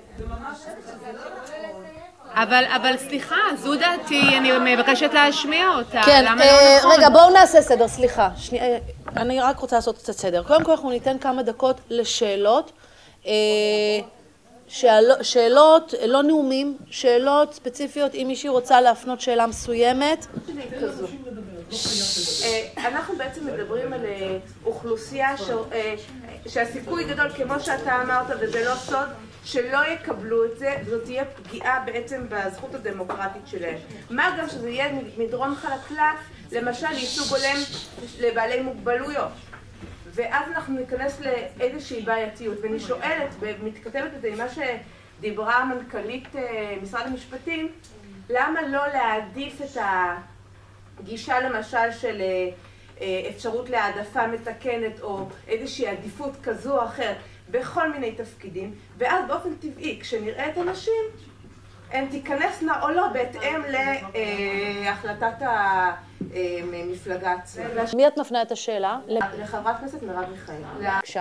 אבל, אבל סליחה, זו דעתי, אני מבקשת להשמיע אותה. כן, למה אה, לא נכון? רגע, בואו נעשה סדר, סליחה. שני, אה, אני רק רוצה לעשות קצת סדר. קודם כל אנחנו ניתן כמה דקות לשאלות. אה, שאל, שאלות, לא נאומים, שאלות ספציפיות, אם מישהי רוצה להפנות שאלה מסוימת. אנחנו בעצם מדברים על אוכלוסייה שהסיכוי גדול, כמו שאתה אמרת, וזה לא סוד, שלא יקבלו את זה, וזאת תהיה פגיעה בעצם בזכות הדמוקרטית שלהם. מה גם שזה יהיה מדרון חלקלק, למשל ייצוג הולם לבעלי מוגבלויות. ואז אנחנו ניכנס לאיזושהי בעייתיות, ואני שואלת, ומתכתבת את זה עם מה שדיברה מנכ"לית משרד המשפטים, למה לא להעדיף את הגישה למשל של אפשרות להעדפה מתקנת או איזושהי עדיפות כזו או אחרת בכל מיני תפקידים, ואז באופן טבעי כשנראה את הנשים הן תיכנסנה או לא בהתאם להחלטת המפלגה עצמה. מי את מפנה את השאלה? לחברת כנסת מרב מיכאלי. בבקשה.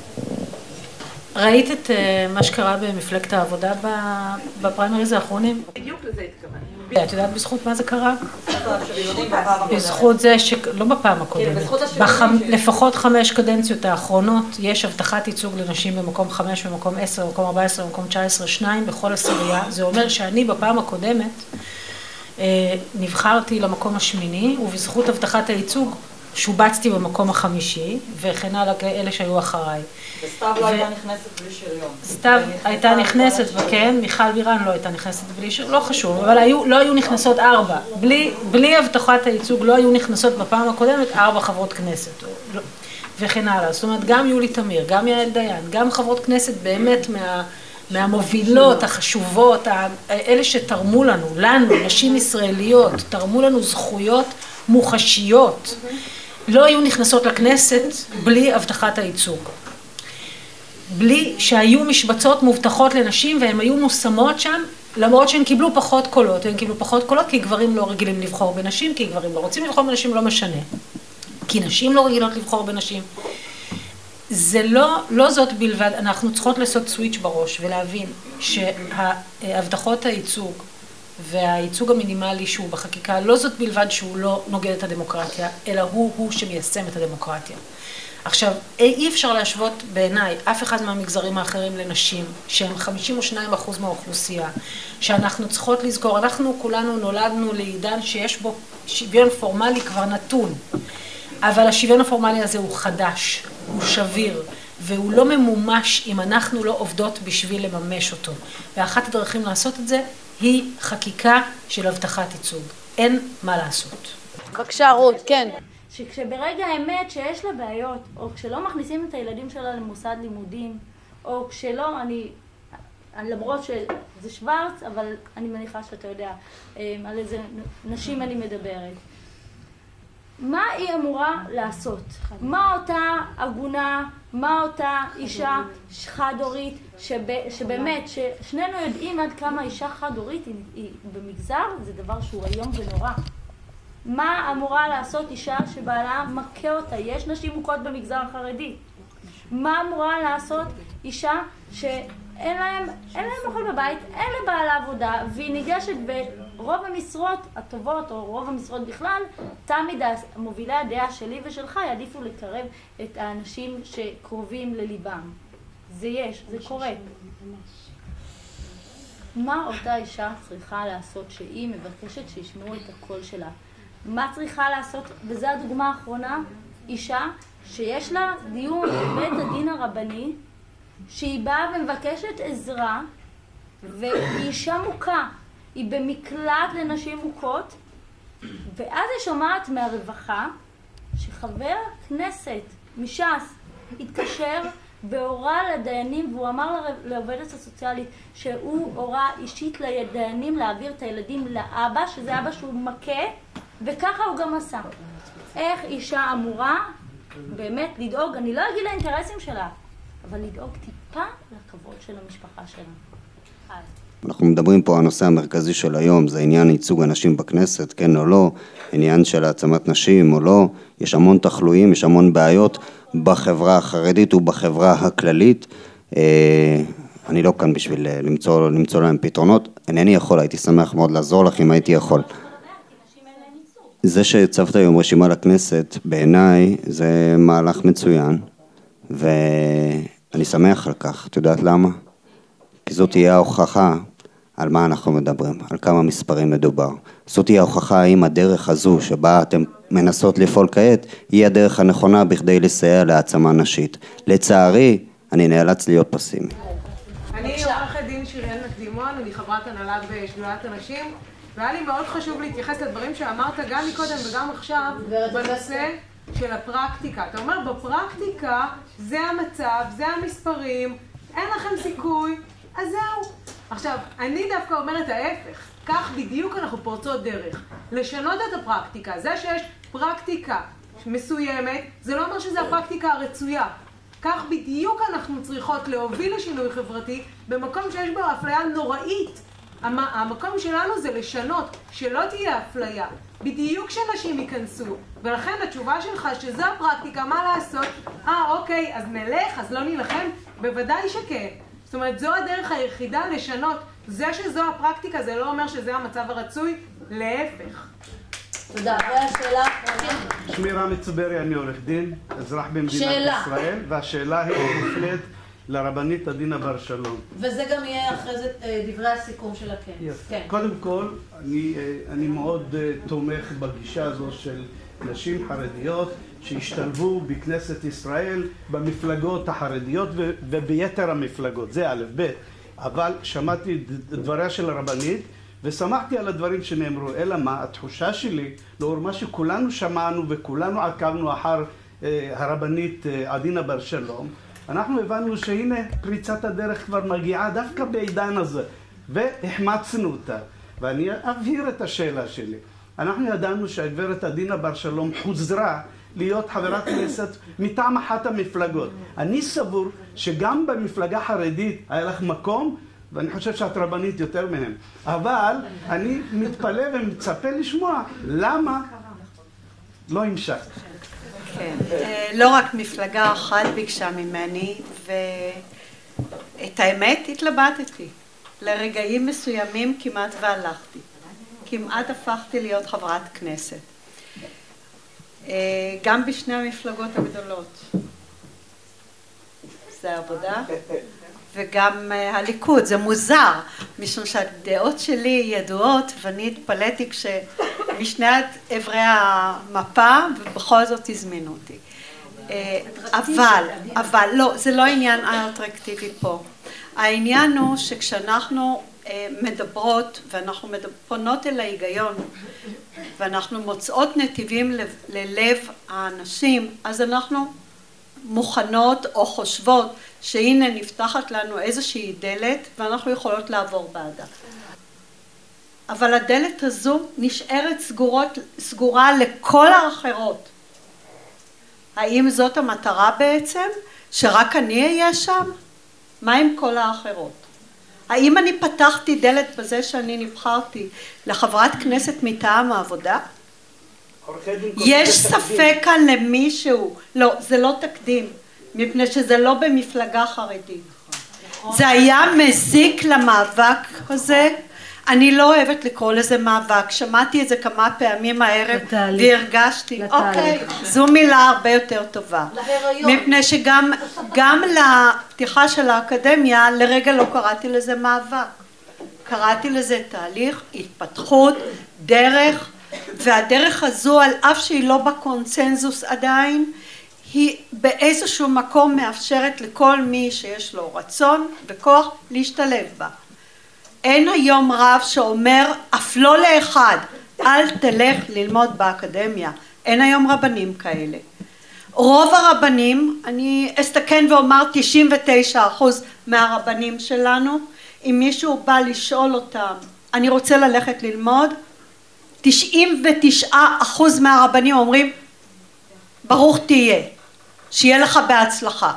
ראית את מה שקרה במפלגת העבודה בפריימריז האחרונים? בדיוק לזה התכוון. את יודעת בזכות מה זה קרה? בזכות זה שלא בפעם הקודמת, לפחות חמש קדנציות האחרונות יש הבטחת ייצוג לנשים במקום חמש, במקום עשר, במקום ארבע עשרה, במקום תשע עשרה, שניים בכל עשירייה. זה אומר שאני בפעם הקודמת נבחרתי למקום השמיני, ובזכות הבטחת הייצוג שובצתי במקום החמישי, וכן הלאה אלה שהיו אחריי. וסתיו לא הייתה נכנסת בלי שריון. סתיו הייתה נכנסת, וכן, מיכל בירן לא הייתה נכנסת בלי שריון, לא חשוב, אבל היו, לא היו נכנסות ארבע. בלי, בלי הבטחת הייצוג לא היו נכנסות בפעם הקודמת ארבע חברות כנסת. וכן הלאה. זאת אומרת, גם יולי תמיר, גם יעל דיין, גם חברות כנסת באמת מה, מהמובילות, החשובות, אלה שתרמו לנו, לנו, נשים ישראליות, תרמו לנו זכויות מוחשיות, לא היו נכנסות לכנסת בלי הבטחת הייצוג. בלי שהיו משבצות מובטחות לנשים והן היו מושמות שם, למרות שהן קיבלו פחות קולות, והן קיבלו פחות קולות כי גברים לא רגילים לבחור בנשים, כי גברים לא רוצים לבחור בנשים, לא משנה. כי נשים לא רגילות לבחור בנשים. זה לא, לא זאת בלבד, אנחנו צריכות לעשות סוויץ' בראש ולהבין שההבטחות הייצוג והייצוג המינימלי שהוא בחקיקה, לא זאת בלבד שהוא לא נוגד את הדמוקרטיה, אלא הוא הוא שמיישם את הדמוקרטיה. עכשיו, אי אפשר להשוות בעיניי אף אחד מהמגזרים האחרים לנשים, שהם חמישים ושניים אחוז מהאוכלוסייה, שאנחנו צריכות לזכור, אנחנו כולנו נולדנו לעידן שיש בו שוויון פורמלי כבר נתון, אבל השוויון הפורמלי הזה הוא חדש, הוא שביר, והוא לא ממומש אם אנחנו לא עובדות בשביל לממש אותו. ואחת הדרכים לעשות את זה היא חקיקה של הבטחת ייצוג. אין מה לעשות. בבקשה, רות, כן. שכשברגע האמת שיש לה בעיות, או כשלא מכניסים את הילדים שלה למוסד לימודים, או כשלא, אני, למרות שזה שוורץ, אבל אני מניחה שאתה יודע על איזה נשים אני מדברת. מה היא אמורה לעשות? מה אותה ארגונה, מה אותה אישה חד-הורית, שבאמת, ששנינו יודעים עד כמה אישה חד-הורית היא במגזר, זה דבר שהוא היום ונורא. מה אמורה לעשות אישה שבעלה מכה אותה? יש נשים מוכות במגזר החרדי. מה אמורה לעשות אישה שאין להם, אין להם אוכל בבית, אין לבעלה עבודה, והיא ניגשת ברוב המשרות הטובות, או רוב המשרות בכלל, תמיד מובילי הדעה שלי ושלך יעדיפו לקרב את האנשים שקרובים לליבם. זה יש, זה קורה. מה אותה אישה צריכה לעשות שהיא מבקשת שישמעו את הקול שלה? מה צריכה לעשות, וזו הדוגמה האחרונה, אישה שיש לה דיון בבית הדין הרבני, שהיא באה ומבקשת עזרה, והיא אישה מוכה, היא במקלט לנשים מוכות, ואז היא שומעת מהרווחה שחבר כנסת מש"ס התקשר והורה לדיינים, והוא אמר לעובדת הסוציאלית שהוא הורה אישית לדיינים להעביר את הילדים לאבא, שזה אבא שהוא מכה, וככה הוא גם עשה. איך אישה אמורה באמת לדאוג, אני לא אגיד לאינטרסים שלה, אבל לדאוג טיפה לכבוד של המשפחה שלה. אנחנו מדברים פה, הנושא המרכזי של היום, זה עניין ייצוג הנשים בכנסת, כן או לא, עניין של העצמת נשים או לא, יש המון תחלואים, יש המון בעיות בחברה החרדית ובחברה הכללית. אני לא כאן בשביל למצוא, למצוא להם פתרונות, אינני יכול, הייתי שמח מאוד לעזור לך אם הייתי יכול. זה שהצבת היום רשימה לכנסת, בעיניי זה מהלך מצוין, ואני שמח על כך. את יודעת למה? כי זאת תהיה ההוכחה על מה אנחנו מדברים, על כמה מספרים מדובר. זאת תהיה ההוכחה האם הדרך הזו שבה אתם מנסות לפעול כעת, היא הדרך הנכונה בכדי לסייע להעצמה נשית. לצערי, אני נאלץ להיות פסימי. אני עורכת דין שיריאל נקדימון, אני חברת הנהלה בשדולת הנשים, והיה לי מאוד חשוב להתייחס לדברים שאמרת גם מקודם וגם עכשיו בנושא של הפרקטיקה. אתה אומר, בפרקטיקה זה המצב, זה המספרים, אין לכם סיכוי, אז זהו. עכשיו, אני דווקא אומרת ההפך, כך בדיוק אנחנו פורצות דרך. לשנות את הפרקטיקה, זה שיש פרקטיקה מסוימת, זה לא אומר שזה הפרקטיקה הרצויה. כך בדיוק אנחנו צריכות להוביל לשינוי חברתי במקום שיש בו אפליה נוראית. המקום שלנו זה לשנות, שלא תהיה אפליה. בדיוק שנשים ייכנסו. ולכן התשובה שלך שזו הפרקטיקה, מה לעשות? אה, אוקיי, אז נלך, אז לא נלחם? בוודאי שכן. זאת אומרת, זו הדרך היחידה לשנות. זה שזו הפרקטיקה, זה לא אומר שזה המצב הרצוי, להפך. תודה. והשאלה? שמי רמי צוברי, אני עורך דין, אזרח במדינת ישראל, והשאלה היא מופנית לרבנית עדינה בר שלום. וזה גם יהיה אחרי זה דברי הסיכום של הכנס. קודם כל, אני מאוד תומך בגישה הזו של נשים חרדיות שהשתלבו בכנסת ישראל במפלגות החרדיות וביתר המפלגות, זה א' ב', אבל שמעתי את דבריה של הרבנית ושמחתי על הדברים שנאמרו, אלא מה, התחושה שלי, לאור מה שכולנו שמענו וכולנו עקבנו אחר הרבנית עדינה בר שלום, אנחנו הבנו שהנה פריצת הדרך כבר מגיעה דווקא בעידן הזה, והחמצנו אותה. ואני אבהיר את השאלה שלי. אנחנו ידענו שהגברת עדינה בר שלום חוזרה להיות חברת כנסת מטעם אחת המפלגות. אני סבור שגם במפלגה חרדית היה לך מקום, ואני חושב שאת רבנית יותר מהם. אבל אני מתפלא ומצפה לשמוע למה לא המשכת. כן, לא רק מפלגה אחת ביקשה ממני, ואת האמת התלבטתי. לרגעים מסוימים כמעט והלכתי. כמעט הפכתי להיות חברת כנסת. גם בשני המפלגות הגדולות. זה עבודה. וגם הליכוד, זה מוזר, משום שהדעות שלי ידועות, ואני התפלאתי כשמשני עברי המפה, ובכל זאת הזמינו אותי. אבל, אבל, לא, זה לא עניין אטרקטיבי פה. העניין הוא שכשאנחנו מדברות, ואנחנו פונות אל ההיגיון, ואנחנו מוצאות נתיבים ללב האנשים, אז אנחנו מוכנות או חושבות שהנה נפתחת לנו איזושהי דלת ואנחנו יכולות לעבור בעדה. אבל הדלת הזו נשארת סגורות, סגורה לכל האחרות. האם זאת המטרה בעצם? שרק אני אהיה שם? מה עם כל האחרות? האם אני פתחתי דלת בזה שאני נבחרתי לחברת כנסת מטעם העבודה? יש ספק כאן למישהו, לא, זה לא תקדים, מפני שזה לא במפלגה חרדית. זה היה מזיק למאבק הזה, אני לא אוהבת לקרוא לזה מאבק, שמעתי את זה כמה פעמים הערב והרגשתי, אוקיי, זו מילה הרבה יותר טובה. מפני שגם גם לפתיחה של האקדמיה, לרגע לא קראתי לזה מאבק. קראתי לזה תהליך, התפתחות, דרך, והדרך הזו, על אף שהיא לא בקונצנזוס עדיין, היא באיזשהו מקום מאפשרת לכל מי שיש לו רצון וכוח להשתלב בה. אין היום רב שאומר, אף לא לאחד, אל תלך ללמוד באקדמיה. אין היום רבנים כאלה. רוב הרבנים, אני אסתכן ואומר תשעים ותשעה אחוז מהרבנים שלנו, אם מישהו בא לשאול אותם, אני רוצה ללכת ללמוד, תשעים ותשעה אחוז מהרבנים אומרים, ברוך תהיה, שיהיה לך בהצלחה.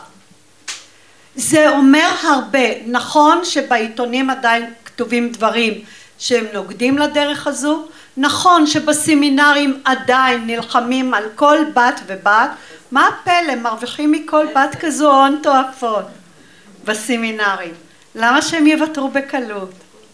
זה אומר הרבה, נכון שבעיתונים עדיין כתובים דברים שהם נוגדים לדרך הזו, נכון שבסמינרים עדיין נלחמים על כל בת ובת, מה הפלא, מרוויחים מכל בת כזו הון תועפות בסמינרים, למה שהם יוותרו בקלות?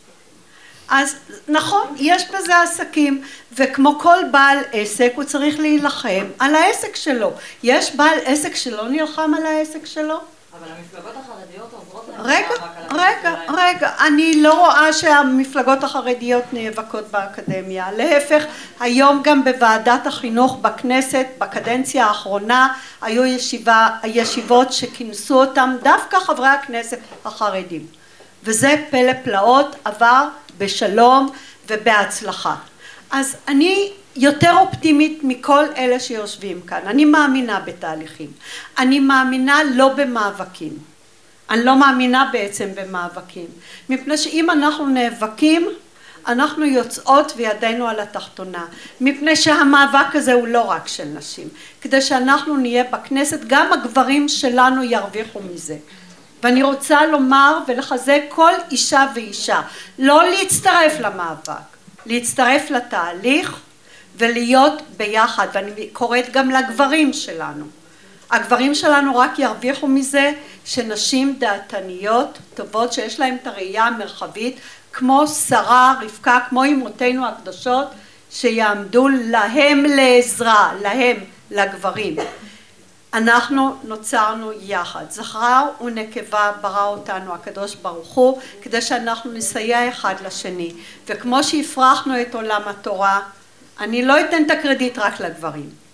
אז נכון, יש בזה עסקים, וכמו כל בעל עסק הוא צריך להילחם על העסק שלו. יש בעל עסק שלא נלחם על העסק שלו? אבל המפלגות החרדיות עוזרות להם... רגע, רגע, רגע, אני לא רואה שהמפלגות החרדיות נאבקות באקדמיה. להפך, היום גם בוועדת החינוך בכנסת, בקדנציה האחרונה, היו ישיבה, ישיבות שכינסו אותם דווקא חברי הכנסת החרדים. וזה פלא פלאות, עבר בשלום ובהצלחה. אז אני יותר אופטימית מכל אלה שיושבים כאן. אני מאמינה בתהליכים. אני מאמינה לא במאבקים. אני לא מאמינה בעצם במאבקים. מפני שאם אנחנו נאבקים, אנחנו יוצאות וידינו על התחתונה. מפני שהמאבק הזה הוא לא רק של נשים. כדי שאנחנו נהיה בכנסת, גם הגברים שלנו ירוויחו מזה. ואני רוצה לומר ולחזק כל אישה ואישה, לא להצטרף למאבק, להצטרף לתהליך ולהיות ביחד, ואני קוראת גם לגברים שלנו. הגברים שלנו רק ירוויחו מזה שנשים דעתניות, טובות, שיש להם את הראייה המרחבית, כמו שרה, רבקה, כמו אמותינו הקדושות, שיעמדו להם לעזרה, להם, לגברים. אנחנו נוצרנו יחד, זכר ונקבה ברא אותנו הקדוש ברוך הוא, כדי שאנחנו נסייע אחד לשני, וכמו שהפרחנו את עולם התורה, אני לא אתן את הקרדיט רק לגברים,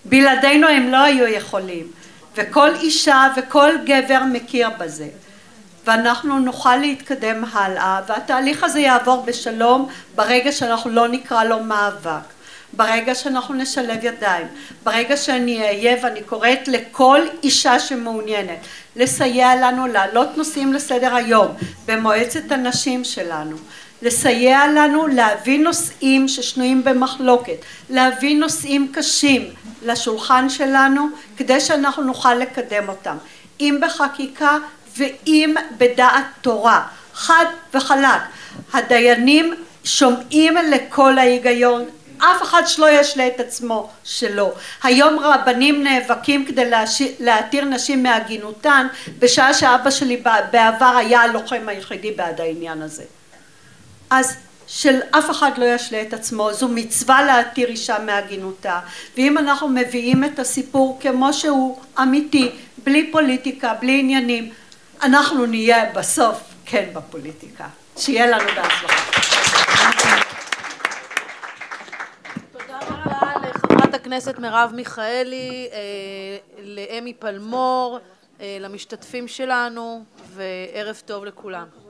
בלעדינו הם לא היו יכולים, וכל אישה וכל גבר מכיר בזה. ואנחנו נוכל להתקדם הלאה, והתהליך הזה יעבור בשלום ברגע שאנחנו לא נקרא לו מאבק, ברגע שאנחנו נשלב ידיים, ברגע שאני אהיה, ואני קוראת לכל אישה שמעוניינת לסייע לנו להעלות נושאים לסדר היום במועצת הנשים שלנו, לסייע לנו להביא נושאים ששנויים במחלוקת, להביא נושאים קשים לשולחן שלנו כדי שאנחנו נוכל לקדם אותם, אם בחקיקה ואם בדעת תורה, חד וחלק. הדיינים שומעים לכל ההיגיון, אף אחד שלא ישלה את עצמו שלא. היום רבנים נאבקים כדי להתיר נשים מהגינותן, בשעה שאבא שלי בעבר היה הלוחם היחידי בעד העניין הזה. אז של אף אחד לא ישלה את עצמו, זו מצווה להתיר אישה מהגינותה, ואם אנחנו מביאים את הסיפור כמו שהוא אמיתי, בלי פוליטיקה, בלי עניינים, אנחנו נהיה בסוף כן בפוליטיקה. שיהיה לנו בהצלחה. תודה רבה לחברת הכנסת מרב מיכאלי, לאמי פלמור, למשתתפים שלנו, וערב טוב לכולם.